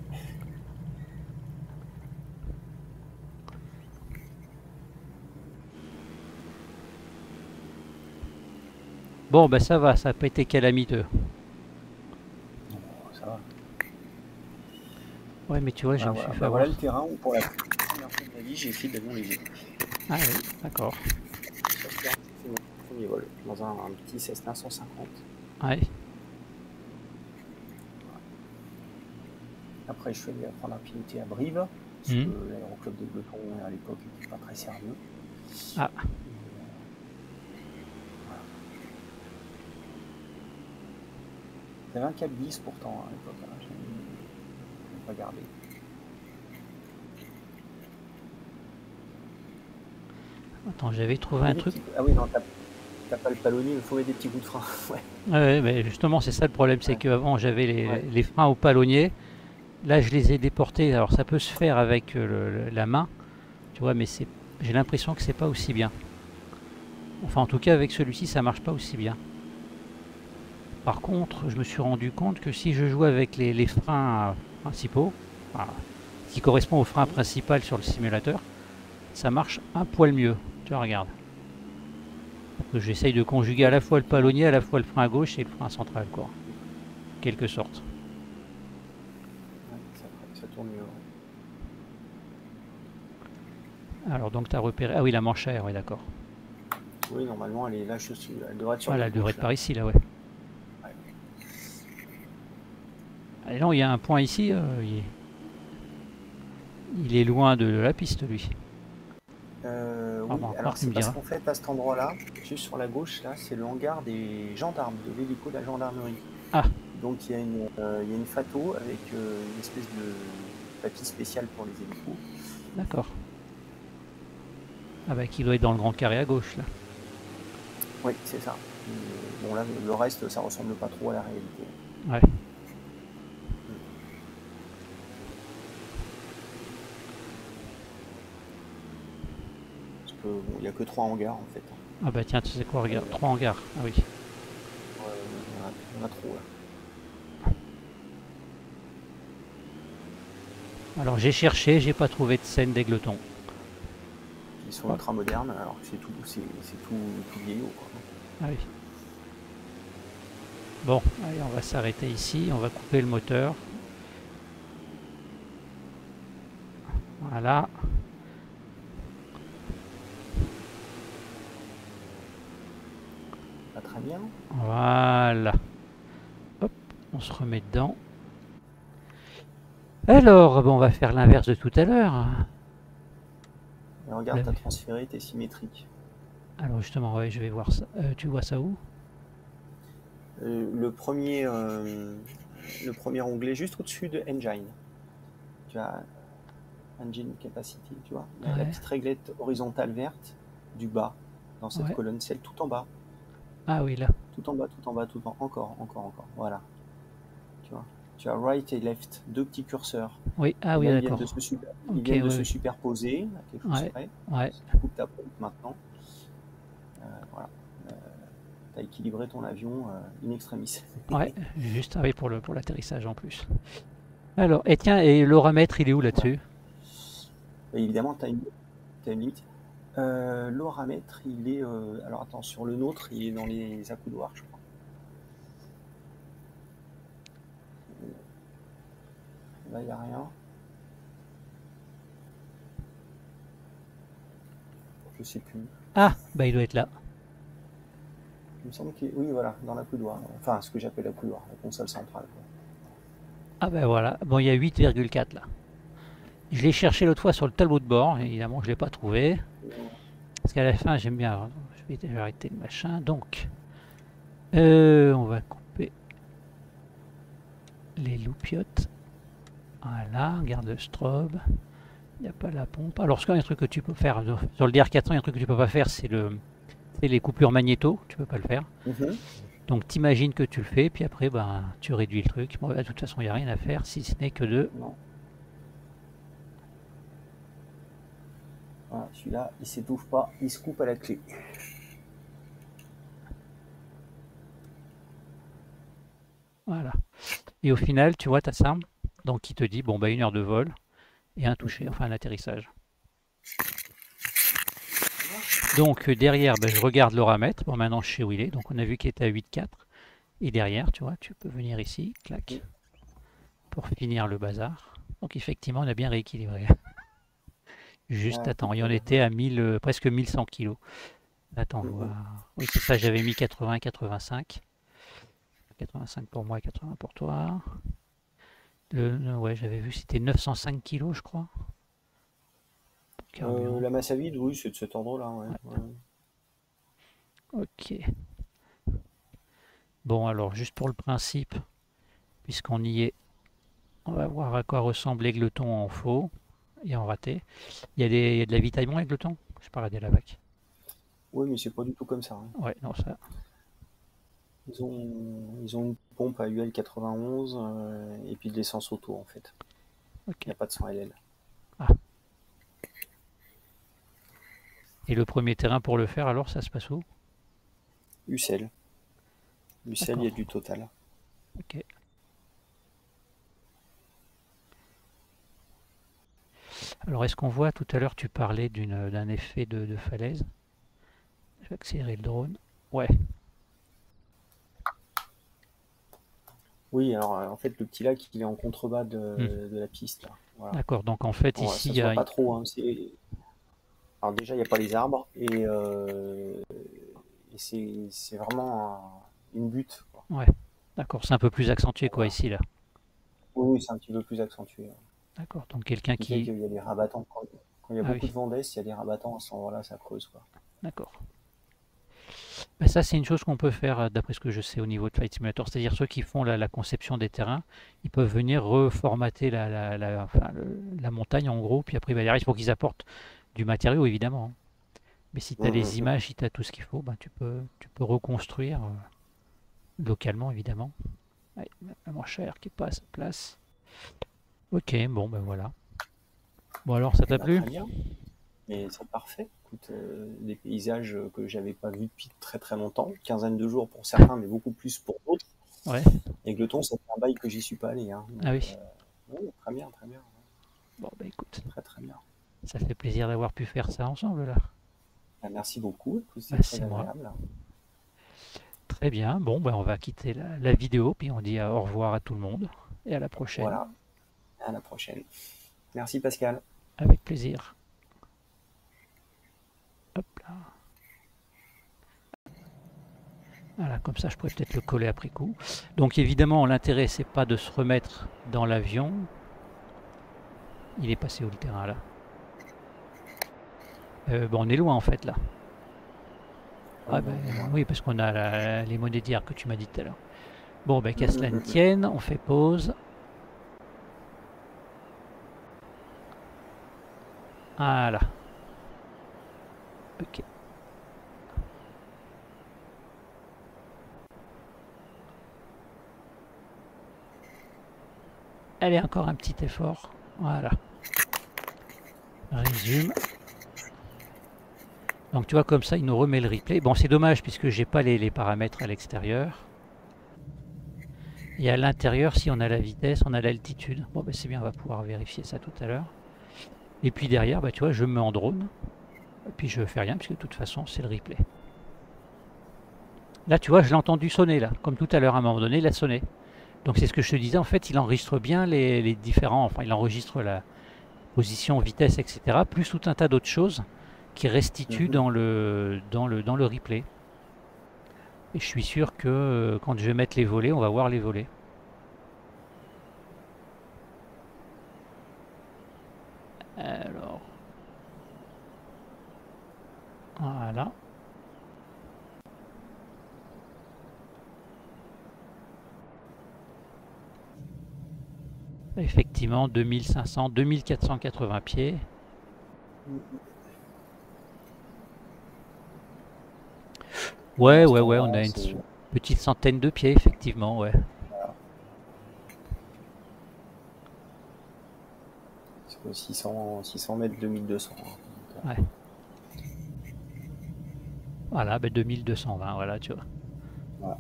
Bon ben ça va, ça n'a pas été calamiteux. Non, ça va. Ouais mais tu vois, voilà, je me voilà. suis fait bah, avoir. Voilà le terrain où pour la première fois de ma vie j'ai fait d'avion léger. Ah oui, d'accord. C'est mon premier vol dans un, un petit Cessna cent cinquante. Ouais. Après je suis allé apprendre à piloter à Brive, parce mmh. que l'aéroclub de Bleton à l'époque n'était pas très sérieux. Ah. J'avais un cap dix pourtant à l'époque, hein. Je n'ai pas gardé. Attends, j'avais trouvé un truc. Petits... Ah oui, non, t'as pas le palonnier, il faut mettre des petits bouts de frein. Ouais, ouais mais justement, c'est ça le problème, c'est ouais. qu'avant j'avais les, ouais. les freins au palonnier. Là, je les ai déportés. Alors, ça peut se faire avec le, le, la main, tu vois, mais j'ai l'impression que c'est pas aussi bien. Enfin, en tout cas, avec celui-ci, ça marche pas aussi bien. Par contre, je me suis rendu compte que si je joue avec les, les freins principaux, enfin, qui correspond au frein principal sur le simulateur, ça marche un poil mieux. Tu vois, regarde. J'essaye de conjuguer à la fois le palonnier, à la fois le frein à gauche et le frein central, quoi. En quelque sorte. Ouais, ça, ça tourne mieux. Alors, donc, tu as repéré. Ah oui, la manchère, oui, d'accord. Oui, normalement, elle est là, je suis. Elle devrait être sur voilà, la elle devrait gauche, être par ici, là, ouais. ouais. Et non, il y a un point ici. Euh, il, est... il est loin de la piste, lui. Euh, oui, ah, alors c'est parce qu'en fait, à cet endroit-là, juste sur la gauche, là, c'est le hangar des gendarmes, de l'hélico de la gendarmerie. Ah. Donc il y a une, euh, il y a une Fato avec euh, une espèce de papier spécial pour les hélicos. D'accord. Ah bah qui doit être dans le grand carré à gauche, là. Oui, c'est ça. Et, bon là, le reste, ça ressemble pas trop à la réalité. Ouais. Bon, il n'y a que trois hangars en fait. Ah bah tiens, tu sais quoi, regarde, trois hangars. Ah oui. Ouais, il y en a, il y en a trop là. Alors j'ai cherché, j'ai pas trouvé de scène d'Égleton. Ils sont ultra modernes, alors que c'est tout, c'est tout, tout vieillot quoi. Ah oui. Bon, allez, on va s'arrêter ici, on va couper le moteur. Voilà. Pas très bien. Voilà. Hop, on se remet dedans. Alors, bon, on va faire l'inverse de tout à l'heure. Regarde, t'as transféré, t'es symétrique. Alors justement, ouais, je vais voir ça. Euh, tu vois ça où? euh, Le premier, euh, le premier onglet juste au-dessus de Engine. Tu as Engine Capacity, tu vois. La, ouais. la petite réglette horizontale verte du bas dans cette ouais. colonne, celle tout en bas. Ah oui, là. Tout en bas, tout en bas, tout en bas. Encore, encore, encore. Voilà. Tu vois. tu as right et left, deux petits curseurs. Oui, ah Et oui, là, ils viennent d'accord. de se, super, ils Ok, viennent de oui, se oui. superposer à quelque chose Ouais, près. ouais, Si tu coupes ta pompe maintenant, euh, voilà, euh, tu as équilibré ton avion euh, in extremis. ouais, juste ah oui, pour le pour l'atterrissage en plus. Alors, et tiens, et l'oramètre, il est où Voilà. là-dessus? Et évidemment, tu as une, t'as une limite. Euh, L'oramètre, il est. Euh, alors attends, sur le nôtre, il est dans les accoudoirs, je crois. Là, il n'y a rien. Je sais plus. Ah, bah il doit être là. Il me semble qu'il. Oui, voilà, dans l'accoudoir. Enfin, ce que j'appelle l'accoudoir, la console centrale. Quoi. Ah ben voilà, bon, il y a huit virgule quatre là. Je l'ai cherché l'autre fois sur le tableau de bord, évidemment, je ne l'ai pas trouvé. Parce qu'à la fin, j'aime bien. Je vais arrêter le machin. Donc, euh, on va couper les loupiottes. Voilà, regarde le strobe. Il n'y a pas la pompe. Alors, ce qu'il y a un truc que tu peux faire sur le D R quatre cents, il y a un truc que tu peux pas faire, c'est le, c'est les coupures magnéto. Tu peux pas le faire. Mm-hmm. Donc, t'imagines que tu le fais, puis après, ben, tu réduis le truc. Bon, de toute façon, il n'y a rien à faire, si ce n'est que de. Non. Voilà, celui-là, il s'étouffe pas, il se coupe à la clé. Voilà. Et au final, tu vois, tu as ça. Donc, qui te dit, bon, bah, une heure de vol et un toucher, Mm-hmm. enfin un atterrissage. Donc, derrière, bah, je regarde l'oramètre. Bon, maintenant, je sais où il est. Donc, on a vu qu'il était à huit virgule quatre. Et derrière, tu vois, tu peux venir ici, clac, pour finir le bazar. Donc, effectivement, on a bien rééquilibré. Juste, Ah, attends, écoute, et on euh, était à mille, euh, presque mille cent kilos. Attends, mm-hmm. voir. Oui, c'est ça, j'avais mis quatre-vingts, quatre-vingt-cinq. quatre-vingt-cinq pour moi et quatre-vingts pour toi. Le, le- ouais, j'avais vu, c'était neuf cent cinq kilos, je crois. Euh, Carburant. la masse à vide, oui, c'est de cet ordre-là. Ouais. Ouais. Ouais. Ok. Bon, alors, juste pour le principe, puisqu'on y est, on va voir à quoi ressemble l'égleton en faux et en raté. Il y a, des, il y a de l'avitaillement égleton? Je pas regardé la vac. Oui, mais c'est pas du tout comme ça. Hein. Ouais, non, ça. Ils ont, ils ont une pompe à U L quatre-vingt-onze euh, et puis de l'essence auto en fait. Il Ok. n'y a pas de cent L L. Ah. Et le premier terrain pour le faire, alors, ça se passe où? Ucel. Ucel, il y a D'accord. du total. Ok. Alors, est-ce qu'on voit tout à l'heure, tu parlais d'une, d'un effet de, de falaise? Je vais accélérer le drone. Ouais, Oui, alors euh, en fait, le petit lac, il est en contrebas hmm. de, de la piste. Là. Voilà. D'accord. Donc, en fait, Bon, ici, ça il y se voit a. pas trop. Hein. C'est- Alors déjà, il n'y a pas les arbres et, euh, et c'est c'est vraiment un- une butte. Quoi. Ouais. D'accord. C'est un peu plus accentué, quoi, Voilà. ici, là. Oui, oui, c'est un petit peu plus accentué. D'accord. Donc, Ce quelqu'un qui fait qui. qu'il y a des rabattants. Quand, quand il y a Ah beaucoup oui. de vent d'est, il y a des rabattants à ce moment-là, ça creuse. Quoi. D'accord. Ben, ça, c'est une chose qu'on peut faire, euh, d'après ce que je sais au niveau de Flight Simulator. C'est-à-dire ceux qui font la, la conception des terrains, ils peuvent venir reformater la, la, la, enfin, le- la montagne en gros, puis après, ben, derrière, il faut qu'ils apportent du matériau, évidemment. Hein. Mais si tu as Hum, hum, les hum. images, si tu as tout ce qu'il faut, ben, tu peux, tu peux reconstruire euh, localement, évidemment. Ouais, la moins cher qui n'est pas à sa place. Ok, bon, ben voilà. Bon, alors, ça Eh t'a ben, plu? très bien. Mais c'est parfait. Écoute, euh, des paysages que j'avais pas vus depuis très très longtemps, une quinzaine de jours pour certains, mais beaucoup plus pour d'autres. Ouais. Et Gleton, ça fait un bail que j'y suis pas allé. Hein. Ah Donc, euh, oui. ouais, très bien, très bien. Bon, ben écoute, Très très bien. ça fait plaisir d'avoir pu faire ça ensemble, là. Ben, merci beaucoup. Écoute, Ben, c'est très c'est moi. agréable. Très bien. Bon, ben, on va quitter la, la vidéo, puis on dit au revoir à tout le monde et à la prochaine. Voilà. À la prochaine. Merci Pascal. Avec plaisir. Hop là. Voilà, comme ça je pourrais peut-être le coller après coup. Donc évidemment, l'intérêt, c'est pas de se remettre dans l'avion. Il est passé où le terrain là? euh, Bon, on est loin en fait là. Oui, Ah ben, ben voilà. oui, parce qu'on a la- les monnaies d'hier que tu m'as dit tout à l'heure. Bon, ben qu'à cela ne tienne, on fait pause. Voilà. Ok. Allez, encore un petit effort. Voilà. Résume. Donc tu vois, comme ça, il nous remet le replay. Bon, c'est dommage puisque j'ai pas les, les paramètres à l'extérieur. Et à l'intérieur, si on a la vitesse, on a l'altitude. Bon, ben c'est bien, on va pouvoir vérifier ça tout à l'heure. Et puis derrière, bah, tu vois, je me mets en drone. Et puis je fais rien, puisque de toute façon, c'est le replay. Là, tu vois, je l'ai entendu sonner, là. Comme tout à l'heure, à un moment donné, il a sonné. Donc c'est ce que je te disais, en fait, il enregistre bien les, les différents... Enfin, il enregistre la position, vitesse, et cetera. Plus tout un tas d'autres choses qui restituent Mhm. dans le, dans le, dans le replay. Et je suis sûr que euh, quand je vais mettre les volets, on va voir les volets. Alors, voilà. Effectivement, deux mille cinq cents, deux mille quatre cent quatre-vingts pieds. Ouais, Pendant ce ouais, ouais, on temps-là, a une c'est petite centaine de pieds, effectivement, ouais. voilà, c'est six cents, six cents mètres, deux mille deux cents. Hein, donc, Ouais. Voilà, ben deux mille deux cent vingt, voilà, tu vois. voilà.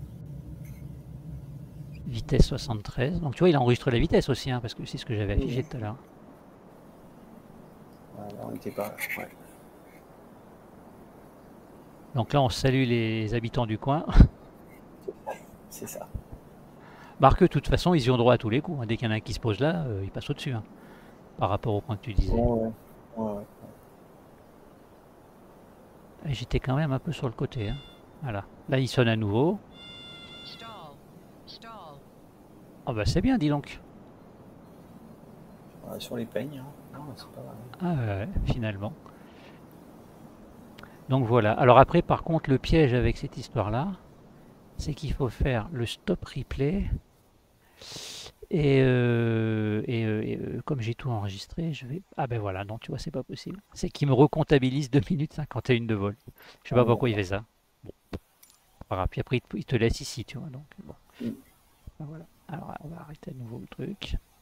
Vitesse soixante-treize. Donc tu vois, il enregistre la vitesse aussi, hein, parce que c'est ce que j'avais affiché Mhm. tout à l'heure. Voilà, on n'était pas. Ouais. Donc là, on salue les habitants du coin. C'est ça. Marque, de toute façon, ils y ont droit à tous les coups, hein. Dès qu'il y en a un qui se pose là, euh, il passe au-dessus, hein, par rapport au point que tu disais. Ouais, ouais. Ouais, ouais. Et j'étais quand même un peu sur le côté, hein. Voilà. Là, il sonne à nouveau. Stall. Stall. Ah bah c'est bien, dis donc. Ouais, sur les peignes. Hein. Non, c'est pas mal. Ah ouais, ouais, finalement. Donc voilà. Alors après, par contre, le piège avec cette histoire-là, c'est qu'il faut faire le stop replay. Et, euh, et, euh, et, euh, comme j'ai tout enregistré, je vais... Ah ben voilà, non, tu vois, c'est pas possible. C'est qu'il me recomptabilise deux minutes cinquante et une de vol. Je sais Ah pas oui, pourquoi il d'accord. fait ça. Bon, pas grave. Puis après, il te, il te laisse ici, tu vois. Donc, bon. Mm. Ben voilà. Alors, on va arrêter à nouveau le truc.